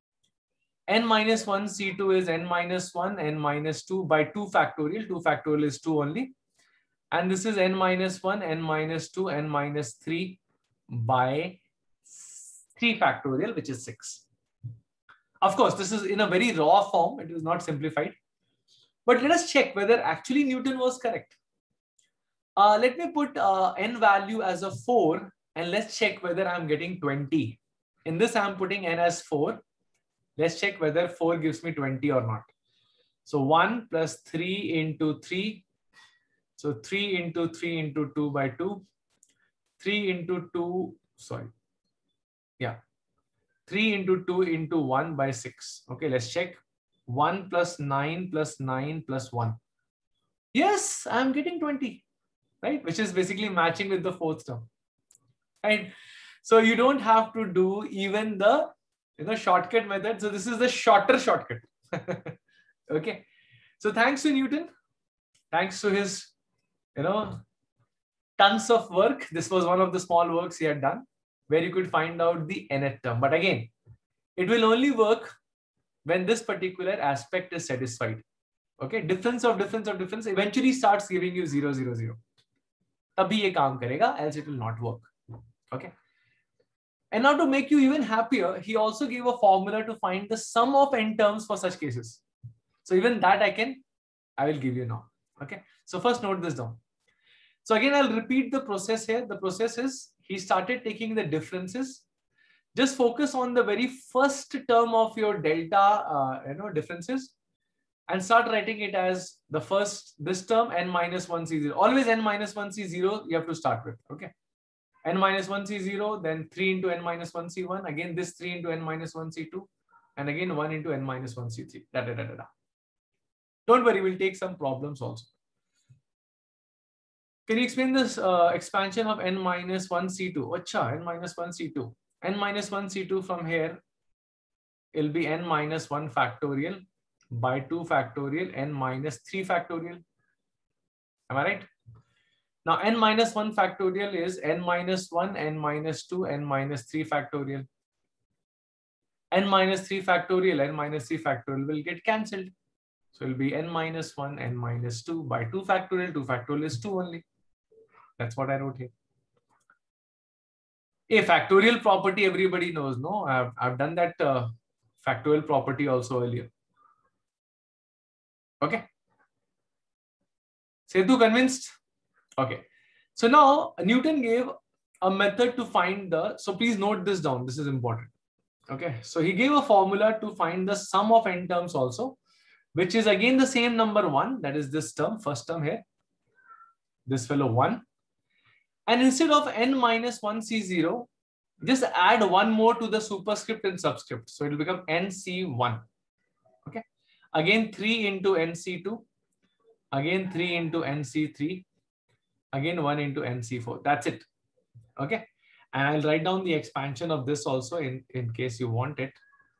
N minus one c two is N minus one, N minus two by two factorial. two factorial is two only. And this is N minus one, N minus two, N minus three by three factorial, which is six. Of course, this is in a very raw form. It is not simplified. But let us check whether actually Newton was correct. Uh, let me put uh, n value as a four and let's check whether I'm getting twenty. In this, I'm putting n as four. Let's check whether four gives me twenty or not. So one plus three into three. So three into three into two by two. three into two, sorry. Yeah. three into two into one by six. Okay, let's check. one plus nine plus nine plus one. Yes, I'm getting twenty, right? Which is basically matching with the fourth term. Right? So you don't have to do even the you know, shortcut method. So this is the shorter shortcut. Okay. So thanks to Newton, thanks to his, you know, tons of work. This was one of the small works he had done where you could find out the nth term. But again, it will only work when this particular aspect is satisfied. Okay. Difference of difference of difference eventually starts giving you zero, zero, zero. Tabhi ye kaam karega, else it will not work. Okay. And now to make you even happier, he also gave a formula to find the sum of n terms for such cases. So even that I can, I will give you now. Okay. So first note this down. So again, I'll repeat the process here. The process is he started taking the differences. Just focus on the very first term of your delta, uh, you know, differences and start writing it as the first, this term, n minus one c zero. Always n minus one c zero you have to start with. Okay. N minus one c zero, then three into n minus one c one, again this three into n minus one c two, and again one into n minus one c three. Da, da, da, da, da. Don't worry, we'll take some problems also. Can you explain this uh, expansion of n minus one c two? Achha, n minus one c two. N minus one c two from here, it'll be n minus one factorial by two factorial, n minus three factorial. Am I right? Now, n minus one factorial is n minus one, n minus two, n minus three factorial. N minus three factorial, n minus three factorial will get cancelled. So it will be n minus one, n minus two by two factorial. two factorial is two only. That's what I wrote here. A factorial property everybody knows, no? I've, I've done that uh, factorial property also earlier. Okay. Setu, convinced? Okay. So now Newton gave a method to find the, so please note this down, this is important. Okay, so he gave a formula to find the sum of n terms also, which is again the same number one, that is this term, first term here, this fellow one. And instead of n minus one c zero, just add one more to the superscript and subscript. So it will become n c one. Okay, again three into n c two, again three into n c three, again one into n c four. That's it. Okay, and I'll write down the expansion of this also in, in case you want it.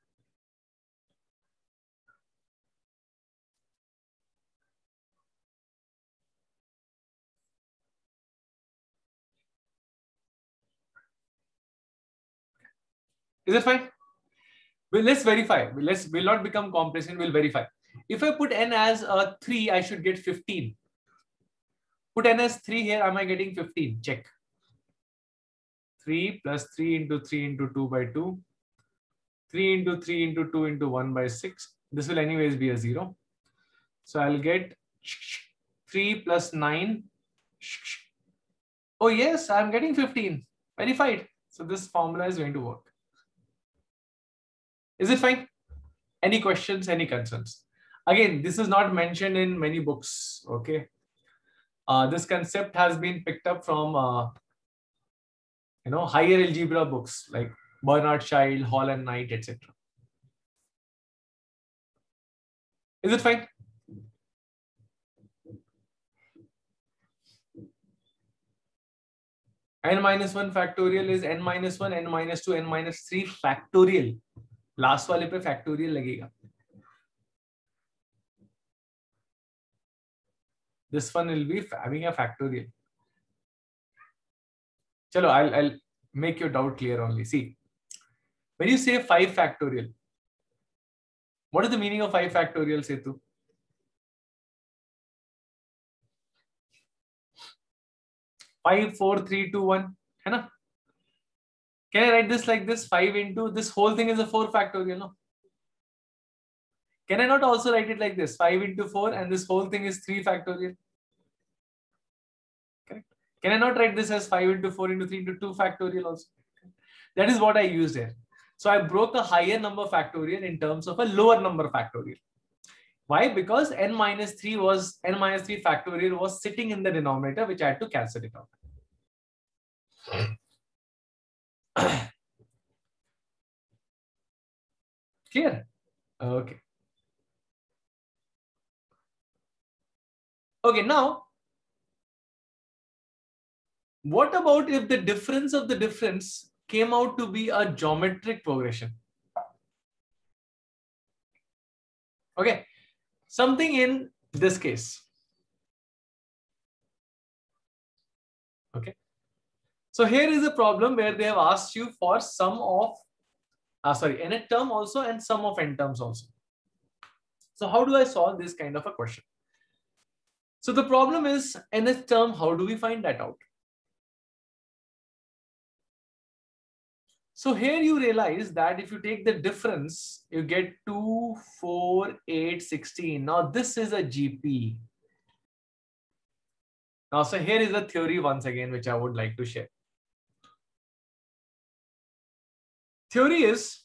Is it fine? Well, let's verify. Let's will not become complacent. We'll verify. If I put n as a three, I should get fifteen. Put n as three here. Am I getting fifteen? Check. three plus three into three into two by two. three into three into two into one by six. This will anyways be a zero. So I'll get three plus nine. Oh yes, I'm getting fifteen. Verified. So this formula is going to work. Is it fine? Any questions, any concerns? Again, this is not mentioned in many books. Okay. Uh, this concept has been picked up from uh, you know, higher algebra books like Bernard Child, Hall and Knight, et cetera. Is it fine? N minus one factorial is n minus one, n minus two, n minus three factorial. Last वाले पे factorial लगेगा. This one will be having a factorial. Chalo, I'll, I'll make your doubt clear only. See, when you say five factorial, what is the meaning of five factorial, Setu? five, four, three, two, one. है ना? Can I write this like this? five into this whole thing is a four factorial, no? Can I not also write it like this? five into four and this whole thing is three factorial. Correct. Can I not write this as five into four into three into two factorial also? That is what I used here. So I broke a higher number factorial in terms of a lower number factorial. Why? Because n minus three was n minus three factorial was sitting in the denominator, which I had to cancel it out. Clear? Okay. Okay, now, what about if the difference of the difference came out to be a geometric progression? Okay, something in this case. Okay, so here is a problem where they have asked you for sum of, ah, sorry, nth term also and sum of n terms also. So how do I solve this kind of a question? So the problem is nth term, how do we find that out? So here you realize that if you take the difference, you get two, four, eight, sixteen. Now this is a G P. Now, so here is a theory once again, which I would like to share. Theory is,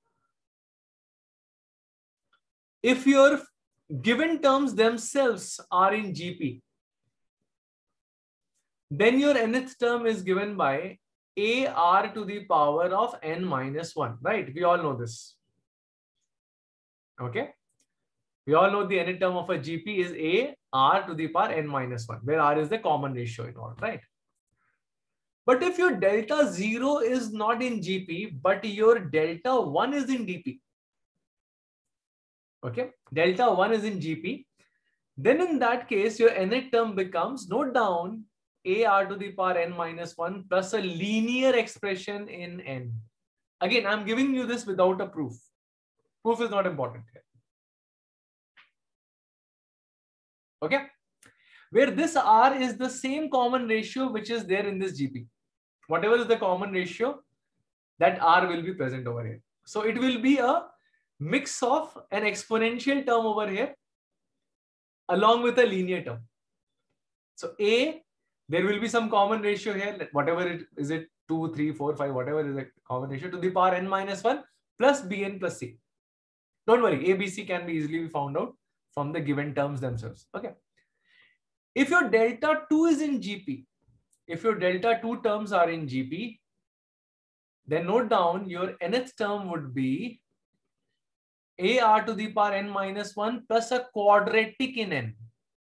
if your given terms themselves are in G P, then your nth term is given by a r to the power of n minus one, right? We all know this. Okay. We all know the nth term of a G P is a r to the power n minus one, where r is the common ratio involved, right? But if your delta zero is not in G P, but your delta one is in D P, okay, delta one is in G P, then in that case, your nth term becomes, note down, a r to the power n minus one plus a linear expression in n. Again, I'm giving you this without a proof. Proof is not important here. Okay, where this r is the same common ratio which is there in this G P. Whatever is the common ratio, that r will be present over here. So it will be a mix of an exponential term over here along with a linear term. So a There will be some common ratio here, whatever it is, it two, three, four, five, whatever is the common ratio to the power n minus one plus bn plus c. Don't worry, A, B, C can be easily found out from the given terms themselves. Okay. If your delta two is in G P, if your delta two terms are in G P, then note down your nth term would be A r to the power n minus one plus a quadratic in n.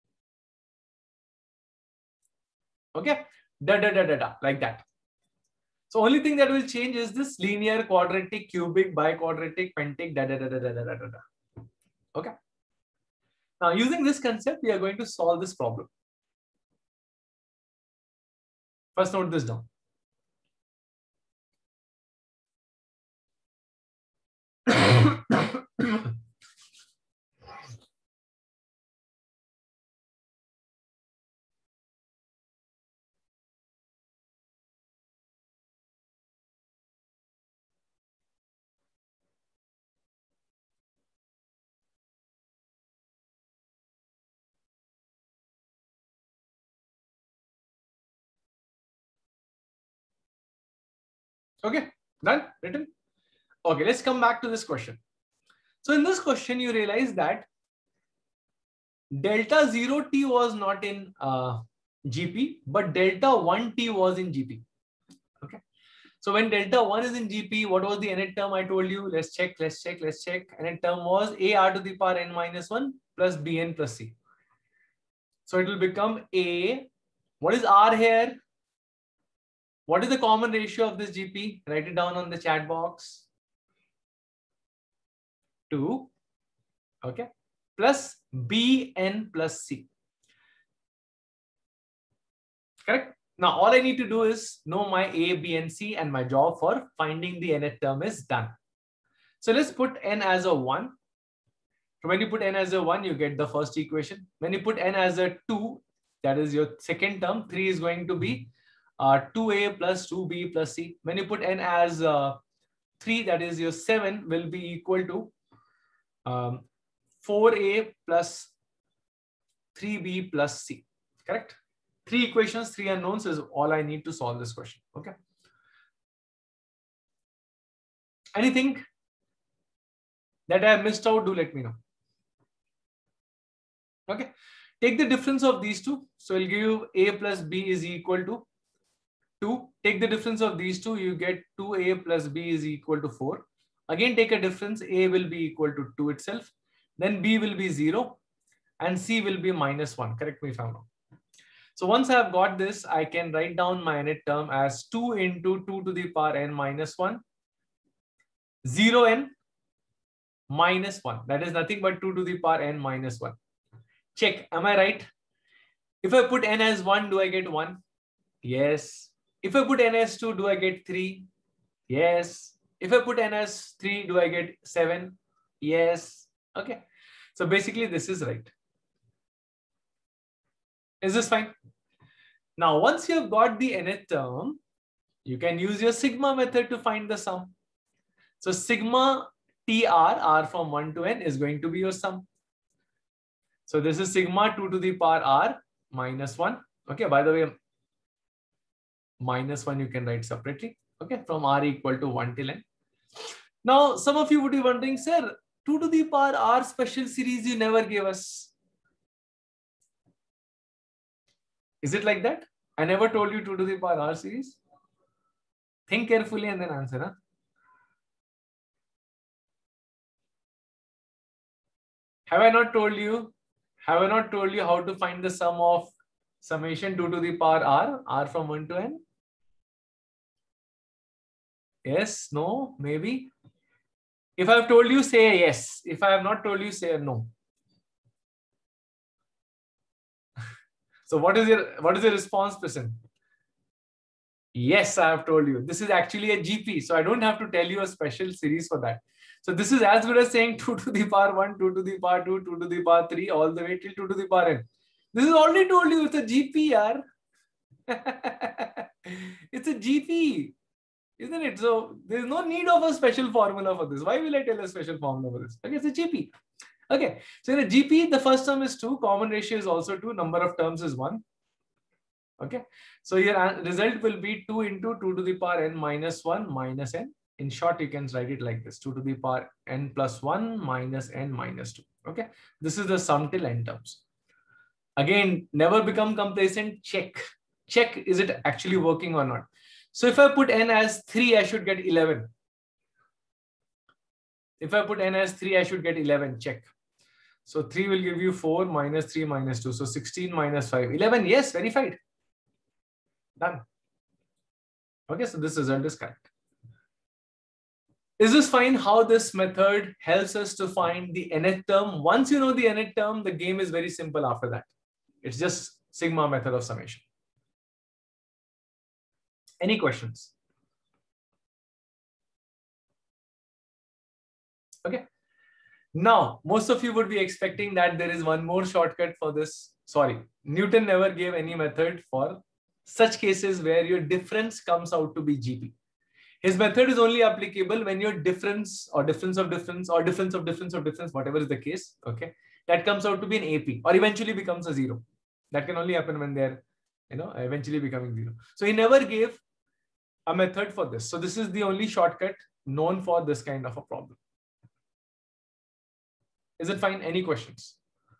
Okay, da da da da da, like that. So only thing that will change is this linear, quadratic, cubic, biquadratic, pentic, da da da da da da da da. Okay. Now using this concept, we are going to solve this problem. First, note this down. Okay, done, written. Okay, let's come back to this question. So in this question, you realize that delta zero t was not in uh, G P, but delta one t was in G P. Okay. So when delta one is in G P, what was the nth term I told you? Let's check, let's check, let's check. Nth term was A r to the power n minus one plus bn plus c. So it will become A. What is R here? What is the common ratio of this G P? Write it down on the chat box. two. Okay. Plus bn plus c. Correct? Now, all I need to do is know my A, B, and C, and my job for finding the nth term is done. So let's put n as a one. So when you put n as a one, you get the first equation. When you put n as a two, that is your second term, three is going to be uh, two a plus two b plus c. When you put n as uh, three, that is your seven, will be equal to um, four a plus three b plus c. Correct? Three equations, three unknowns is all I need to solve this question. Okay. Anything that I have missed out, do let me know. Okay. Take the difference of these two. So I'll give you a plus b is equal to two. Take the difference of these two, you get two a plus b is equal to four. Again, take a difference, a will be equal to two itself. Then b will be zero and c will be minus one. Correct me if I'm wrong. So once I have got this, I can write down my nth term as two into two to the power n minus one, zero n minus one. That is nothing but two to the power n minus one. Check, am I right? If I put n as one, do I get one? Yes. If I put n as two, do I get three? Yes. If I put n as three, do I get seven? Yes. Okay. So basically, this is right. Is this fine? Now, once you have got the nth term, you can use your sigma method to find the sum. So sigma T R, R from one to n, is going to be your sum. So this is sigma two to the power r minus one. Okay, by the way, minus one you can write separately. Okay, from r equal to one till n. Now, some of you would be wondering, sir, two to the power r special series you never gave us. Is it like that? I never told you two to the power r series. Think carefully and then answer. Huh? Have I not told you? Have I not told you how to find the sum of summation two to the power r, r from one to n? Yes, no, maybe. If I have told you, say a yes. If I have not told you, say a no. So what is your what is your response, person? Yes, I have told you. This is actually a G P, so I don't have to tell you a special series for that. So this is as good as saying two to the power one, two to the power two, two to the power three, all the way till two to the power n. This is already told you, it's a G P, yaar. It's a G P, isn't it? So there's no need of a special formula for this. Why will I tell a special formula for this? Okay, it's a G P. Okay, so in a G P, the first term is two, common ratio is also two, number of terms is one. Okay, so your result will be two into two to the power n minus one minus n. In short, you can write it like this: two to the power n plus one minus n minus two. Okay, this is the sum till n terms. Again, never become complacent. Check. Check, is it actually working or not? So if I put n as three, I should get eleven. If I put n as three, I should get eleven. Check. So three will give you four minus three minus two. So sixteen minus five. eleven. Yes, verified. Done. Okay, so this result is correct. Is this fine? How this method helps us to find the nth term? Once you know the nth term, the game is very simple after that. It's just sigma method of summation. Any questions? Okay. Now, most of you would be expecting that there is one more shortcut for this. Sorry, Newton never gave any method for such cases where your difference comes out to be G P. His method is only applicable when your difference or difference of difference or difference of difference of difference, whatever is the case, okay, that comes out to be an A P or eventually becomes a zero. That can only happen when they're, you know, eventually becoming zero. So he never gave a method for this. So this is the only shortcut known for this kind of a problem. Is it fine? Any questions?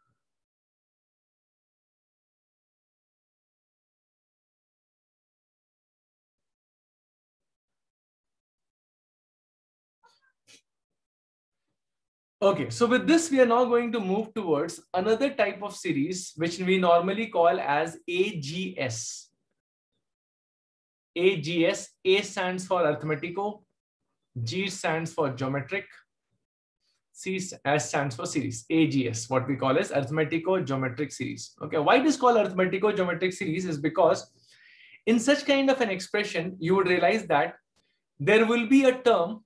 Okay, so with this, we are now going to move towards another type of series, which we normally call as A G S. A G S, A stands for arithmetical, G stands for geometric, C S stands for series. A G S, what we call as arithmetico-geometric series. Okay, why it is called arithmetico-geometric series is because in such kind of an expression, you would realize that there will be a term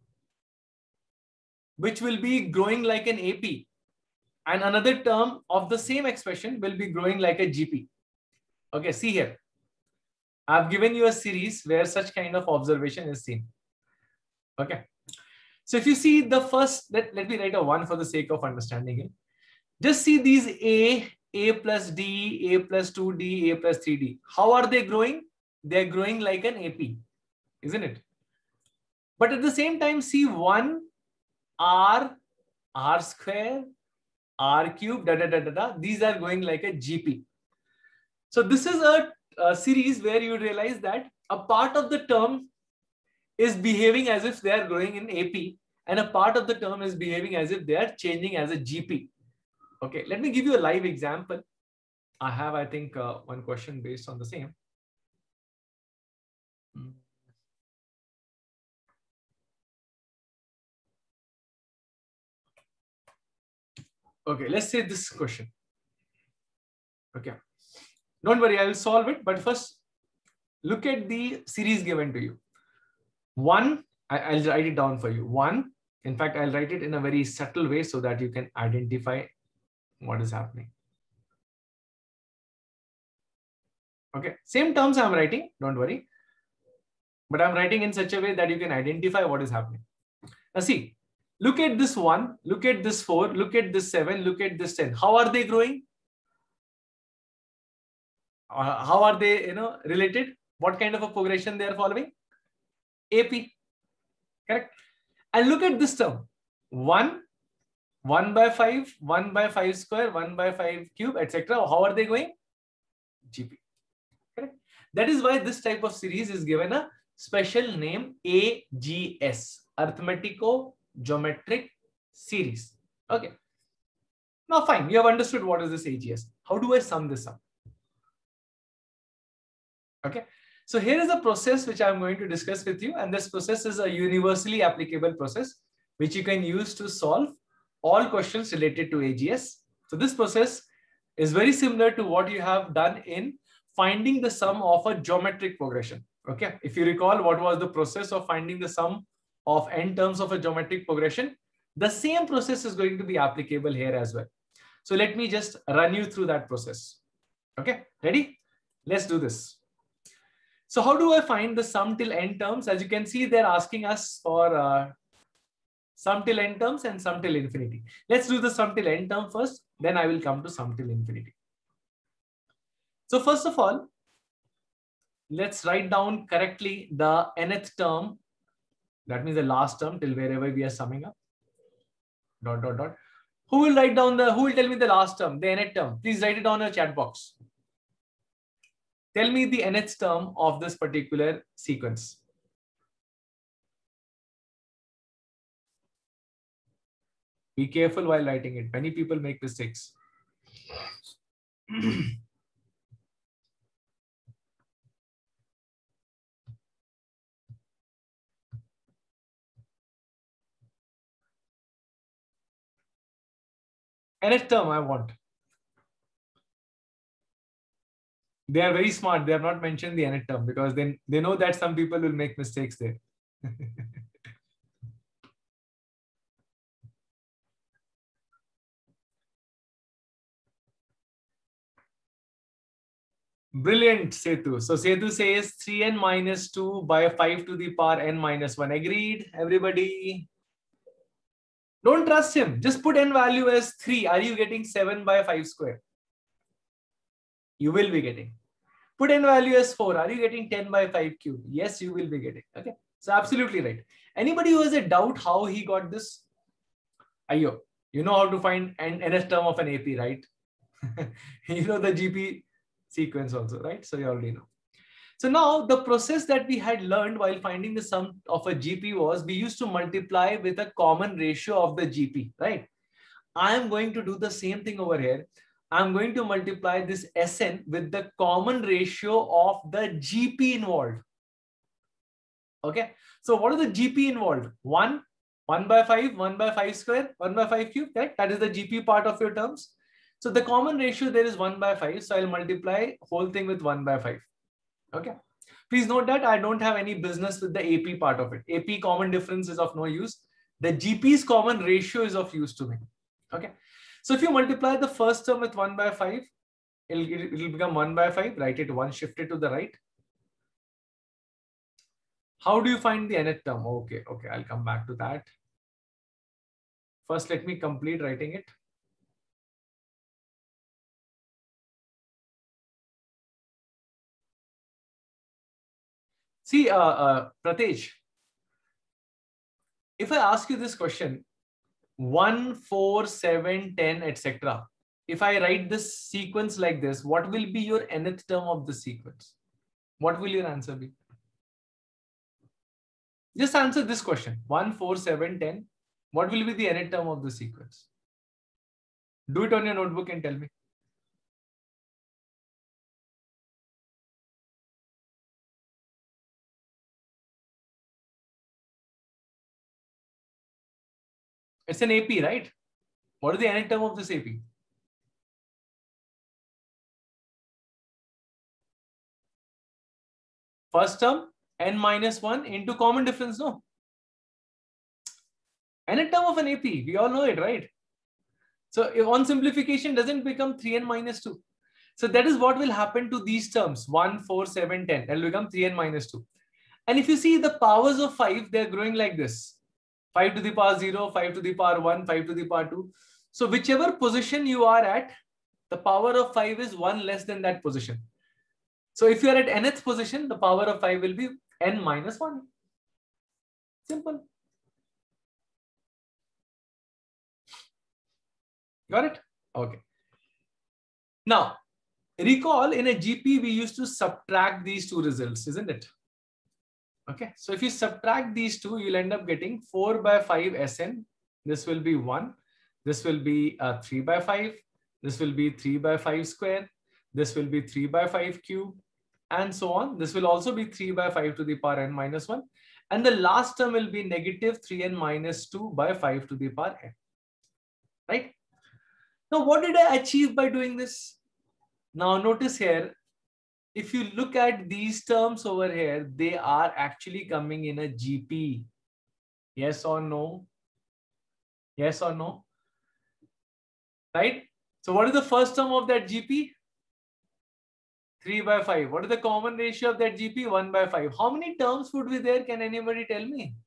which will be growing like an A P, and another term of the same expression will be growing like a G P. Okay, see here. I've given you a series where such kind of observation is seen. Okay. So if you see the first, let, let me write a one for the sake of understanding it. Just see these A, A plus D, A plus two D, A plus three D. How are they growing? They're growing like an A P, isn't it? But at the same time, see one, R, R square, R cube, da, da, da, da, da. These are going like a G P. So this is a, a series where you realize that a part of the term is behaving as if they are growing in A P, and a part of the term is behaving as if they are changing as a G P. Okay, let me give you a live example. I have, I think, uh, one question based on the same. Okay, let's say this question. Okay, don't worry, I will solve it. But first, look at the series given to you. One, I'll write it down for you. One, in fact, I'll write it in a very subtle way so that you can identify what is happening. Okay, same terms I'm writing, don't worry. But I'm writing in such a way that you can identify what is happening. Now see, look at this one, look at this four, look at this seven, look at this ten. How are they growing? Uh, how are they, you know, related? What kind of a progression they are following? A P, correct? And look at this term, one, one by five, one by five square, one by five cube, et cetera. How are they going? G P, correct? That is why this type of series is given a special name A G S, arithmetico-geometric series. Okay. Now fine, you have understood what is this A G S. How do I sum this up? Okay. So here is a process which I'm going to discuss with you, and this process is a universally applicable process which you can use to solve all questions related to A G S. So this process is very similar to what you have done in finding the sum of a geometric progression. Okay, if you recall what was the process of finding the sum of n terms of a geometric progression, the same process is going to be applicable here as well. So let me just run you through that process. Okay, ready? Let's do this. So how do I find the sum till n terms? As you can see, they're asking us for uh, sum till n terms and sum till infinity. Let's do the sum till n term first, then I will come to sum till infinity. So first of all, let's write down correctly the nth term. That means the last term till wherever we are summing up. Dot, dot, dot. Who will write down the, who will tell me the last term, the nth term? Please write it down in the chat box. Tell me the nth term of this particular sequence. Be careful while writing it. Many people make mistakes. Nth term I want. They are very smart. They have not mentioned the nth term because then they know that some people will make mistakes there. Brilliant, Setu. So Setu says three n minus two by five to the power n minus one. Agreed, everybody? Don't trust him. Just put n value as three. Are you getting seven by five square? You will be getting. Put n value as four. Are you getting ten by five cube? Yes, you will be getting. Okay. So absolutely right. Anybody who has a doubt how he got this? Ayo, you know how to find an nth term of an A P, right? You know the G P sequence also, right? So you already know. So now the process that we had learned while finding the sum of a G P was we used to multiply with a common ratio of the G P, right? I am going to do the same thing over here. I'm going to multiply this S N with the common ratio of the G P involved. Okay. So what is the G P involved? one, one by five, one by five square, one by five cube, right? That is the G P part of your terms. So the common ratio there is one by five. So I'll multiply whole thing with one by five. Okay. Please note that I don't have any business with the A P part of it. A P common difference is of no use. The G P's common ratio is of use to me. Okay. So if you multiply the first term with one by five, it'll, it'll become one by five. Write it one, shift it to the right. How do you find the nth term? Okay. Okay. I'll come back to that. First, let me complete writing it. See, uh, uh, Pratej, if I ask you this question, one, four, seven, ten, et cetera. If I write this sequence like this, what will be your nth term of the sequence? What will your answer be? Just answer this question. one, four, seven, ten. What will be the nth term of the sequence? Do it on your notebook and tell me. It's an A P, right? What is the nth term of this A P? First term, n minus one into common difference, no? Nth term of an A P, we all know it, right? So if on simplification doesn't become three n minus two. So that is what will happen to these terms, one, four, seven, ten. It will become three n minus two. And if you see the powers of five, they're growing like this. five to the power zero, five to the power one, five to the power two. So whichever position you are at, the power of five is one less than that position. So if you are at nth position, the power of five will be n minus one. Simple. Got it? Okay. Now, recall in a G P, we used to subtract these two results, isn't it? Okay. So if you subtract these two, you'll end up getting four by five S N. This will be one. This will be uh, three by five. This will be three by five square. This will be three by five cube and so on. This will also be three by five to the power n minus one. And the last term will be negative three n minus two by five to the power n. Right? Now, what did I achieve by doing this? Now, notice here, if you look at these terms over here, they are actually coming in a G P. Yes or no? Yes or no? Right? So what is the first term of that G P? three by five. What is the common ratio of that G P? one by five. How many terms would be there? Can anybody tell me?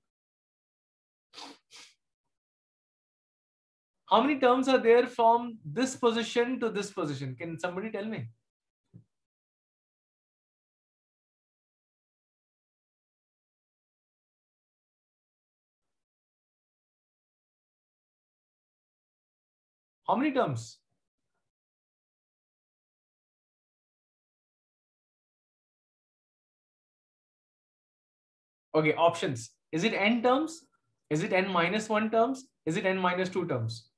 How many terms are there from this position to this position? Can somebody tell me? How many terms? Okay, options. Is it n terms? Is it n minus one terms? Is it n minus two terms?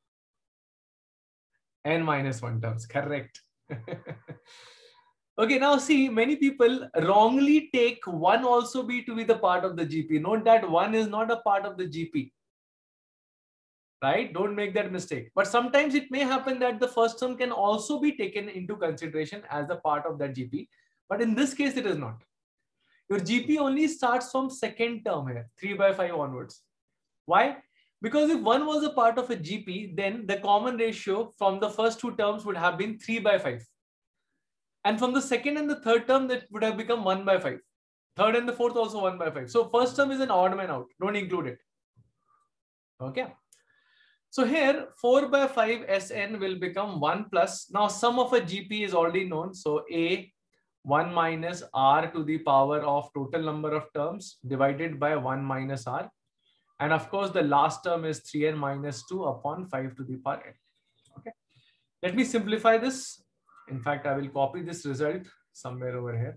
N minus one terms, correct. Okay, now see, many people wrongly take one also be to be the part of the G P. Note that one is not a part of the G P. Right? Don't make that mistake. But sometimes it may happen that the first term can also be taken into consideration as a part of that G P. But in this case, it is not. Your G P only starts from second term here, three by five onwards. Why? Because if one was a part of a G P, then the common ratio from the first two terms would have been three by five. And from the second and the third term, that would have become one by five. Third and the fourth also one by five. So first term is an odd man out. Don't include it. Okay. So here four by five S N will become one plus. Now sum of a G P is already known. So A one minus R to the power of total number of terms divided by one minus R. And of course, the last term is three n minus two upon five to the power n. Okay. Let me simplify this. In fact, I will copy this result somewhere over here.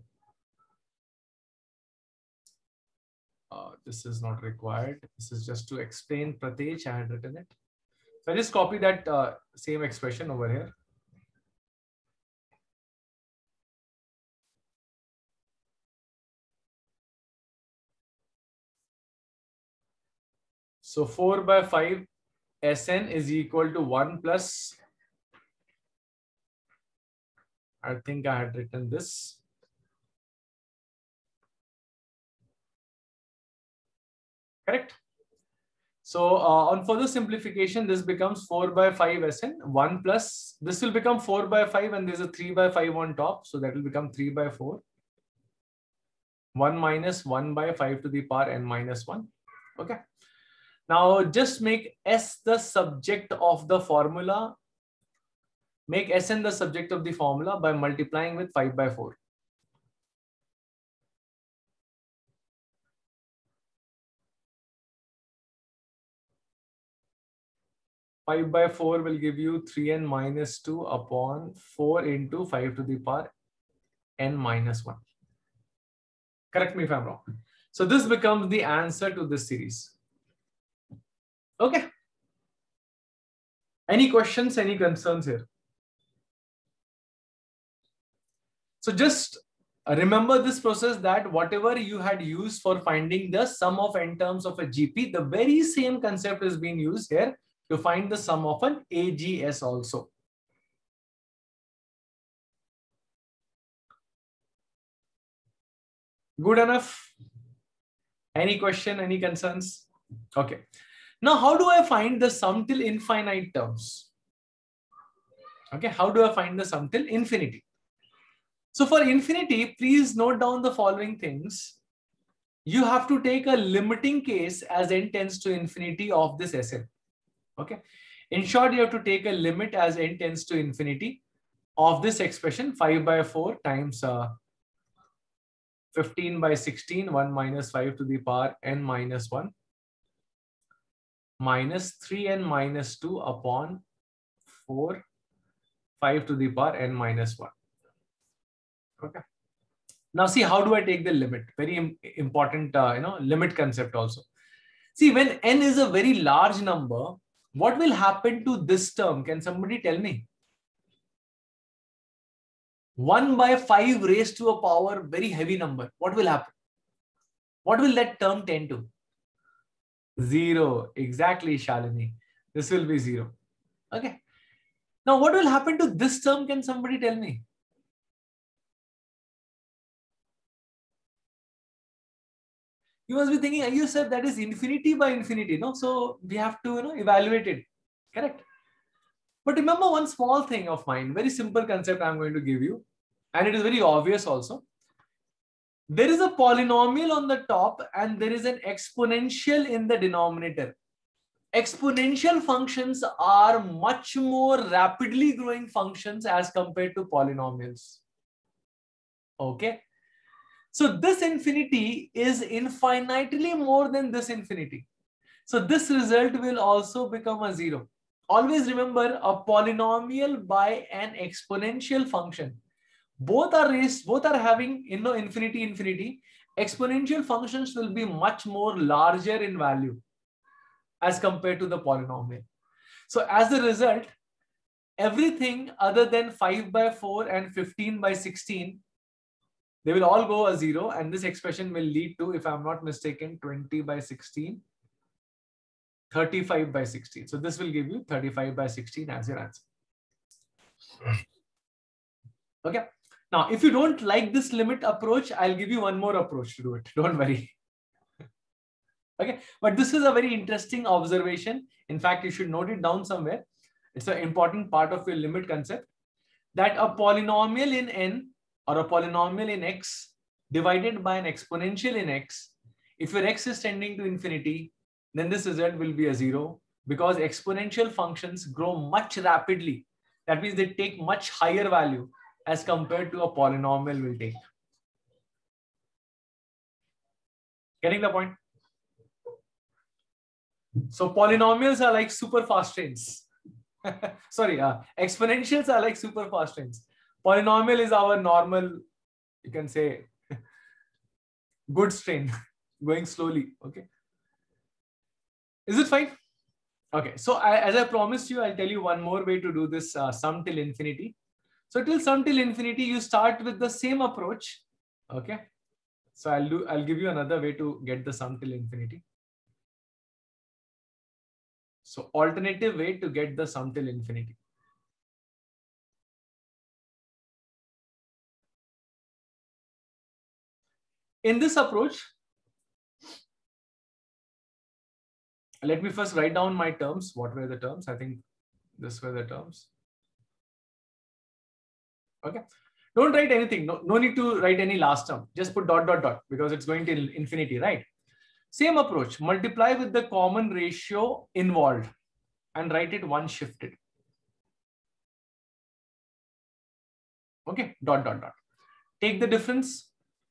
Uh, this is not required. This is just to explain Pratej. I had written it. So I just copy that uh, same expression over here. So four by five S N is equal to one plus, I think I had written this. Correct. So uh, on further simplification, this becomes four by five S N, one plus, this will become four by five and there's a three by five on top. So that will become three by four. one minus one by five to the power n minus one. Okay. Now just make S the subject of the formula. Make S N the subject of the formula by multiplying with five by four. five by four will give you three n minus two upon four into five to the power n minus one. Correct me if I'm wrong. So this becomes the answer to this series. Okay. Any questions, any concerns here? So just remember this process, that whatever you had used for finding the sum of n terms of a G P, the very same concept is being used here to find the sum of an A G S also. Good enough? Any question, any concerns? Okay. Now, how do I find the sum till infinite terms? Okay, how do I find the sum till infinity? So for infinity, please note down the following things. You have to take a limiting case as n tends to infinity of this S N. Okay. In short, you have to take a limit as n tends to infinity of this expression five by four times uh, fifteen by sixteen, one minus five to the power n minus one minus three n minus two upon four, five to the power n minus one. Okay. Now see, how do I take the limit? Very important, uh, you know, limit concept also. See, when n is a very large number, what will happen to this term? Can somebody tell me? one by five raised to a power, very heavy number. What will happen? What will that term tend to? Zero. Exactly, Shalini. This will be zero. Okay. Now, what will happen to this term? Can somebody tell me? You must be thinking, you said that is infinity by infinity, no? So we have to, you know, evaluate it. Correct. But remember one small thing of mine, very simple concept I'm going to give you. And it is very obvious also. There is a polynomial on the top and there is an exponential in the denominator. Exponential functions are much more rapidly growing functions as compared to polynomials. Okay. So this infinity is infinitely more than this infinity. So this result will also become a zero. Always remember a polynomial by an exponential function. Both are raised, both are having, you know, infinity, infinity. Exponential functions will be much more larger in value as compared to the polynomial. So as a result, everything other than five by four and fifteen by sixteen, they will all go a zero, and this expression will lead to, if I'm not mistaken, twenty by sixteen, thirty-five by sixteen. So this will give you thirty-five by sixteen as your answer. Okay. Now, if you don't like this limit approach, I'll give you one more approach to do it. Don't worry. Okay. But this is a very interesting observation. In fact, you should note it down somewhere. It's an important part of your limit concept, that a polynomial in n or a polynomial in x divided by an exponential in x, if your x is tending to infinity, then this result will be a zero, because exponential functions grow much rapidly. That means they take much higher value as compared to a polynomial will take. Getting the point? So polynomials are like super fast trains. Sorry, uh, exponentials are like super fast trains. Polynomial is our normal, you can say, goods train, going slowly. Okay. Is it fine? Okay. So I, as I promised you, I'll tell you one more way to do this uh, sum till infinity. So till sum till infinity, you start with the same approach. Okay. So I'll do, I'll give you another way to get the sum till infinity. So alternative way to get the sum till infinity. In this approach, let me first write down my terms. What were the terms? I think this were the terms. Okay. Don't write anything. No, no need to write any last term. Just put dot, dot, dot, because it's going to infinity, right? Same approach. Multiply with the common ratio involved and write it one shifted. Okay. Dot, dot, dot. Take the difference.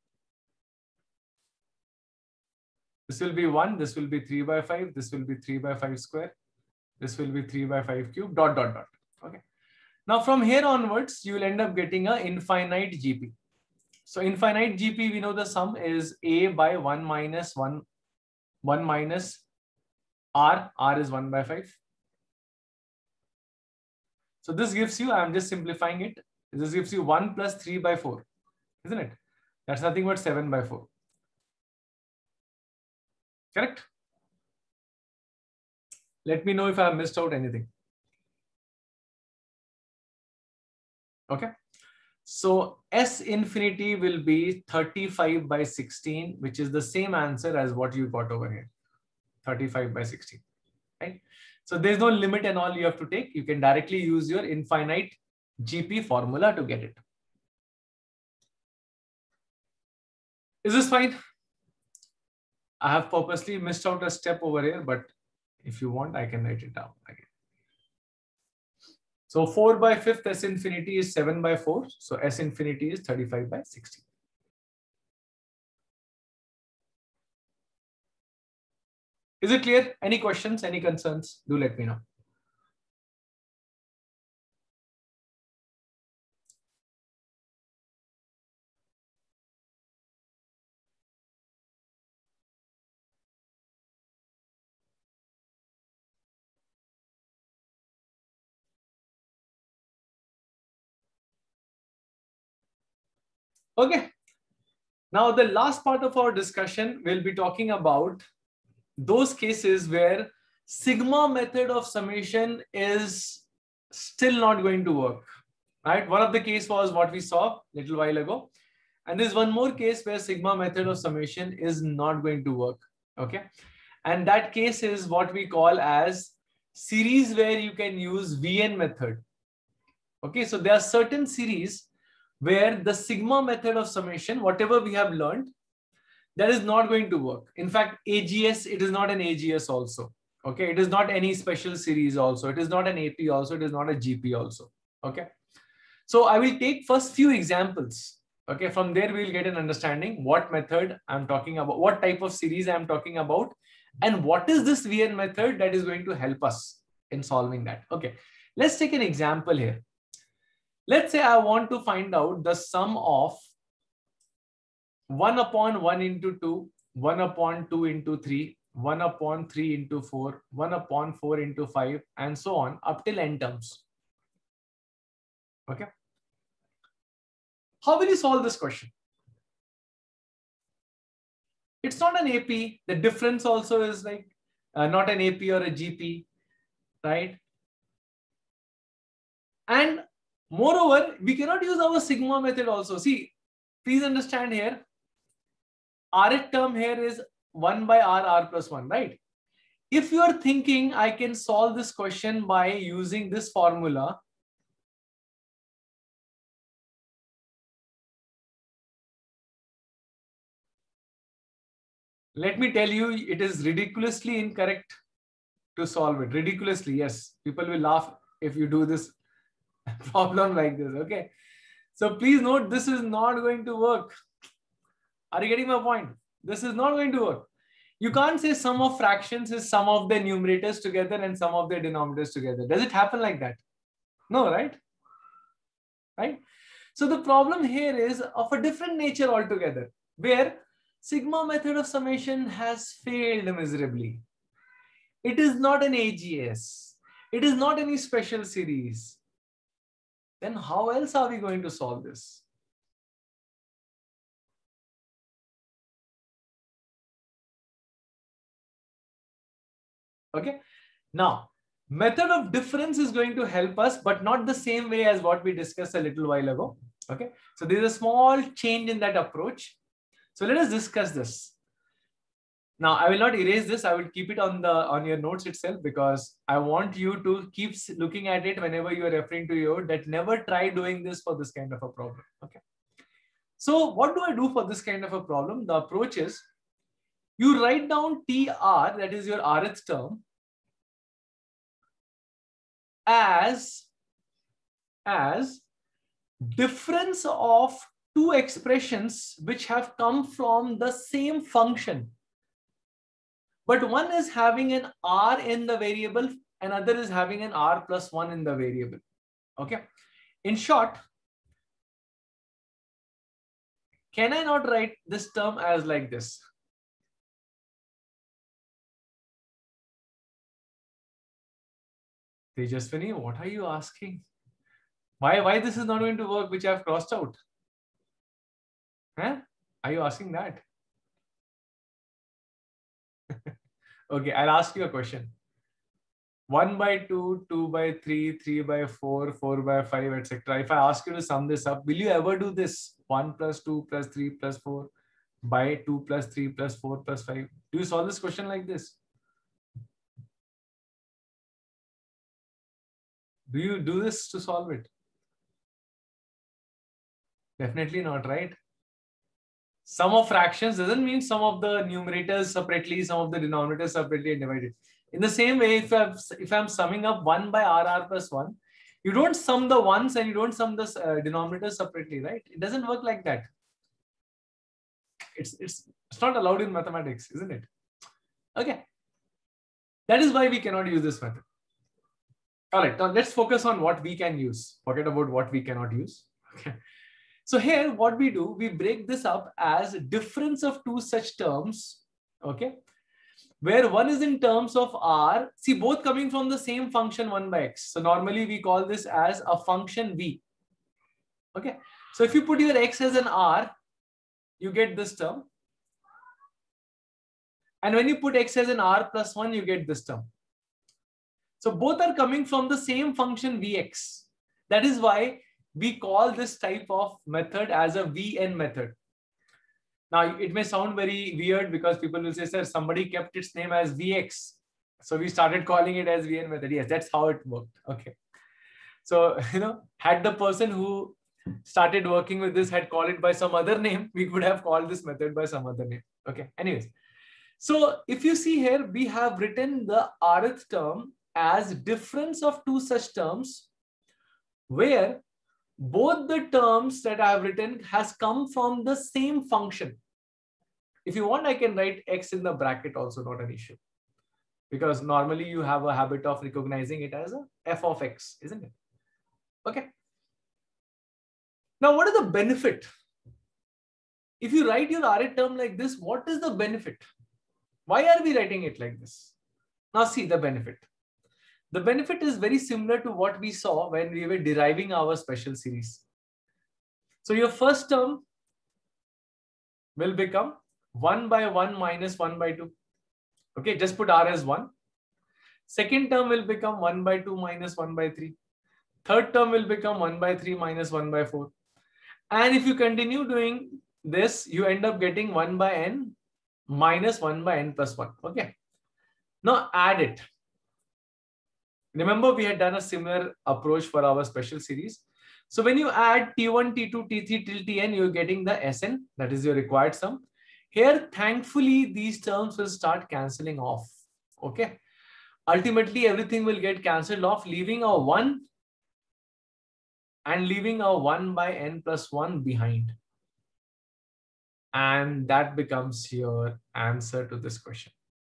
This will be one. This will be three by five. This will be three by five square. This will be three by five cube. Dot, dot, dot. Okay. Now from here onwards, you will end up getting an infinite G P. So infinite G P, we know the sum is a by one minus one, one minus r. R is one by five. So this gives you, I'm just simplifying it. This gives you one plus three by four, isn't it? That's nothing but seven by four. Correct? Let me know if I have missed out anything. Okay. So S infinity will be thirty-five by sixteen, which is the same answer as what you got over here. thirty-five by sixteen, right? So there's no limit and all you have to take. You can directly use your infinite G P formula to get it. Is this fine? I have purposely missed out a step over here, but if you want, I can write it down again. So four by fifth S infinity is seven by four. So S infinity is thirty-five by sixteen. Is it clear? Any questions, any concerns? Do let me know. Okay. Now the last part of our discussion will be talking about those cases where sigma method of summation is still not going to work, right? One of the case was what we saw a little while ago. And there's one more case where sigma method of summation is not going to work. Okay. And that case is what we call as series where you can use V N method. Okay. So there are certain series where the sigma method of summation, whatever we have learned, that is not going to work. In fact, A G S, it is not an A G S also. Okay. It is not any special series also. It is not an A P also. It is not a G P also. Okay. So I will take first few examples. Okay. From there, we will get an understanding what method I'm talking about, what type of series I'm talking about, and what is this V N method that is going to help us in solving that. Okay, let's take an example here. Let's say I want to find out the sum of one upon one into two, one upon two into three, one upon three into four, one upon four into five, and so on up till n terms. Okay. How will you solve this question? It's not an A P. The difference also is like uh, not an A P or a G P, right? And moreover, we cannot use our sigma method also. See, please understand here, Rth term here is one by R, R plus one, right? If you are thinking I can solve this question by using this formula, let me tell you, it is ridiculously incorrect to solve it. Ridiculously, yes. People will laugh if you do this problem like this, okay? So please note, this is not going to work. Are you getting my point? This is not going to work. You can't say sum of fractions is sum of their numerators together and sum of their denominators together. Does it happen like that? No, right? Right? So the problem here is of a different nature altogether, where sigma method of summation has failed miserably. It is not an A G S. It is not any special series. Then how else are we going to solve this? Okay. Now, method of difference is going to help us, but not the same way as what we discussed a little while ago. Okay. So there's a small change in that approach. So let us discuss this. Now, I will not erase this. I will keep it on the on your notes itself, because I want you to keep looking at it whenever you are referring to your, that never try doing this for this kind of a problem. Okay. So what do I do for this kind of a problem? The approach is, you write down T R, that is your Rth term, as, as difference of two expressions which have come from the same function. But one is having an R in the variable, another is having an R plus one in the variable. Okay. In short, can I not write this term as like this? Tejaswini, what are you asking? Why, why this is not going to work, which I have crossed out? Huh? Are you asking that? Okay, I'll ask you a question. one by two, two by three, three by four, four by five, et cetera. If I ask you to sum this up, will you ever do this? one plus two plus three plus four by two plus three plus four plus five. Do you solve this question like this? Do you do this to solve it? Definitely not, right? Sum of fractions doesn't mean sum of the numerators separately, sum of the denominators separately and divided. In the same way, if I'm, if I'm summing up one by R R plus one, you don't sum the ones and you don't sum the uh, denominators separately, right? It doesn't work like that. It's, it's, it's not allowed in mathematics, isn't it? Okay. That is why we cannot use this method. All right, now let's focus on what we can use. Forget about what we cannot use. Okay. So here, what we do, we break this up as difference of two such terms, okay, where one is in terms of R, see both coming from the same function one by X. So normally we call this as a function V, okay. So if you put your X as an R, you get this term. And when you put X as an R plus one, you get this term. So both are coming from the same function Vx. That is why we call this type of method as a V N method. Now, it may sound very weird because people will say, sir, somebody kept its name as V X. So we started calling it as V N method. Yes, that's how it worked. Okay. So, you know, had the person who started working with this had called it by some other name, we could have called this method by some other name. Okay. Anyways, so if you see here, we have written the Rth term as difference of two such terms where both the terms that I have written has come from the same function. If you want, I can write X in the bracket also, not an issue. because normally you have a habit of recognizing it as a f of x, isn't it? Okay. Now, what is the benefit? If you write your R term like this, what is the benefit? Why are we writing it like this? Now see the benefit. The benefit is very similar to what we saw when we were deriving our special series. So your first term will become one by one minus one by two. Okay, just put R as one. Second term will become one by two minus one by three. Third term will become one by three minus one by four. And if you continue doing this, you end up getting one by n minus one by n plus one. Okay. Now add it. Remember, we had done a similar approach for our special series. So when you add T one, T two, T three till Tn, you're getting the Sn, that is your required sum. Here, thankfully, these terms will start cancelling off. Okay. Ultimately, everything will get cancelled off, leaving a one and leaving a one by n plus one behind. And that becomes your answer to this question.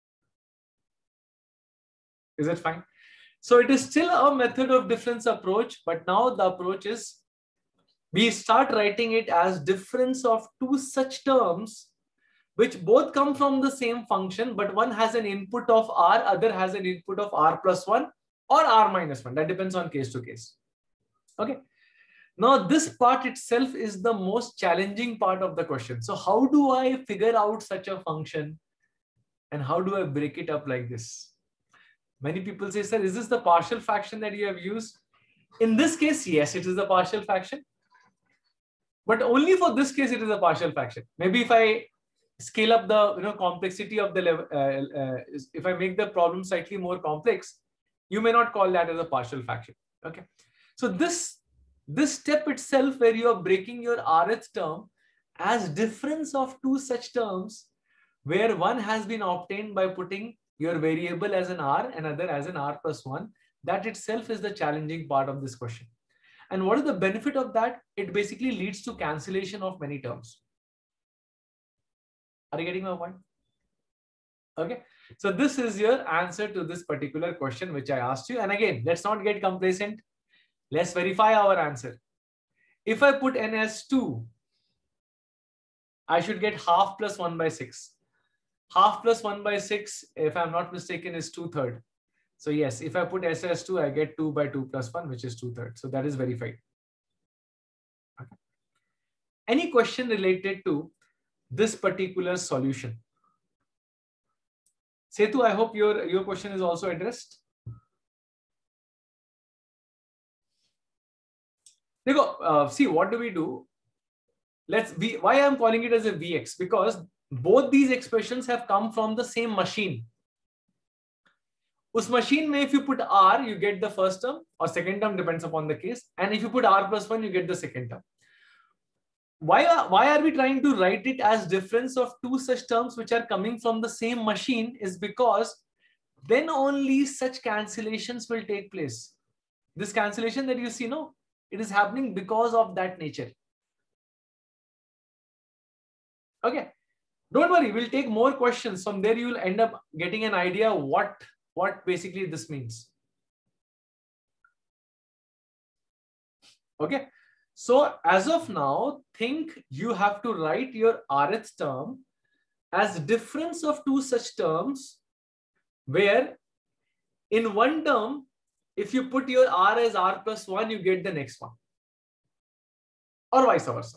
Is it fine? So it is still a method of difference approach, but now the approach is we start writing it as difference of two such terms which both come from the same function, but one has an input of r, other has an input of r plus one or r minus one. That depends on case to case. Okay. Now this part itself is the most challenging part of the question. So how do I figure out such a function and how do I break it up like this? Many people say, sir, is this the partial fraction that you have used? In this case, yes, it is the partial fraction. But only for this case, it is a partial fraction. Maybe if I scale up the you know, complexity of the level, uh, uh, if I make the problem slightly more complex, you may not call that as a partial fraction. Okay. So this, this step itself where you are breaking your Rth term as difference of two such terms where one has been obtained by putting your variable as an r and other as an r plus one, that itself is the challenging part of this question. And what is the benefit of that? It basically leads to cancellation of many terms. Are you getting my point? Okay. So this is your answer to this particular question which I asked you. And again, let's not get complacent. Let's verify our answer. If I put n as two, I should get half plus one by six. Half plus one by six, if I'm not mistaken, is two thirds. So yes, if I put S as two, I get two by two plus one, which is two thirds. So that is verified. Okay. Any question related to this particular solution? Setu, I hope your, your question is also addressed. Uh, see, what do we do? Let's v, why I'm calling it as a V X? Because both these expressions have come from the same machine. Us machine mein, if you put R, you get the first term or second term, depends upon the case. And if you put R plus one, you get the second term. Why are, why are we trying to write it as difference of two such terms which are coming from the same machine is because then only such cancellations will take place. This cancellation that you see, no, it is happening because of that nature. Okay. Don't worry, we'll take more questions. From there, you will end up getting an idea what, what basically this means. Okay. So as of now, think you have to write your Rth term as difference of two such terms where in one term, if you put your R as R plus one, you get the next one. Or vice versa.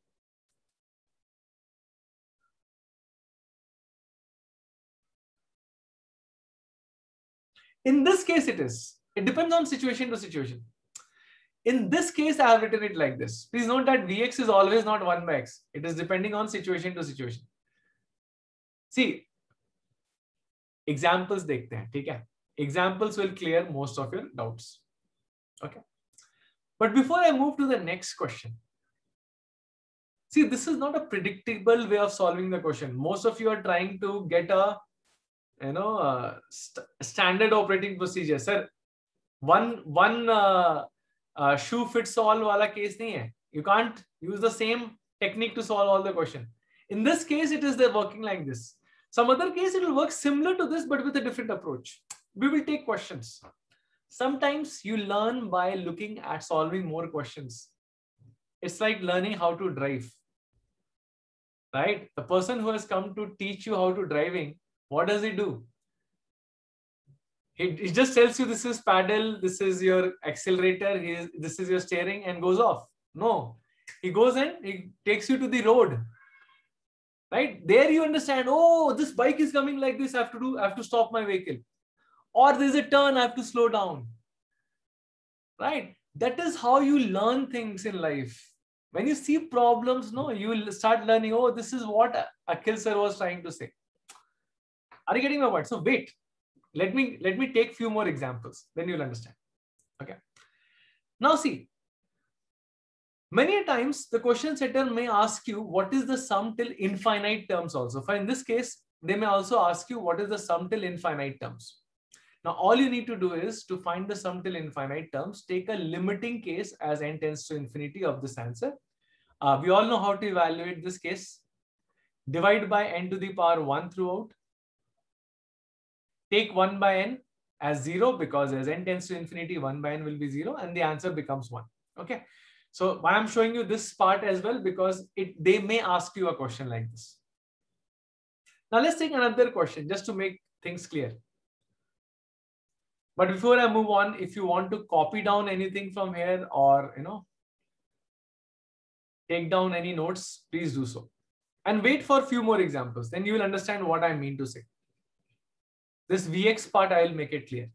In this case, it is. It depends on situation to situation. In this case, I have written it like this. Please note that V X is always not one by X. It is depending on situation to situation. See, examples dekhte hain, theek hai? Examples will clear most of your doubts. Okay. But before I move to the next question, see, this is not a predictable way of solving the question. Most of you are trying to get a you know, uh, st standard operating procedure. Sir, one, one uh, uh, shoe fits all wala case nahi hai. You can't use the same technique to solve all the question. In this case, it is the working like this. Some other case, it will work similar to this, but with a different approach. We will take questions. Sometimes you learn by looking at solving more questions. It's like learning how to drive, right? The person who has come to teach you how to driving, what does he do? He, he just tells you this is paddle, this is your accelerator, he is, this is your steering, and goes off. No, he goes and he takes you to the road. Right? There you understand, oh, this bike is coming like this, I have to do, I have to stop my vehicle. Or there's a turn, I have to slow down. Right? That is how you learn things in life. When you see problems, no, you will start learning, oh, this is what Akhil sir was trying to say. Are you getting my point? So wait, let me, let me take few more examples, then you'll understand. Okay. Now see, many times the question setter may ask you what is the sum till infinite terms also. For in this case, they may also ask you what is the sum till infinite terms. Now, all you need to do is to find the sum till infinite terms, take a limiting case as n tends to infinity of this answer. Uh, we all know how to evaluate this case. Divide by n to the power one throughout. Take one by n as zero because as n tends to infinity, one by n will be zero and the answer becomes one. Okay. So why I'm showing you this part as well, because it they may ask you a question like this. Now let's take another question just to make things clear. But before I move on, if you want to copy down anything from here or, you know, take down any notes, please do so. And wait for a few more examples. Then you will understand what I mean to say. This V X part, I will make it clear.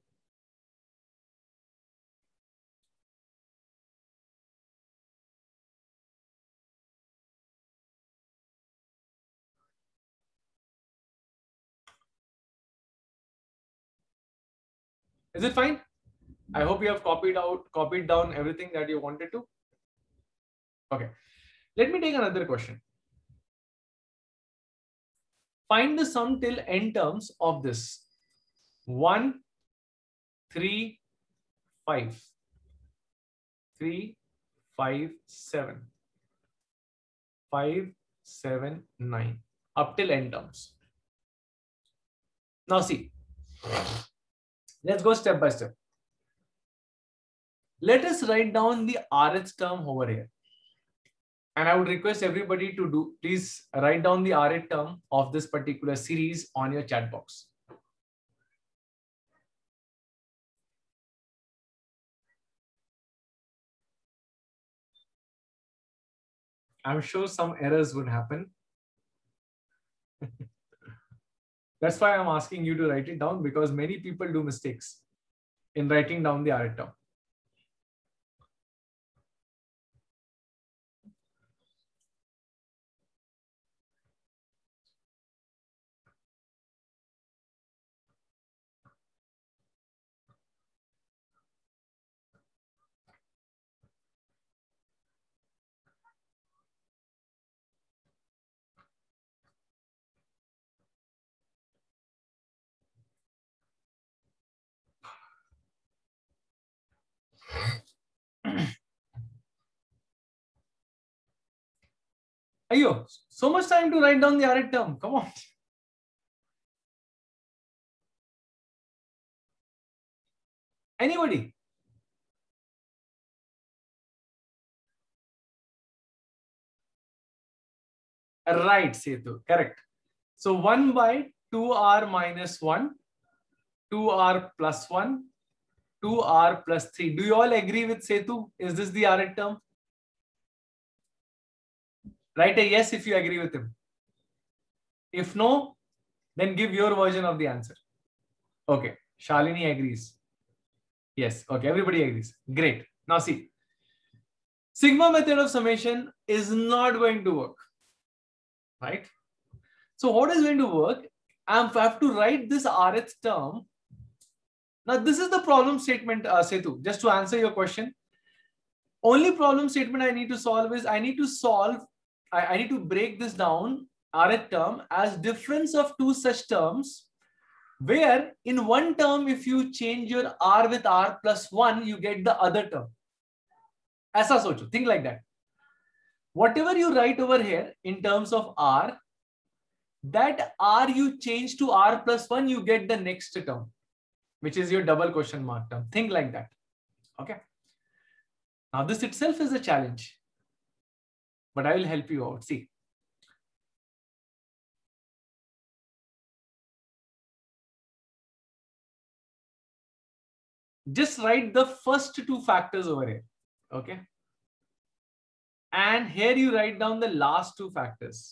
Is it fine? I hope you have copied out, copied down everything that you wanted to. Okay. Let me take another question. Find the sum till n terms of this. one, three, five. three, five, seven. five, seven, nine. Up till n terms. Now see. Let's go step by step. Let us write down the Rth term over here. And I would request everybody to do, please write down the Rth term of this particular series on your chat box. I'm sure some errors would happen. That's why I'm asking you to write it down, because many people do mistakes in writing down the Rth term. Ayo, so much time to write down the Rth term. Come on. Anybody? Right, Setu. Correct. So one by two r minus one, two r plus one, two r plus three. Do you all agree with Setu? Is this the Rth term? Write a yes if you agree with him. If no, then give your version of the answer. Okay. Shalini agrees. Yes. Okay. Everybody agrees. Great. Now see. Sigma method of summation is not going to work. Right? So what is going to work? I have to write this Rth term. Now this is the problem statement, uh, Setu. Just to answer your question. Only problem statement I need to solve is I need to solve I, I need to break this down, Rth term, as difference of two such terms, where in one term, if you change your R with R plus one, you get the other term. Aisa socho, think like that. Whatever you write over here in terms of R, that r you change to r plus one, you get the next term, which is your double question mark term. Think like that. Okay. Now this itself is a challenge, but I will help you out. See. Just write the first two factors over here. Okay. And here you write down the last two factors.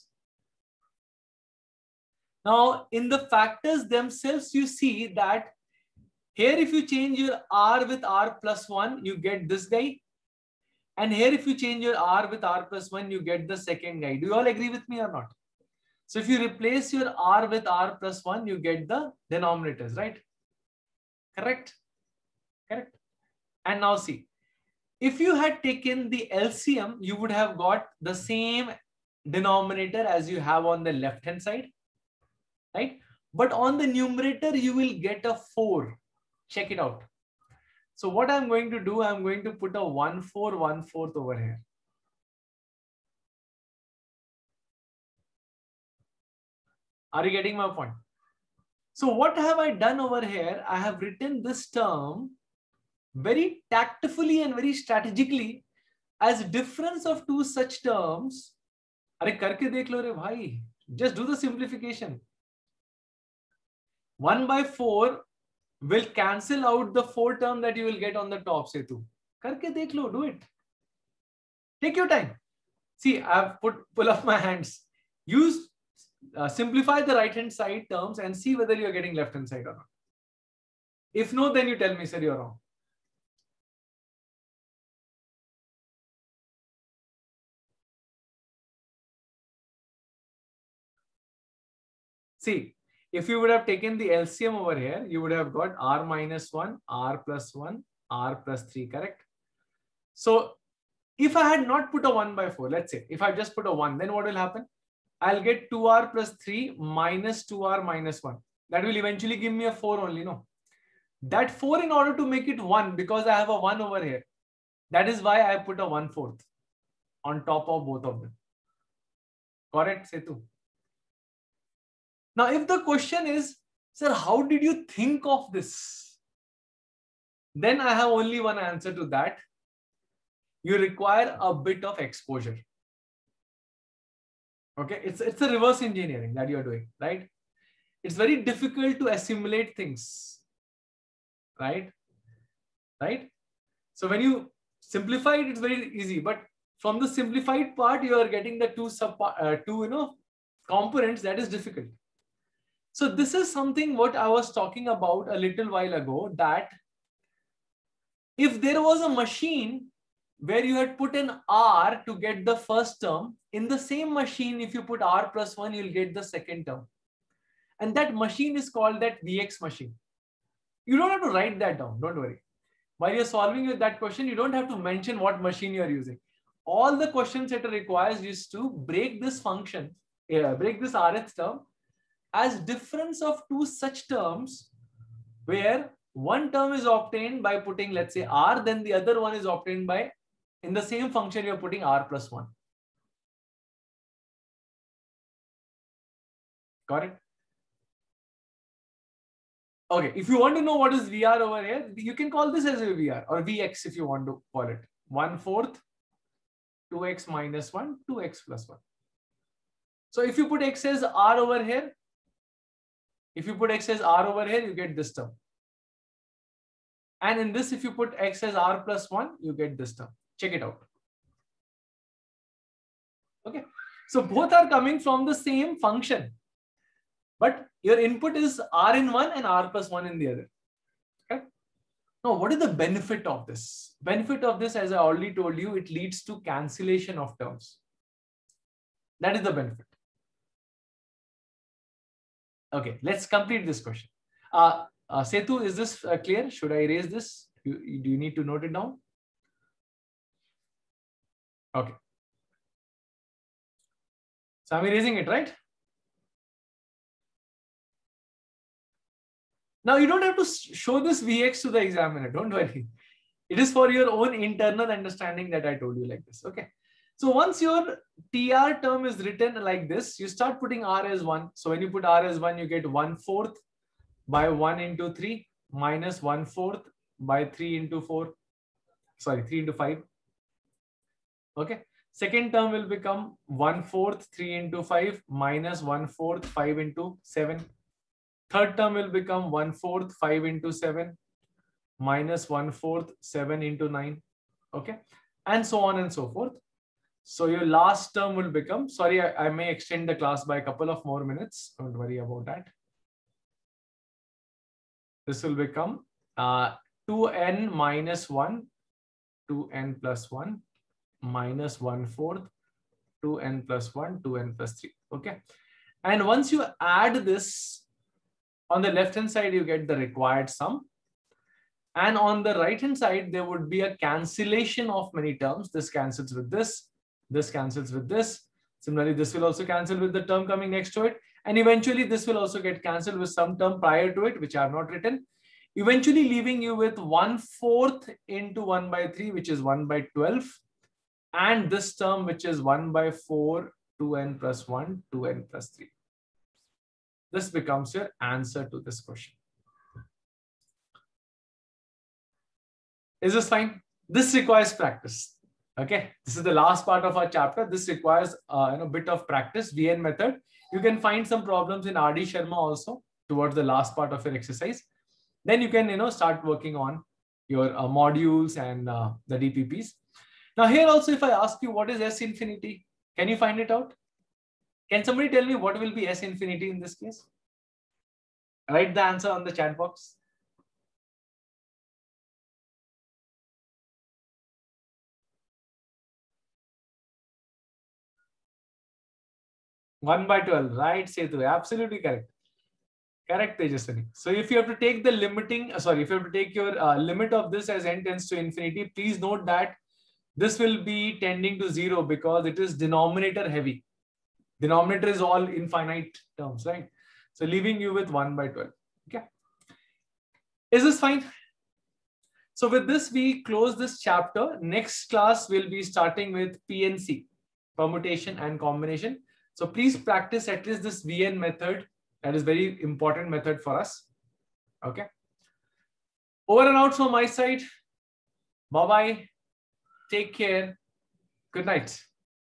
Now, in the factors themselves, you see that here, if you change your r with r plus one, you get this guy. And here, if you change your r with r plus one, you get the second guy. Do you all agree with me or not? So if you replace your r with r plus one, you get the denominators, right? Correct? Correct. And now see, if you had taken the L C M, you would have got the same denominator as you have on the left hand side, right? But on the numerator, you will get a four. Check it out. So what I'm going to do, I'm going to put a one, four, one fourth over here. Are you getting my point? So what have I done over here? I have written this term very tactfully and very strategically as difference of two such terms. Are karke dekh lo re bhai. Just do the simplification. one by four will cancel out the four term that you will get on the top. Setu. Karke dekh lo, do it. Take your time. See, I've put pull up my hands. Use uh, simplify the right hand side terms and see whether you're getting left hand side or not. If no, then you tell me, sir, you're wrong. See, if you would have taken the L C M over here, you would have got r minus one, r plus one, r plus three, correct? So if I had not put a one by four, let's say, if I just put a one, then what will happen? I'll get two r plus three minus two r minus one. That will eventually give me a four only, no? That four, in order to make it one, because I have a one over here, that is why I put a one fourth on top of both of them. Correct, Setu? Now, if the question is, sir, how did you think of this? Then I have only one answer to that. You require a bit of exposure. Okay, it's, it's a reverse engineering that you're doing, right? It's very difficult to assimilate things, right? Right? So when you simplify it, it's very easy. But from the simplified part, you are getting the two sub, uh, two, you know, components. That is difficult. So this is something what I was talking about a little while ago, that if there was a machine where you had put an r to get the first term, in the same machine, if you put r plus one, you'll get the second term. And that machine is called that V X machine. You don't have to write that down. Don't worry. While you're solving with that question, you don't have to mention what machine you're using. All the question setter requires is to break this function, yeah, break this Rth term as difference of two such terms where one term is obtained by putting, let's say, r, then the other one is obtained by, in the same function, you're putting r plus one. Got it? Okay, if you want to know what is V R over here, you can call this as a V R or V X if you want to call it. one fourth, two x minus one, two x plus one. So if you put x as r over here, if you put x as r over here, you get this term. And in this, if you put x as r plus one, you get this term. Check it out. Okay, so both are coming from the same function, but your input is r in one and r plus one in the other. Okay. Now, what is the benefit of this? Benefit of this, as I already told you, it leads to cancellation of terms. That is the benefit. Okay, let's complete this question. Uh, uh, Setu, is this uh, clear? Should I erase this? You, do you need to note it down? Okay. So I'm erasing it, right? Now you don't have to show this V X to the examiner. Don't worry. It is for your own internal understanding that I told you like this. Okay. So once your T R term is written like this, you start putting R as one. So when you put R as one, you get one fourth by one into three minus one fourth by three into four. Sorry, three into five. Okay. Second term will become one fourth three into five minus one fourth five into seven. Third term will become one fourth five into seven minus one fourth seven into nine. Okay. And so on and so forth. So your last term will become, sorry, I, I may extend the class by a couple of more minutes. Don't worry about that. This will become uh, two n minus one, two n plus one, minus one fourth, two n plus one, two n plus three. Okay. And once you add this, on the left hand side, you get the required sum. And on the right hand side, there would be a cancellation of many terms. This cancels with this. This cancels with this. Similarly, this will also cancel with the term coming next to it. And eventually, this will also get cancelled with some term prior to it, which I have not written. Eventually, leaving you with one fourth into one by three, which is one by twelve. And this term, which is one by four, two n plus one, two n plus three. This becomes your answer to this question. Is this fine? This requires practice. Okay, this is the last part of our chapter. This requires uh, you know, bit of practice, V N method. You can find some problems in R D Sharma also towards the last part of your exercise. Then you can you know, start working on your uh, modules and uh, the D P Ps. Now here also, if I ask you what is S infinity, can you find it out? Can somebody tell me what will be S infinity in this case? Write the answer on the chat box. one by twelve, right, Setu? Absolutely correct. Correct, Tejaswini. So if you have to take the limiting, uh, sorry, if you have to take your uh, limit of this as n tends to infinity, please note that this will be tending to zero because it is denominator heavy. Denominator is all infinite terms, right? So leaving you with one by twelve. Okay. Is this fine? So with this, we close this chapter. Next class will be starting with P N C, permutation and combination. So please practice at least this V N method. That is very important method for us. Okay. Over and out from my side. Bye-bye. Take care. Good night.